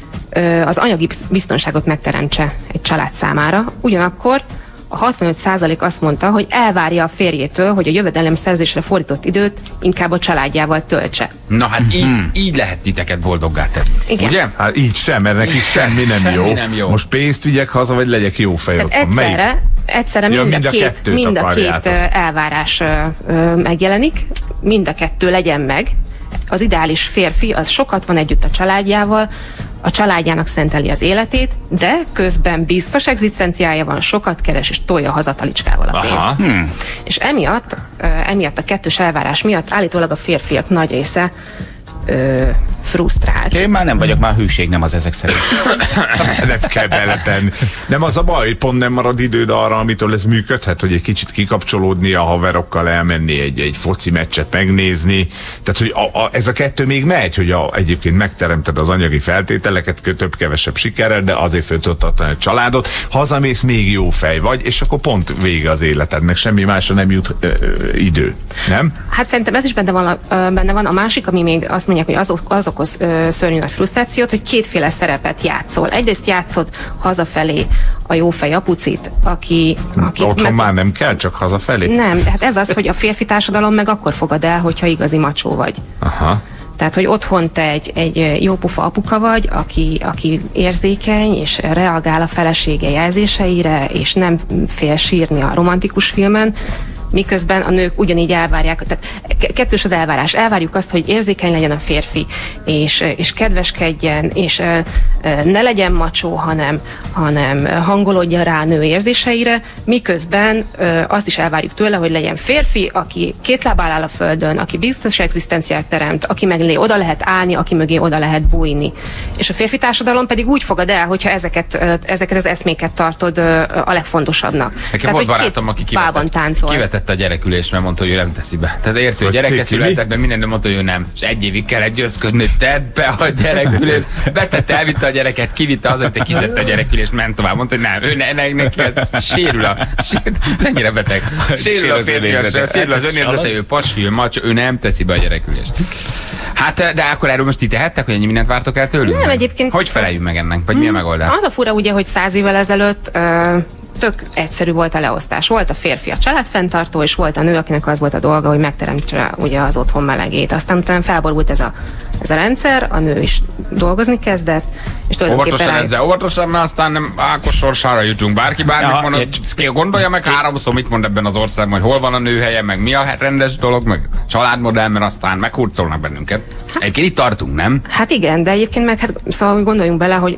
az anyagi biztonságot megteremtse egy család számára. Ugyanakkor a 65% azt mondta, hogy elvárja a férjétől, hogy a jövedelemszerzésre fordított időt inkább a családjával töltse. Na hát így lehet titeket boldoggá tenni. Igen. Ugye? Hát így sem, mert nekik semmi nem jó. Most pénzt vigyek haza, vagy legyek jó fej otthon. Egyszerre mind a két elvárás megjelenik, mind a kettő legyen meg. Az ideális férfi az sokat van együtt a családjával, a családjának szenteli az életét, de közben biztos egzisztenciája van, sokat keres és tolja haza talicskával a pénzt. És emiatt a kettős elvárás miatt állítólag a férfiak nagy része frusztrált. Én már nem vagyok, már hűség nem az ezek szerint. Nem kell beletenni. Nem az a baj, hogy pont nem marad időd arra, amitől ez működhet, hogy egy kicsit kikapcsolódni, a haverokkal elmenni, egy foci meccset megnézni. Tehát, hogy ez a kettő még megy, hogy egyébként megteremted az anyagi feltételeket, több-kevesebb sikerrel, de azért föl tudod tartani a családot. Hazamész, még jó fej vagy, és akkor pont vége az életednek, semmi másra nem jut idő. Nem? Hát szerintem ez is benne van. A másik, ami még azt mondják, hogy az okoz szörnyű nagy frusztrációt, hogy kétféle szerepet játszol. Egyrészt játszod hazafelé a jófej apucit, aki otthon már nem kell, csak hazafelé? Nem, hát ez az, hogy a férfi társadalom meg akkor fogad el, hogyha igazi macsó vagy. Aha. Tehát, hogy otthon te egy jópofa apuka vagy, aki érzékeny, és reagál a felesége jelzéseire, és nem fél sírni a romantikus filmen, miközben a nők ugyanígy elvárják, tehát kettős az elvárás. Elvárjuk azt, hogy érzékeny legyen a férfi, és kedveskedjen, és ne legyen macsó, hanem hangolódja rá a nő érzéseire, miközben azt is elvárjuk tőle, hogy legyen férfi, aki két lábbal áll a földön, aki biztos egzisztenciát teremt, aki mellé oda lehet állni, aki mögé oda lehet bújni. És a férfi társadalom pedig úgy fogad el, hogyha ezeket az eszméket tartod a legfontosabbnak. Nekem volt barátom, aki kivetette a gyerekülést, mert mondta, hogy ő nem teszi be. Tehát értő, hogy gyereke született, de minden mondta, hogy ő nem. És egy évig kellett győzködni, hogy tedd be a gyerekülést. Betette, elvitte a gyereket, kivitte az, hogy kiszedte a gyerekülést, ment tovább. Mondta, hogy nem, neki ez sérül ennyire beteg. Sérül a férfias, sérül az önérzete, ő pasi, ő macsó, ő nem teszi be a gyerekülést. Hát, de akkor erről most ti tehettek, hogy ennyi mindent vártok el tőlünk? Nem, egyébként. Hogy feleljünk meg ennek? Vagy mi a megoldás? Az a fura ugye, hogy 100 évvel ezelőtt tök egyszerű volt a leosztás. Volt a férfi a családfenntartó, és volt a nő, akinek az volt a dolga, hogy megteremtse ugye az otthon melegét. Aztán utána felborult ez a rendszer, a nő is dolgozni kezdett, és tulajdonképpen óvatosan, mert aztán nem Ákos sorsára jutunk. Bárki bármit mondod, gondolja meg háromszor, mit mond ebben az országban, hogy hol van a nőhelye, meg mi a rendes dolog, meg családmodell, mert aztán meghurcolnak bennünket. Egyébként itt tartunk, nem? Hát igen, de egyébként meg szóval gondoljunk bele, hogy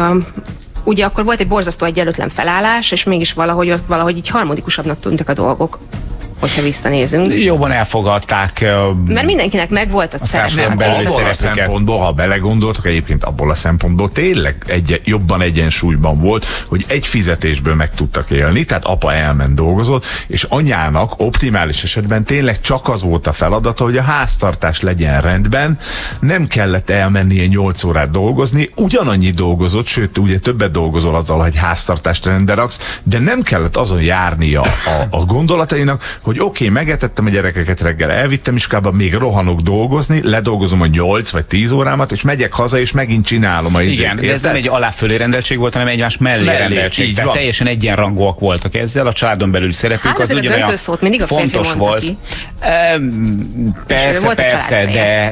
ugye akkor volt egy borzasztó egyenlőtlen felállás, és mégis valahogy így harmonikusabbnak tűntek a dolgok, hogyha visszanézünk. Jobban elfogadták. Mert mindenkinek megvolt a szerep. Abból a szempontból, ha belegondoltok, egyébként abból a szempontból tényleg jobban egyensúlyban volt, hogy egy fizetésből meg tudtak élni, tehát apa elment dolgozott, és anyának optimális esetben tényleg csak az volt a feladata, hogy a háztartás legyen rendben, nem kellett elmennie 8 órát dolgozni, ugyanannyi dolgozott, sőt, ugye többet dolgozol azzal, hogy háztartást rendbe raksz, de nem kellett azon járnia a gondolatainak, hogy oké, megetettem a gyerekeket reggel, elvittem iskolába, még rohanok dolgozni, ledolgozom a 8 vagy 10 órámat, és megyek haza, és megint csinálom a izét. Igen, de ez nem egy alá-fölé rendeltség volt, hanem egymás mellé rendeltség. Tehát teljesen egyenrangúak voltak ezzel, a családon belül szerepük az ugyanolyan fontos volt. Persze,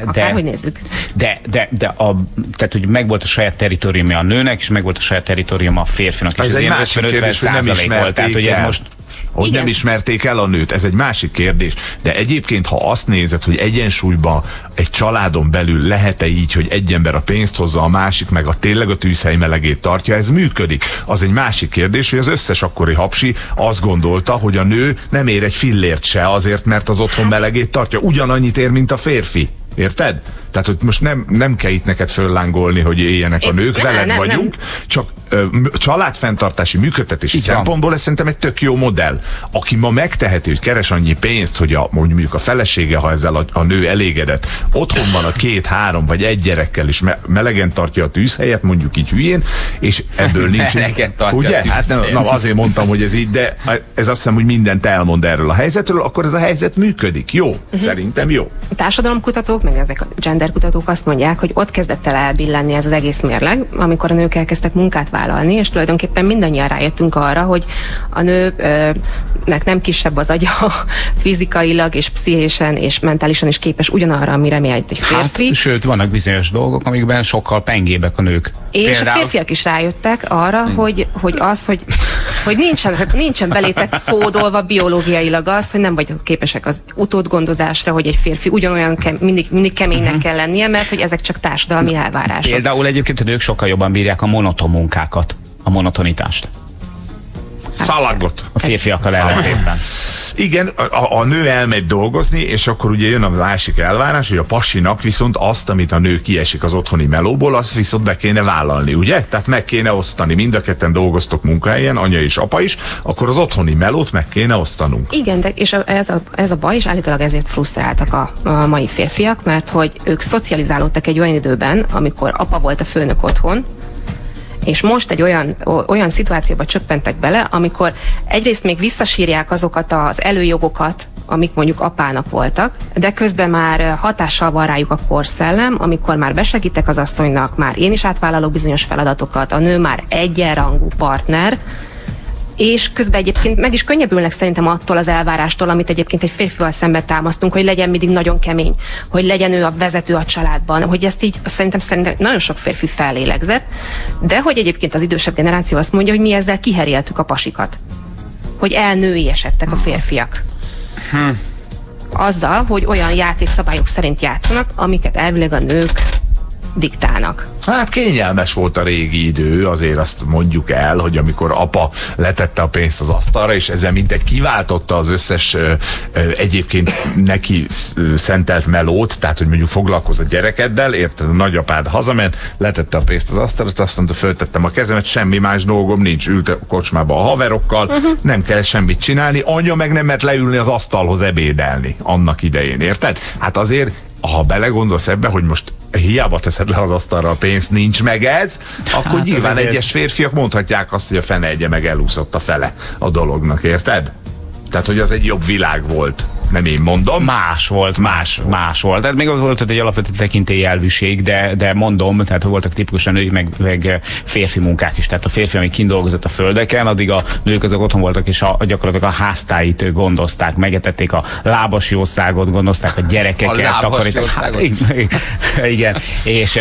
tehát, hogy megvolt a saját territóriuma a nőnek, és megvolt a saját territóriuma a férfinak. És ez ilyen 50-50% volt. Tehát, hogy ez most hogy nem ismerték el a nőt, ez egy másik kérdés. De egyébként, ha azt nézed, hogy egyensúlyban egy családon belül lehet-e így, hogy egy ember a pénzt hozza, a másik meg tényleg a tűzhely melegét tartja, ez működik. Az egy másik kérdés, hogy az összes akkori hapsi azt gondolta, hogy a nő nem ér egy fillért se azért, mert az otthon melegét tartja. Ugyanannyit ér, mint a férfi. Érted? Tehát, hogy most nem kell itt neked föllángolni, hogy éljenek a nők, veled vagyunk, csak családfenntartási, működtetési szempontból ez szerintem egy tök jó modell. Aki ma megteheti, hogy keres annyi pénzt, hogy mondjuk a felesége, ha ezzel a nő elégedett, otthon van a 2, 3 vagy 1 gyerekkel, és melegen tartja a tűzhelyet, mondjuk így hülyén, és ebből nincs. Ugye? Hát azért mondtam, hogy ez így, de ez azt hiszem, hogy mindent elmond erről a helyzetről, akkor ez a helyzet működik. Jó? Szerintem jó. A társadalomkutatók, meg ezek a genderkutatók azt mondják, hogy ott kezdett el elbillenni ez az egész mérleg, amikor a nők elkezdtek munkát vállalni, és tulajdonképpen mindannyian rájöttünk arra, hogy a nőnek nem kisebb az agya, fizikailag és pszichésen és mentálisan is képes ugyanarra, amire mélyen egy férfi. Hát, sőt, vannak bizonyos dolgok, amikben sokkal pengébbek a nők. És például a férfiak is rájöttek arra, hogy nincsen belétek kódolva biológiailag az, hogy nem vagyok képesek az utódgondozásra, hogy egy férfi ugyanolyan mindig keménynek kell lennie, mert hogy ezek csak társadalmi elvárások. Például egyébként a nők sokkal jobban bírják a monoton munkákat, a monotonitást. szalagot. A férfiakkal ellentétben. Igen, a nő elmegy dolgozni, és akkor ugye jön a másik elvárás, hogy a pasinak viszont azt, amit a nő kiesik az otthoni melóból, azt viszont be kéne vállalni, ugye? Tehát meg kéne osztani. Mind a ketten dolgoztok munkahelyen, anya és apa is, akkor az otthoni melót meg kéne osztanunk. Igen, de és ez a baj, és állítólag ezért frusztráltak a mai férfiak, mert hogy ők szocializálódtak egy olyan időben, amikor apa volt a főnök otthon, és most egy olyan szituációba csöppentek bele, amikor egyrészt még visszasírják azokat az előjogokat, amik mondjuk apának voltak, de közben már hatással van rájuk a korszellem, amikor már besegítek az asszonynak, már én is átvállalok bizonyos feladatokat, a nő már egyenrangú partner, és közben egyébként meg is könnyebbülnek szerintem attól az elvárástól, amit egyébként egy férfival szemben támasztunk, hogy legyen mindig nagyon kemény, hogy legyen ő a vezető a családban, hogy ezt így szerintem nagyon sok férfi fellélegzett, de hogy egyébként az idősebb generáció azt mondja, hogy mi ezzel kiheréltük a pasikat. Hogy elnőiesedtek a férfiak. Azzal, hogy olyan játékszabályok szerint játszanak, amiket elvileg a nők diktálnak. Hát kényelmes volt a régi idő, azért azt mondjuk el, hogy amikor apa letette a pénzt az asztalra, és ezzel mintegy kiváltotta az összes egyébként neki szentelt melót, tehát hogy mondjuk foglalkoz a gyerekeddel, érted, a nagyapád hazament, letette a pénzt az asztalra, azt mondta, föltettem a kezemet, semmi más dolgom nincs, ült a kocsmába a haverokkal, nem kell semmit csinálni, anya meg nem mert leülni az asztalhoz ebédelni annak idején, érted? Hát azért, ha belegondolsz ebbe, hogy most hiába teszed le az asztalra a pénzt, nincs meg ez, akkor hát nyilván egyes férfiak mondhatják azt, hogy a fene egye meg elúszott a fele a dolognak, érted? Tehát, hogy az egy jobb világ volt. Nem én mondom. Más volt. Tehát még az volt egy alapvető tekintélyelvűség, de mondom, tehát voltak tipikusan női, meg férfi munkák is. Tehát a férfi, ami kint dolgozott a földeken, addig a nők azok otthon voltak, és gyakorlatilag a háztáit gondozták, megetették a lábas jószágot, gondozták a gyerekeket, takarították. Igen, és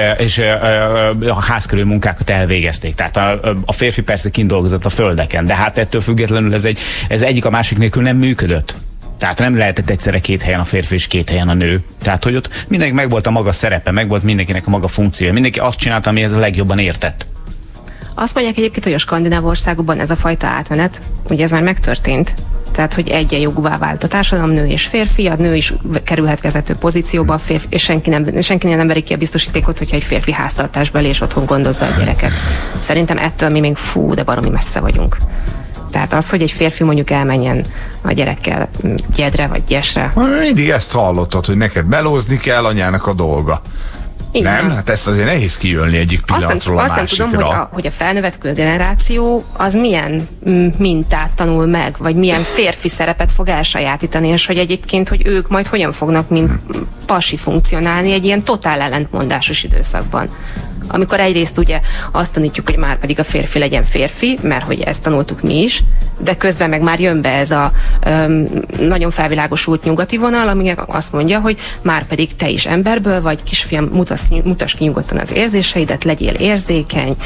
a ház körül munkákat elvégezték. Tehát a férfi persze kint dolgozott a földeken, de hát ettől függetlenül ez egyik a másik nélkül nem működött. Tehát nem lehetett egyszerre két helyen a férfi és két helyen a nő. Tehát, hogy ott mindenki megvolt a maga szerepe, megvolt mindenkinek a maga funkciója. Mindenki azt csinálta, amihez a legjobban értett. Azt mondják egyébként, hogy a skandináv országokban ez a fajta átmenet, ugye ez már megtörtént. Tehát, hogy egyenjogúvá vált a társadalom, nő és férfi, a nő is kerülhet vezető pozícióba, a férfi, és senkinél nem veri ki a biztosítékot, hogyha egy férfi háztartásbeli és otthon gondozza a gyereket. Szerintem ettől mi még de baromi messze vagyunk. Tehát az, hogy egy férfi mondjuk elmenjen a gyerekkel gyedre vagy gyesre. Mindig ezt hallottad, hogy neked melózni kell, anyának a dolga. Igen. Nem? Hát ezt azért nehéz kijönni egyik pillanatról a másikra. Azt nem tudom, hogy a felnövekvő generáció az milyen mintát tanul meg, vagy milyen férfi szerepet fog elsajátítani, és hogy egyébként, hogy ők majd hogyan fognak mint pasi funkcionálni egy ilyen totál ellentmondásos időszakban. Amikor egyrészt ugye azt tanítjuk, hogy már pedig a férfi legyen férfi, mert hogy ezt tanultuk mi is, de közben meg már jön be ez a nagyon felvilágosult nyugati vonal, ami azt mondja, hogy már pedig te is emberből vagy, kisfiam, mutasd ki nyugodtan az érzéseidet, legyél érzékeny,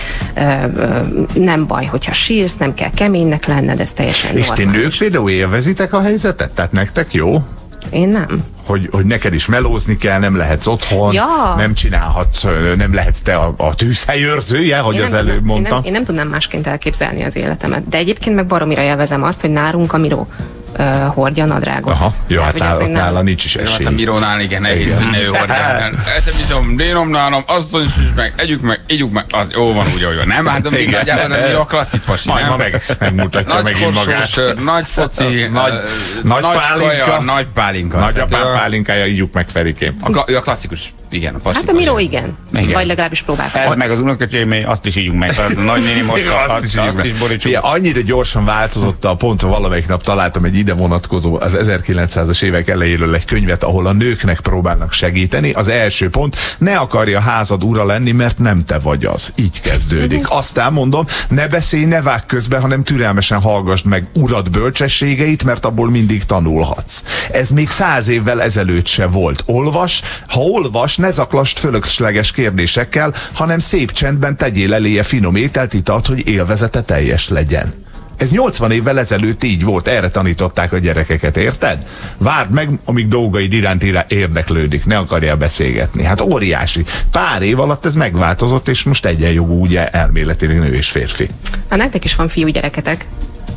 nem baj, hogyha sírsz, nem kell keménynek lenned, ez teljesen és normális. ti nők például élvezitek a helyzetet? Tehát nektek jó? Én nem. Hogy neked is melózni kell, nem lehetsz otthon, nem csinálhatsz, nem lehetsz te a tűzhelyőrzője, hogy az előbb mondtam. Én nem tudnám másként elképzelni az életemet. De egyébként meg baromira élvezem azt, hogy nálunk a Miró hordja a nadrágot. Aha, jó, hát nála nincs is esély. Hát a Mirónál igen nehéz, hogy ne ő hordja. Eszem viszom, dénom nálam, asszony is meg, együk meg, ígyuk meg, az jó van úgy, ahogy van. Nem, hát még nagyjából a Miró klasszik pasi, nem? Majd megmutatja megint magát. Nagy foci, nagy pálinka. Nagy pálinka. Nagy pálinkája, ígyuk meg Ferikém. Ő a klasszikus. Igen, a hát a Miró igen. Vagy legalábbis próbálkozik. Ez meg az unokacsém, azt is ígyunk meg. A nagynéni most azt is borítsuk. Annyira gyorsan változott a pont, valamelyik nap találtam egy ide vonatkozó, az 1900-as évek elejéről egy könyvet, ahol a nőknek próbálnak segíteni. Az első pont, ne akarja házad ura lenni, mert nem te vagy az. Így kezdődik. Aztán mondom, ne beszélj, ne vágj közbe, hanem türelmesen hallgassd meg urad bölcsességeit, mert abból mindig tanulhatsz. Ez még 100 évvel ezelőtt se volt. Olvas, ha olvas, ne zaklasd fölösleges kérdésekkel, hanem szép csendben tegyél eléje finom ételt, italt, hogy élvezete teljes legyen. Ez 80 évvel ezelőtt így volt, erre tanították a gyerekeket, érted? Várd meg, amíg dolgaid iránt érdeklődik, ne akarjál beszélgetni. Hát óriási. Pár év alatt ez megváltozott, és most egyenjogú ugye elméletileg nő és férfi. Nektek is van fiú gyereketek.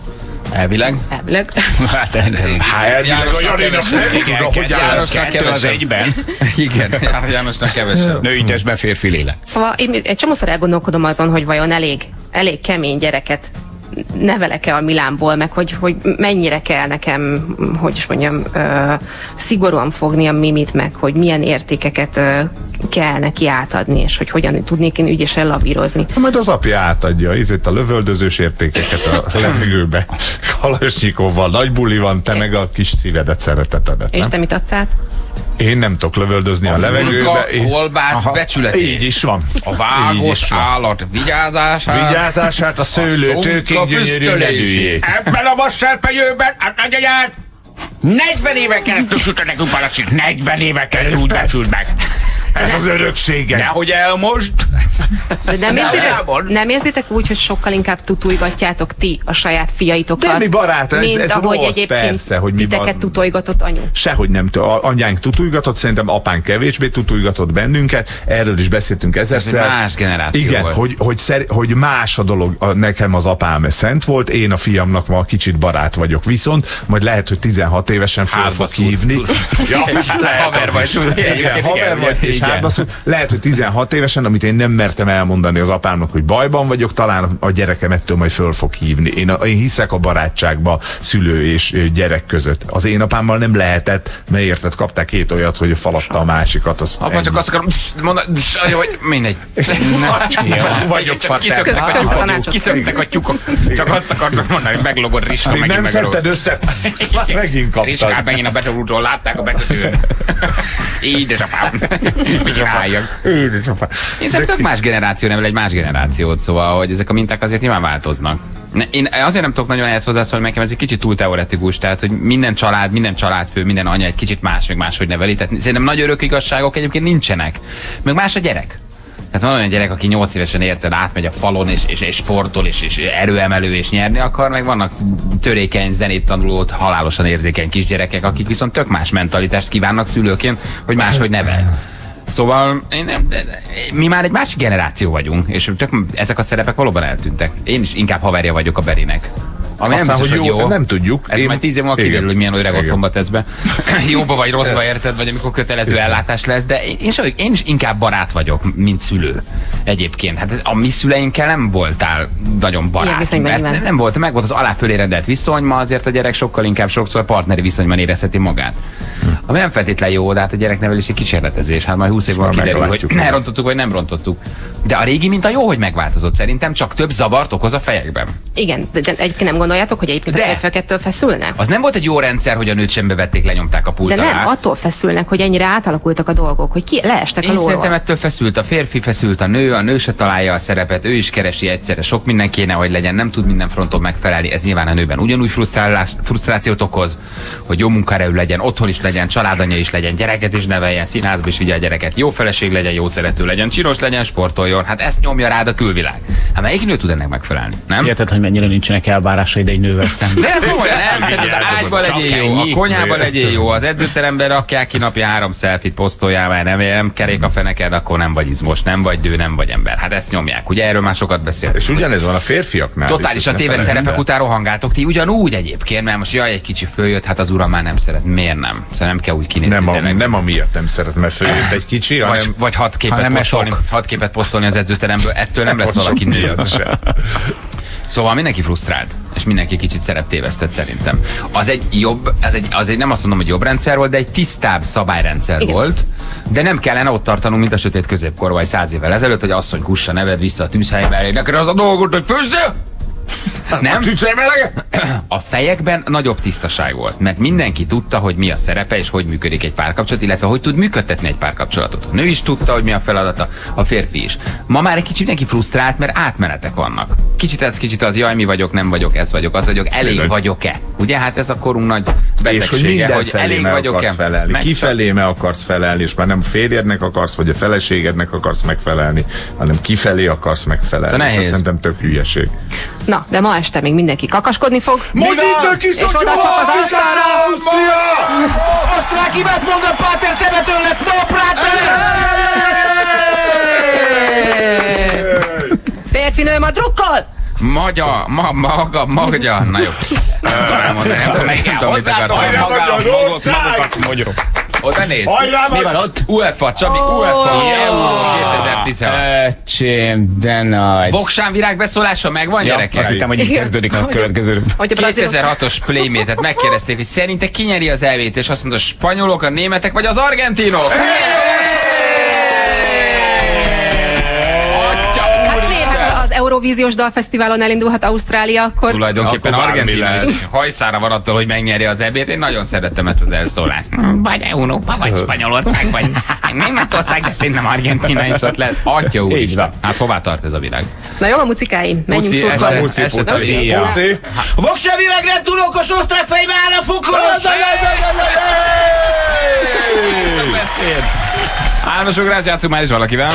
Elvileg? Elvileg. Hát elvileg a Janinak nem tudom, hogy Jánosnak kevesebb. Egyben. Igen, Jánosnak kevesebb. Női testben férfi lélek. Szóval én egy csomószor elgondolkodom azon, hogy vajon elég kemény gyereket nevelek-e a Milánból, meg hogy mennyire kell nekem, hogy is mondjam, szigorúan fogni a Mimit, meg hogy milyen értékeket kell neki átadni, és hogy hogyan tudnék én ügyesen lavírozni. Majd az apja átadja, itt a lövöldözős értékeket a levegőbe. Kalasnyikovval, nagy buli van, te meg a kis szívedet, szeretetedet. És te mit adsz át? Én nem tudok lövöldözni a levegőbe. Kolbász becsületét. Így is van. A vágott állat vigyázását. A szőlő tőkék gyönyörű ledűjét. Ebben a vasserpenyőben, 40 éven keresztül sütő nekünk palacsik, 40 éven keresztül úgy becsült meg. Ez az öröksége. Nehogy elmost. De nem érzitek úgy, hogy sokkal inkább tutujgatjátok ti a saját fiaitokat? De mi barát, ez ahogy rossz, egyébként persze, hogy mi titeket tutujgatott anyu? Sehogy nem. Anyánk tutujgatott, szerintem apánk kevésbé tutujgatott bennünket. Erről is beszéltünk ezerszer. Ez más generáció. Igen, hogy más a dolog. Nekem az apám szent volt, én a fiamnak ma kicsit barát vagyok. Viszont majd lehet, hogy 16 évesen fel fog hívni. Haver vagy. És lehet, hogy 16 évesen, amit én nem mertem elmondani az apámnak, hogy bajban vagyok, talán a gyerekem ettől majd föl fog hívni. Én hiszek a barátságba szülő és gyerek között. Az én apámmal nem lehetett, mert érted, kapták 2 olyat, hogy falatta a másikat. Apa, csak azt akarom mondani, hogy mindegy. Kiszöktek a tyúkok. Csak azt akartam mondani, hogy meglogod Riska, megint megrogod. Nem szedted össze, megint kaptad. Riskát megint a betegútról látták a betegőn. Édesapám. Én szerintem tök más generáció nevel egy más generációt, szóval, hogy ezek a minták azért nyilván változnak. Én azért nem tudok nagyon ehhez hozzászólni, nekem ez egy kicsit túl teoretikus, tehát, hogy minden családfő, minden anya egy kicsit meg máshogy neveli, tehát szerintem nagy örök igazságok egyébként nincsenek. Meg más a gyerek. Tehát van olyan gyerek, aki 8 évesen érted, átmegy a falon, és sportol, és erőemelő, és nyerni akar, meg vannak törékeny, zenét tanuló, halálosan érzékeny kisgyerekek, akik viszont tök más mentalitást kívánnak szülőként, hogy máshogy nevel. Szóval mi már egy másik generáció vagyunk, és ezek a szerepek valóban eltűntek. Én is inkább haverja vagyok a Berinek. Ami nem biztos, hogy jó. Nem tudjuk. Ez majd 10 év múlva kiderül, hogy milyen öreg otthonba tesz be. Jóba vagy rosszba, érted, vagy amikor kötelező ellátás lesz, de én is inkább barát vagyok, mint szülő. Egyébként. Hát a mi szüleinkkel nem voltál nagyon barát. Nem volt, meg volt az alá fölé rendelt viszony, ma azért a gyerek sokkal inkább sokszor partneri viszonyban érezheti magát. Ami nem feltétlenül jó, de hát a gyereknevelés egy kísérletezés. Hát majd 20 év múlva kiderül, hogy rontottuk, vagy nem rontottuk. De a régi minta jó, hogy megváltozott szerintem, csak több zavart okoz a fejekben. Igen, de egyébként nem gondoljátok, hogy egyébként a férfiak ettől feszülnek? Az nem volt egy jó rendszer, hogy a nőt sem bevették, lenyomták a pult alá. De nem, attól feszülnek, hogy ennyire átalakultak a dolgok, hogy leestek a lóról. Én szerintem ettől feszült a férfi, feszült a nő se találja a szerepet, ő is keresi egyszerre, sok minden kéne, hogy legyen, nem tud minden fronton megfelelni, ez nyilván a nőben ugyanúgy frusztrációt okoz, hogy jó munkaerő legyen, otthon is legyen, családanya is legyen, gyereket is neveljen, színházba is vigye a gyereket, jó feleség legyen, jó szerető legyen, csinos legyen, sportoljon, hát ezt nyomja rád a külvilág. Hát melyik nő tud ennek megfelelni, nem? Érted, hogy mennyire nincsenek elvárásaid egy nővel szemben. De komolyan, az ágyba legyél jó, a konyhába legyél jó, az edzőteremben rakják ki napi 3 selfie-t, posztoljál, már nem kerék a feneked, akkor nem vagy izmos, nem vagy dő, nem vagy ember. Hát ezt nyomják, ugye erről már sokat beszélünk. És ugyanez van a férfiaknál. Totálisan téves szerepek után rohangáltok ti ugyanúgy egyébként, mert most egy kicsi följött, hát az uram már nem szeret. Miért nem? Szóval nem kell úgy kinézni. Nem amiatt nem szeret, mert följött egy kicsi, hanem... Vagy 6 képet posztolni az edzőteremből, ettől nem lesz valaki nő. Szóval mindenki frusztrált, és mindenki kicsit szereptévesztett szerintem. Az egy nem azt mondom, hogy jobb rendszer volt, de egy tisztább szabályrendszer volt, de nem kellene ott tartanunk, mint a sötét középkor, vagy 100 évvel ezelőtt, hogy asszony kussa, neved vissza a tűzhelybe, neked az a dolgot, hogy főzzél! Nem? A fejekben nagyobb tisztaság volt, mert mindenki tudta, hogy mi a szerepe és hogy működik egy párkapcsolat, illetve hogy tud működtetni egy párkapcsolatot. A nő is tudta, hogy mi a feladata, a férfi is. Ma már egy kicsit mindenki frusztrált, mert átmenetek vannak. Kicsit az, jaj, mi vagyok, nem vagyok, ez vagyok, az vagyok, elég vagyok-e? Ugye, hát ez a korunk nagy betegsége, hogy elég vagyok-e? Kifelé meg akarsz felelni, és már nem férjednek akarsz, vagy a feleségednek akarsz megfelelni, hanem kifelé akarsz megfelelni. Szóval nehéz. Szerintem tök hülyeség. Na, de ma este még mindenki kakaskodni fog. És oda csap az Ausztria! Osztrák imet mond a Páter temető lesz ma a Práter! Férfinő ma drukkol! Magya. Na jó. Nem tudom, mit akartam. Magákat magyarok. Oda nézd. Mi van ott? UEFA, Csabi, UEFA, Euro 2016. Öcsém, de nagy. Voksán virágbeszólása megvan, gyerekek? Azt hittem, hogy így kezdődik a következő. 2006-os Playmate-et megkérdezték, hogy szerinted ki nyeri az EB-t, és azt mondta, a spanyolok, a németek vagy az argentinok? Az Eurovíziós Dalfesztiválon elindulhat Ausztrália, akkor... Tulajdonképpen Argentina is hajszára van attól, hogy megnyeri az EB-t. Én nagyon szerettem ezt az elszólást. Vagy Európa, vagy Spanyolország, vagy Németország, de szerintem Argentina is ott lehet. Atya úristen. Hát hová tart ez a világ? Na jó, a mucikáim. Menjünk szurkolni. Puszi. Voksa világ nem túl okos, osztrák fejbe áll a fukor! Hármasugrás, játszunk már is valakivel.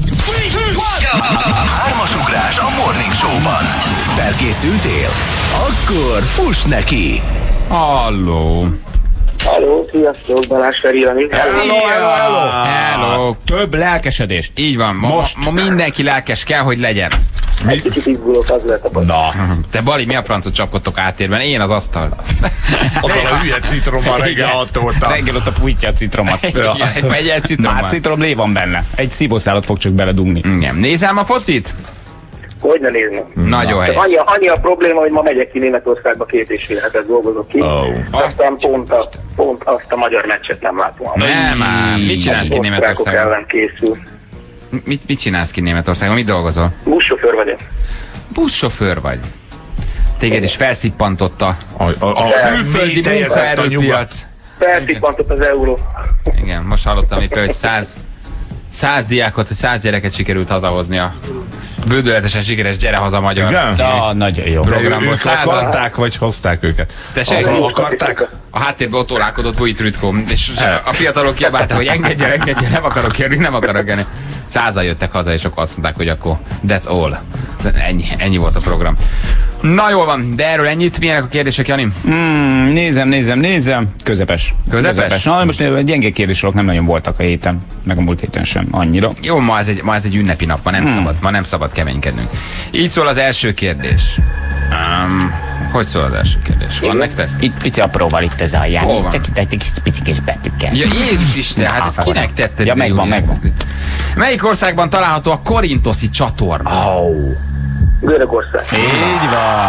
Hármasugrás a Morning Show-ban. Felkészültél? Akkor fuss neki! Halló! Halló, sziasztok, Balázs Feri Jani. Hello! Több lelkesedést. Így van, ma mindenki lelkes kell, hogy legyen. Egy kicsit izgulok, az lehet a baj. Na, te Bali, mi a francot csapkodtok áttérben? Én az asztal. Azzal a hülye citrommal reggel 6 óta. Reggel ott a pújtja a citromat. Egy citromat. Már citromlé van benne. Egy szívószálat fog csak beledugni. Igen. Nézem a focit? Hogy ne nézném? Nagyon helyes. Annyi a probléma, hogy ma megyek ki Németországba 2,5 hetet dolgozok ki. Aztán pont azt a magyar meccset nem látom. Nem ám. Mit csinálsz ki Németországban? Ellen készül. Mit csinálsz ki Németországban? Mit dolgozol? Buszsofőr vagyok. Buszsofőr vagy. Téged is felszippantott a külföldi munkaerőpiac. Felszippantott az euró. Igen, most hallottam itt, hogy 100 diákot, vagy 100 gyereket sikerült hazahozni a bődületesen sikeres Gyere haza magyar. Igen? Nagyon jó. Programból akarták, vagy hozták őket? Tessék? Akarták? A háttérben ott ólálkodott Vujt Rütkó, és a fiatalok kiabáltak, hogy engedjen, nem akarok jönni, nem akarok jönni. 100-an jöttek haza, és akkor azt mondták, hogy akkor that's all. Ennyi volt a program. Na jól van, de erről ennyit. Milyenek a kérdések, Jani? Nézem. Közepes. Na, most gyenge kérdések nem nagyon voltak a héten, meg a múlt héten sem annyira. Jó, ma ez egy ünnepi nap, ma nem szabad keménykednünk. Így szól az első kérdés. Hogy szól az első kérdés? Van nektek? Itt pici apróval itt ez a jár. Csak itt egy picikés betűkkel. Ja, Jézus Isten, hát ezt kinek tetted? Ja, megvan. Melyik országban található a Korintoszi csatorna? Görögország. Így van.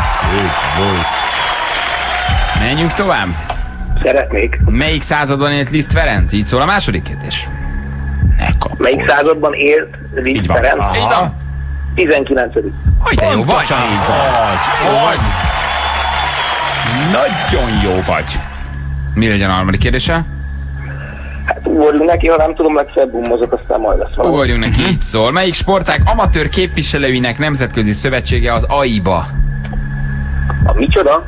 Menjünk tovább. Szeretnék. Melyik században élt Liszt Ferenc? Így szól a második kérdés. Melyik században élt Liszt Ferenc? Így van. 19. Hogy de jó vagy. Nagyon jó vagy. Mi legyen a harmadik kérdése? Hát ugorjunk neki, ha nem tudom, legfeljebb mozog, aztán majd lesz valami. Ugorjunk neki, így szól. Melyik sportág amatőr képviselőinek nemzetközi szövetsége az AIBA? A micsoda?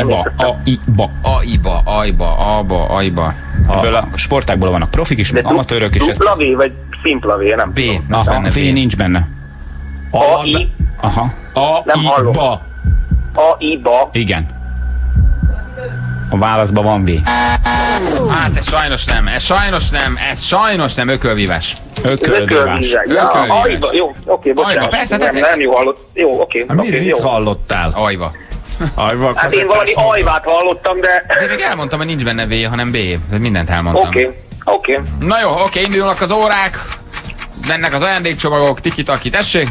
AIBA. Ebből a sportákból vannak profik is, meg amatőrök is. Dupla V vagy szimpla V, nem B. tudom. V nincs benne. AI? Aha. Nem hallom. AIBA. Igen. A válaszban van V. Hát ez sajnos nem, ökölvívás. Ökölvívás. AIBA, jó, oké, bocsánat. Persze, nem jó hallott. Jó, oké. Mit hallottál? AIBA. Hát én valami ajvát hallottam, de... Én még elmondtam, hogy nincs benne V, hanem B. Mindent elmondtam. Oké. Na jó, indulnak az órák. Mennek az ajándékcsomagok. Tiki-taki, tessék.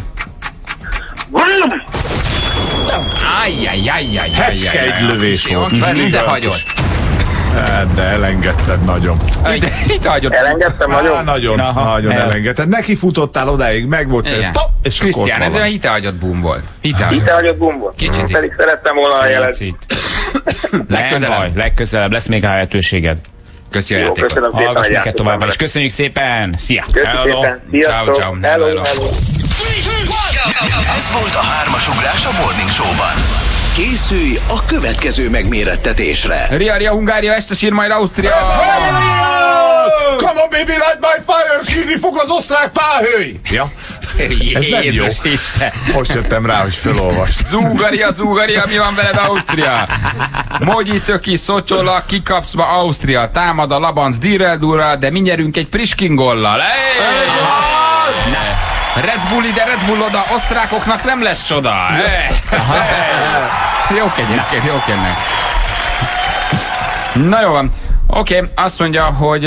Hecske egy lövés volt. Ide hagyott. De elengedted nagyon. Ide hagyott. Elengedtem nagyon? Nagyon elengedted. Neki futottál odáig, meg volt szerint. És Krisztián, ez olyan hitehagyott boom volt. Hitehagyott boom volt? Kicsit. Pedig szerettem volna a jelet. Legközelebb lesz még lehetőséged. Köszi a játékot. Hallgass neked tovább, és köszönjük szépen. Szia! Hello! Ciao. Hello! Ez volt a hármasugrás a Morning Show-ban. Készülj a következő megmérettetésre. Ria, Hungária, este sír majd Ausztria. Come on baby, light my fire, sírni fog az osztrák pálhőj! Ja, ez nem jó. Most jöttem rá, hogy felolvast. Zúgaria, mi van veled Ausztria? Mogyi töki, Szocsola, kikapsz ma Ausztria. Támad a Labanc, Dirrel-Durral, de mi nyerünk egy Priskin gollal. Red Bull ide, Red Bull oda, osztrákoknak nem lesz csoda. Jók egyébként, jók jönnek. Na jó van. Oké, azt mondja, hogy...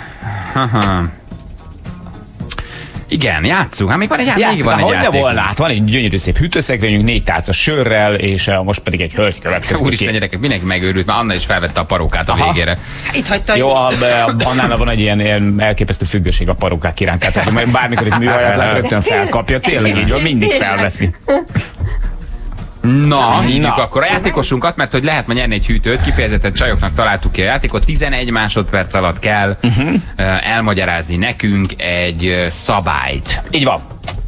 Igen, játszunk. Hát még van egy játék. Hogy ne volna, hát van egy gyönyörű szép hűtőszekrényünk, 4 tálca sörrel, és most pedig egy hölgy következik. Úristen, gyerekek, mindenki megőrült, már Anna is felvette a parókát a végére. Itt hagyta. Jó, annál van egy ilyen elképesztő függőség a parókák iránt, tehát mert bármikor itt műhajat lát, rögtön felkapja, tényleg így van, mindig felveszi. Na, hívjuk akkor a játékosunkat, mert hogy lehet ma nyerni egy hűtőt, kifejezetten csajoknak találtuk ki a játékot, 11 másodperc alatt kell elmagyarázni nekünk egy szabályt. Így van.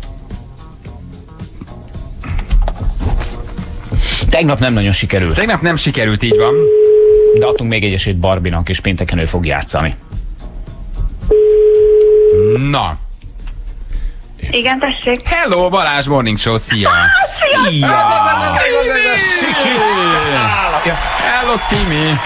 Tegnap nem nagyon sikerült. Tegnap nem sikerült, így van. De adtunk még egy esélyt Barbinak, és pénteken ő fog játszani. Na. Igen, tessék. Hello, Balázs Morning Show, szia! Szia! Hello, Timi!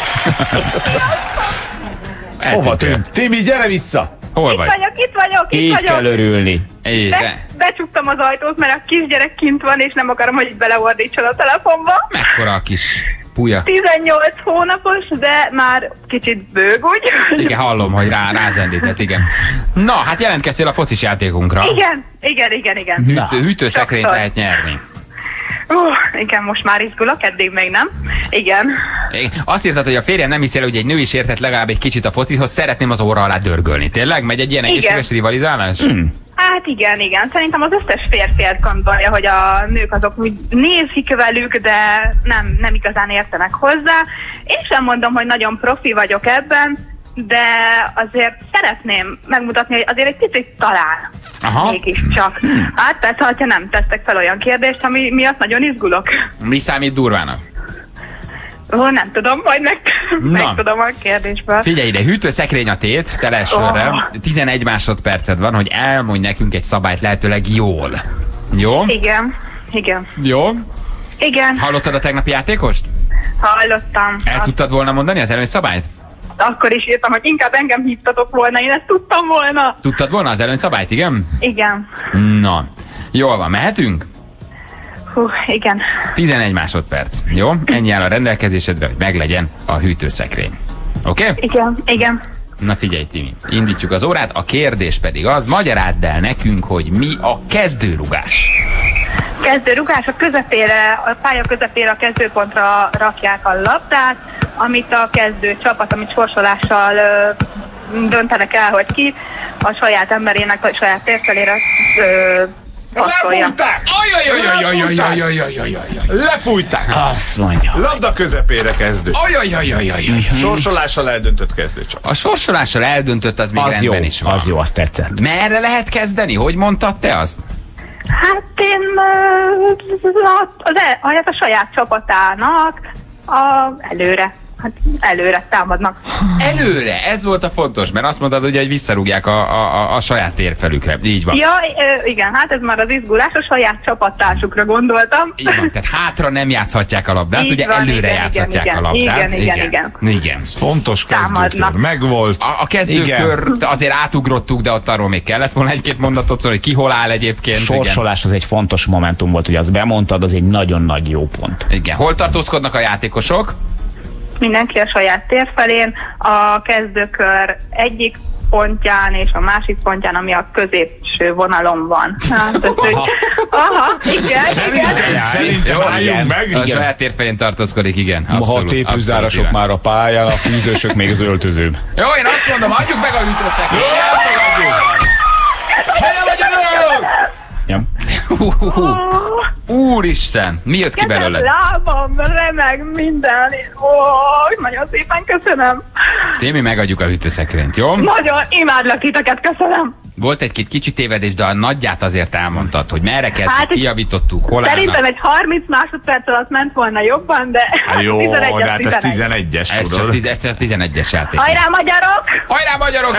Hova tűnt? Timi, gyere vissza! Hol vagy? Itt vagyok. Így kell örülni. Becsuktam az ajtót, mert a kisgyerek kint van, és nem akarom, hogy itt beleordítson a telefonba. Mekkora a kis puja? 18 hónapos, de már kicsit bőg, úgy. Igen, hallom, hogy rázendített, igen. Na, hát jelentkeztél a focis játékunkra. Igen. Hűtőszekrényt lehet nyerni. Igen, most már izgulok, eddig még nem. Igen. Azt írtad, hogy a férjem nem hiszi el, hogy egy nő is értett legalább egy kicsit a focihoz, szeretném az óra alá dörgölni. Tényleg? Megy egy ilyen egészséges rivalizálás? Hát igen. Szerintem az összes férfi ezt gondolja, hogy a nők azok úgy nézik velük, de nem igazán értenek hozzá. Én sem mondom, hogy nagyon profi vagyok ebben, de azért szeretném megmutatni, hogy azért egy picit talán. Mégiscsak. Hát persze, ha nem tesztek fel olyan kérdést, ami miatt nagyon izgulok. Mi számít durvának? Nem tudom, majd megtudom a kérdésből. Figyelj ide, hűtőszekrény a tét, tele sörrel. 11 másodperced van, hogy elmondj nekünk egy szabályt lehetőleg jól. Jó? Igen. Jó? Igen. Hallottad a tegnapi játékost? Hallottam. El tudtad volna mondani az előnyszabályt? Akkor is írtam, hogy inkább engem hívtatok volna, én ezt tudtam volna. Tudtad volna az előnyszabályt, igen? Igen. Na, jól van, mehetünk? Igen. 11 másodperc, jó? Ennyi áll a rendelkezésedre, hogy meglegyen a hűtőszekrény. Oké? Igen. Na figyelj, Timi, indítjuk az órát, a kérdés pedig az, magyarázd el nekünk, hogy mi a kezdőrugás. Kezdőrugás, a pálya közepére a kezdőpontra rakják a labdát, amit a kezdő csapat, amit sorsolással döntenek el, hogy ki a saját emberének, a saját térfelére lefújták! Lefújták! Azt mondja. Labda közepére kezdő. Sorsolással eldöntött kezdőcsapat. A sorsolással eldöntött, az még rendben is van. Az jó, azt tetszett. Merre lehet kezdeni? Hogy mondtad te azt? Hát én a saját csapatának előre. Hát előre támadnak. Előre? Ez volt a fontos, mert azt mondtad, hogy visszarúgják a saját térfelükre. Így van. Ja, igen, hát ez már az izgulás, a saját csapattársukra gondoltam. Így van, tehát hátra nem játszhatják a labdát, ugye van, előre játszhatják a labdát. Igen. Fontos kezdőkör, megvolt. A kezdőkör azért átugrottuk, de ott arról még kellett volna egy-két mondatot szólni, hogy ki hol áll egyébként. Sorsolás az egy fontos momentum volt, hogy azt bemondtad, az egy nagyon nagy jó pont. Igen. Hol tartózkodnak a játékosok? Mindenki a saját térfelén, a kezdőkör egyik pontján és a másik pontján, ami a középső vonalon van. Szerintem álljunk meg. A saját térfelén tartózkodik, igen. Ha a tépőzárasok már a pályán, a fűzősök még az öltözőbb. Jó, én azt mondom, adjuk meg a hűtőszekrényt. Úristen, mi jött ki belőle? Lábam, remeg minden. Nagyon szépen köszönöm. Témi, megadjuk a hűtőszekrényt, jó? Nagyon imádlak titeket, köszönöm. Volt egy-két kicsi tévedés, de a nagyját azért elmondtad, hogy merre kezdjük, kijavítottuk, hol állnak. Szerintem egy 30 másodperc alatt ment volna jobban, de... Jó, de hát ez 11-es, tudod? Ez csak 11-es játék. Hajrá, magyarok! Hajrá, magyarok!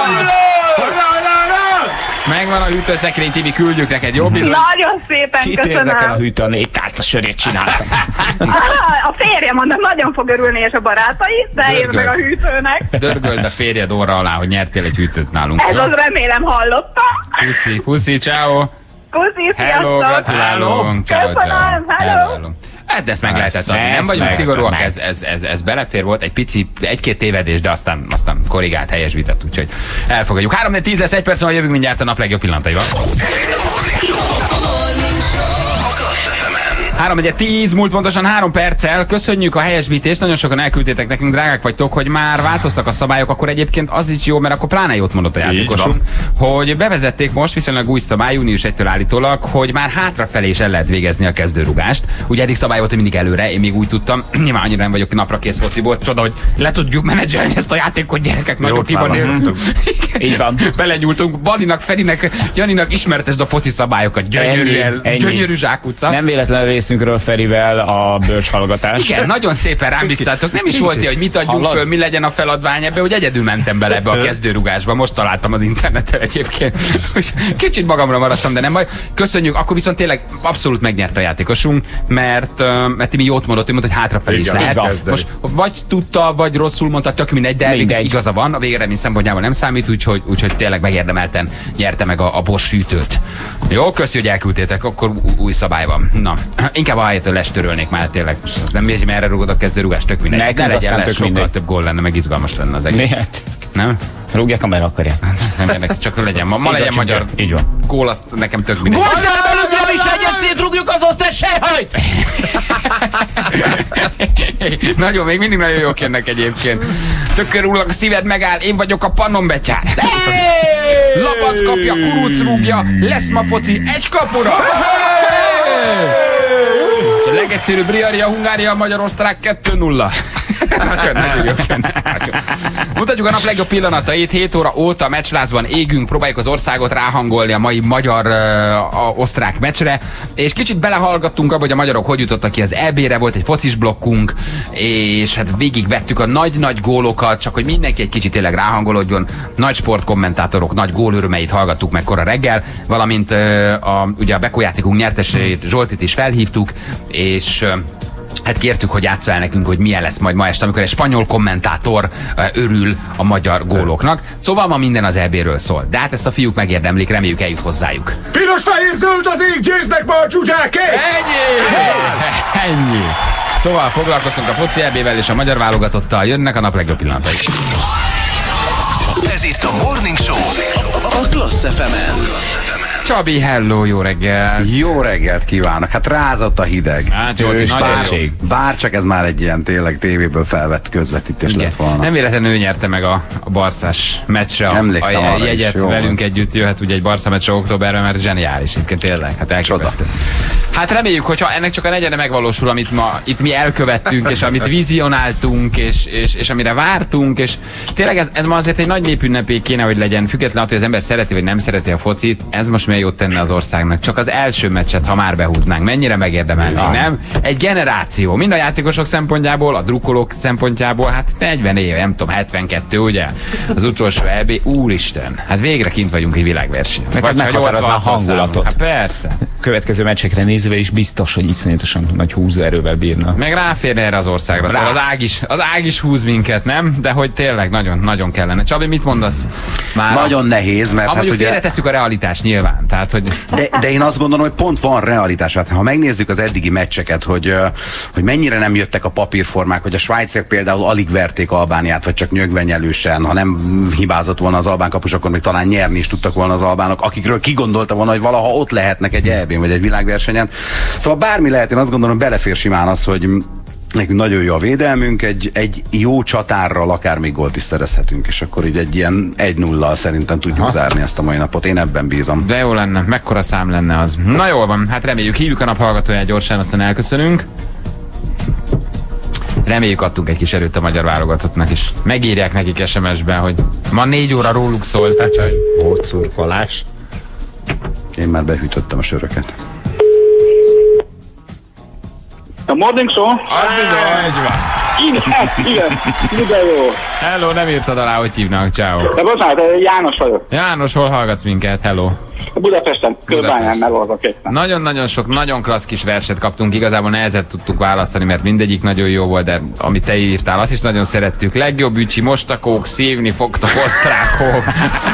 Megvan a hűtőszekrény, Tibi, küldjük neked, jó bizony? Nagyon szépen Kit köszönöm. érdekel a hűtő, a 4 tálca sörét csináltam. A férjem mondom, nagyon fog örülni, és a barátai, de én meg a hűtőnek. Dörgöld a férjed óra alá, hogy nyertél egy hűtőt nálunk. Ez az, remélem hallottam. Puszi, ciao. Puszi, hello, sziasztok. gratulálunk. Ciao. Köszönöm, hello. Hát ezt meg lehetett adni. Nem vagyunk szigorúak, ez belefér volt, egy pici, egy-két tévedés, de aztán korrigált, helyesbített, úgyhogy elfogadjuk. 3-4-10 lesz, 1 perc, jövünk mindjárt a nap legjobb pillanataival. 3-4-10, múlt pontosan 3 perccel. Köszönjük a helyesbítést, nagyon sokan elküldtétek nekünk, drágák vagytok, hogy már változtak a szabályok, akkor egyébként az is jó, mert akkor pláne jót mondott a játékosunk, hogy bevezették most viszonylag új szabály, június 1-től állítólag, hogy már hátrafelé is el lehet végezni a kezdőrugást. Ugye eddig szabály volt, hogy mindig előre, én még úgy tudtam, nyilván annyira nem vagyok napra kész fociból, csoda, hogy le tudjuk menedzselni ezt a játékot, gyerekek, nagyon kiban. Így van. Belenyúltunk, Balinak, Ferinek, Janinak, ismertesd a foci szabályokat, gyönyörű zsákutca. Nem véletlen részünkről Ferivel a bölcshallgatás. Igen, nagyon szépen rám visszatok. Nem is volt ilyen, hogy mit adjunk föl, mi legyen a feladvány ebbe, hogy egyedül mentem bele ebbe a kezdőrugásba. Most találtam az interneten egyébként. Kicsit magamra maradtam, de nem baj. Köszönjük, akkor viszont tényleg abszolút megnyert a játékosunk, mert mi jót mondott, ő mondta, hogy hátrafelé is lehet. Most vagy tudta, vagy rosszul mondta, tök mindegy, de igaza van, a végeredmény szempontjából nem számít, úgyhogy tényleg megérdemelten nyerte meg a Bosch hűtőt. Jó, köszi, hogy elküldtétek, akkor új szabály van. Na, inkább a helyetől lestörölnék már tényleg. Nem értem, merre rúgod a kezdőrugás, tök mindegy. Ne legyen lesz, sokkal több gól lenne, meg izgalmas lenne az egész. Miért? Nem? Rúgják, amerre akarják. Nem, csak legyen. Ma legyen magyar. Így van. Gól, azt nekem tök mindegy. Góltárban is egyet szétrúgjuk az osztály sehajt! Nagyon, még mindig nagyon jók jönnek egyébként. Tökörül a szíved megáll, én vagyok a Pannonbecsár. Labac kapja, kuruc rúgja, lesz ma foci, egy kapura! És a legegyszerűbb Briaria, Hungária, Magyar-Osztrák 2-0. Nagyon jók jönnek. Mutatjuk a nap legjobb pillanatait. 7 óra óta meccslázban égünk, próbáljuk az országot ráhangolni a mai magyar-osztrák meccsre, és kicsit belehallgattunk abba, hogy a magyarok hogy jutottak ki az EB-re, volt egy focis blokkunk, és hát végigvettük a nagy-nagy gólokat, csak hogy mindenki egy kicsit tényleg ráhangolódjon. Nagy sportkommentátorok nagy gólörömeit hallgattuk meg kora reggel, valamint ugye a Beko játékunk nyertesét, Zsoltit is felhívtuk, és hát kértük, hogy játsza el nekünk, hogy milyen lesz majd ma este, amikor egy spanyol kommentátor örül a magyar góloknak. Szóval ma minden az EB-ről szól. De hát ezt a fiúk megérdemlik, reméljük eljut hozzájuk. Piros, fehér, zöld az ég, győznek ma a csúcsáké! Ennyi! Szóval foglalkoztunk a foci EB-vel és a magyar válogatottal, jönnek a nap legjobb pillanatai. Ez itt a Morning Show a Klassz FM-en. Csabi, hello, jó reggel! Jó reggelt kívánok! Hát rázott a hideg. Hát, bárcsak ez már egy ilyen tényleg tévéből felvett közvetítés lett volna. Nem véletlenül ő nyerte meg a barszás meccsre a jegyet, velünk együtt jöhet ugye egy Barca meccsre októberben, mert zseniális, egyébként tényleg, hát elképesztő. Hát reméljük, hogyha ennek csak a negyede megvalósul, amit ma itt mi elkövettünk, és amit vizionáltunk, és amire vártunk, és tényleg ez ma azért egy nagy népünnepé kéne, hogy legyen, függetlenül attól, hogy az ember szereti vagy nem szereti a focit, ez most milyen jót tenne az országnak. Csak az első meccset, ha már behúznánk, mennyire megérdemelnénk, nem? Egy generáció, mind a játékosok szempontjából, a drukkolók szempontjából, hát 40 év, nem tudom, 72, ugye? Az utolsó EB, úristen, hát végre kint vagyunk egy világverseny. Vagy meghatározná a hangulatot. Hát persze. Következő meccsekre nézve is biztos, hogy iszonyatosan nagy húzóerővel bírna. Meg ráférne erre az országra, szóval az ág is húz minket, nem? De hogy tényleg nagyon kellene. Csabi, mit mondasz? Már nagyon nehéz, mert hát ugye félretesszük a realitást nyilván. Tehát, hogy... de én azt gondolom, hogy pont van realitás. Hát, ha megnézzük az eddigi meccseket, hogy mennyire nem jöttek a papírformák, hogy a svájciak például alig verték Albániát, vagy csak nyögvenyelősen, ha nem hibázott volna az albán kapus, akkor még talán nyerni is tudtak volna az albánok, akikről kigondolta volna, hogy valaha ott lehetnek egy EB-n vagy egy világversenyen. Szóval bármi lehet, én azt gondolom, belefér simán az, hogy nekünk nagyon jó a védelmünk, egy jó csatárral akár még gólt is szerezhetünk, és akkor így egy ilyen 1-0-al szerintem tudjuk zárni ezt a mai napot. Én ebben bízom. De jó lenne, mekkora szám lenne az. Na jól van, hát reméljük, hívjuk a nap hallgatóját gyorsan, aztán elköszönünk. Reméljük, adtunk egy kis erőt a magyar válogatottnak is. Megírják nekik SMS-ben, hogy ma 4 óra róluk szólt. Volt szurkolás. Én már behűtöttem a söröket. A Morning Show? Az bizony. Igen, de jó. Hello, nem írtad alá, hogy hívnak, ciao. De bocsánat, János vagyok. János, hol hallgatsz minket? Hello. Budapesten, Kőbányán megoldok éppen. Nagyon-nagyon sok, nagyon klassz kis verset kaptunk, igazából nehezet tudtuk választani, mert mindegyik nagyon jó volt, de amit te írtál, azt is nagyon szerettük. Legjobb ücsi, mostakók, szívni fogtak osztrákok.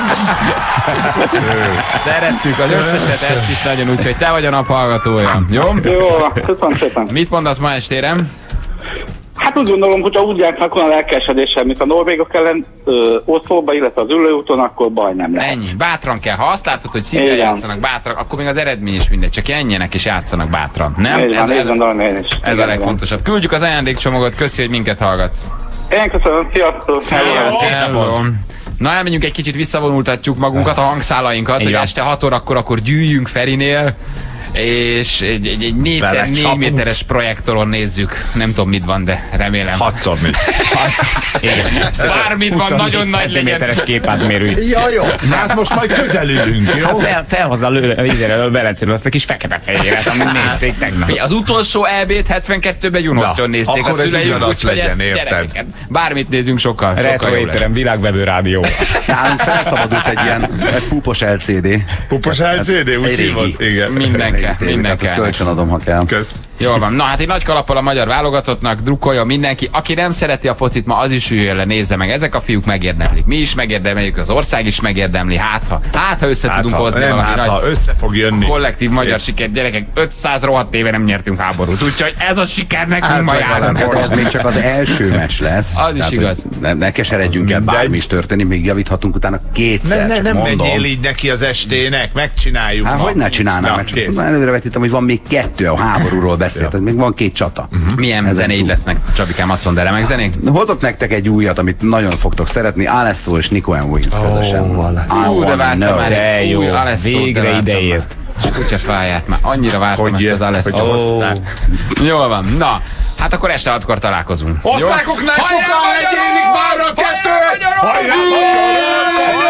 Szerettük az összeset, ezt is nagyon, úgyhogy te vagy a nap hallgatója. Jó? Jó, köszönöm szépen. Mit mondasz ma estére? Hát úgy gondolom, hogyha úgy járnak olyan lelkesedéssel, mint a norvégok ellen Oszlóba, illetve az ülőúton, akkor baj nem lehet. Ennyi, bátran kell. Ha azt látod, hogy szívvel játszanak bátran, akkor még az eredmény is mindegy, csak enjenek és játszanak bátran. Nem? Ez a legfontosabb. Küldjük az ajándékcsomagot, köszi, hogy minket hallgatsz. Én köszönöm, sziasztok! Sziasztok! Na, elmenjünk egy kicsit, visszavonultatjuk magunkat, a hangszálainkat, hogy este 6 órakor akkor gyűjjünk Ferinél, és egy 4x4 méteres projektoron nézzük. Nem tudom, mit van, de remélem. 6x4. Bármit van, nagyon nagy centiméteres képátmérő. Ja, jó. Hát most majd közelülünk, jó? Hát felhozza a Velencéről azt a kis fekete-fehéret, amit nézték tegnap. Az utolsó EB-t 72-ben Junosztól nézték. Akkor ez ugyanaz legyen, érted? Bármit nézünk, sokkal Retro étterem, világvevő rádió. Nálunk felszabadult egy ilyen pupos LCD. Pupos LCD? Úgy hívott? Igen. Mindenki. Ezt kölcsön adom, ha kell. Kösz. Jól van. Na hát egy nagy kalappal a magyar válogatottnak, drukkoljon mindenki. Aki nem szereti a focit, ma az is üljön le, nézze meg. Ezek a fiúk megérdemlik. Mi is megérdemeljük, az ország is megérdemli. Hát ha össze tudunk hozni valami nagy össze fog jönni. Kollektív magyar sikert, gyerekek, 500 rohadt éve nem nyertünk háborút. Úgyhogy ez a siker nekünk ma jár. Ez még csak az első meccs lesz. Az is igaz. Ne keseredjünk el, bármi is történik, még javíthatunk utána kétszer. Nem menjél így neki az estének, megcsináljuk. Hát hogy ne csinálnám, mert csak előrevetítem, hogy van még 2 a háborúról beszélt, hogy még van 2 csata. Milyen zenéid lesznek, Csabikám, azt mondd, remek zenék? Hozok nektek egy újat, amit nagyon fogtok szeretni, Alesso és Nico and Wings közösen. De vártam már egy új Alesso, végre ideért. Kutya fáját, már annyira vártam ezt az Alesso. Jól van, na. Hát akkor este 6-kor találkozunk. Osztrákoknál sokkal egyénik már a 2! Hajrá!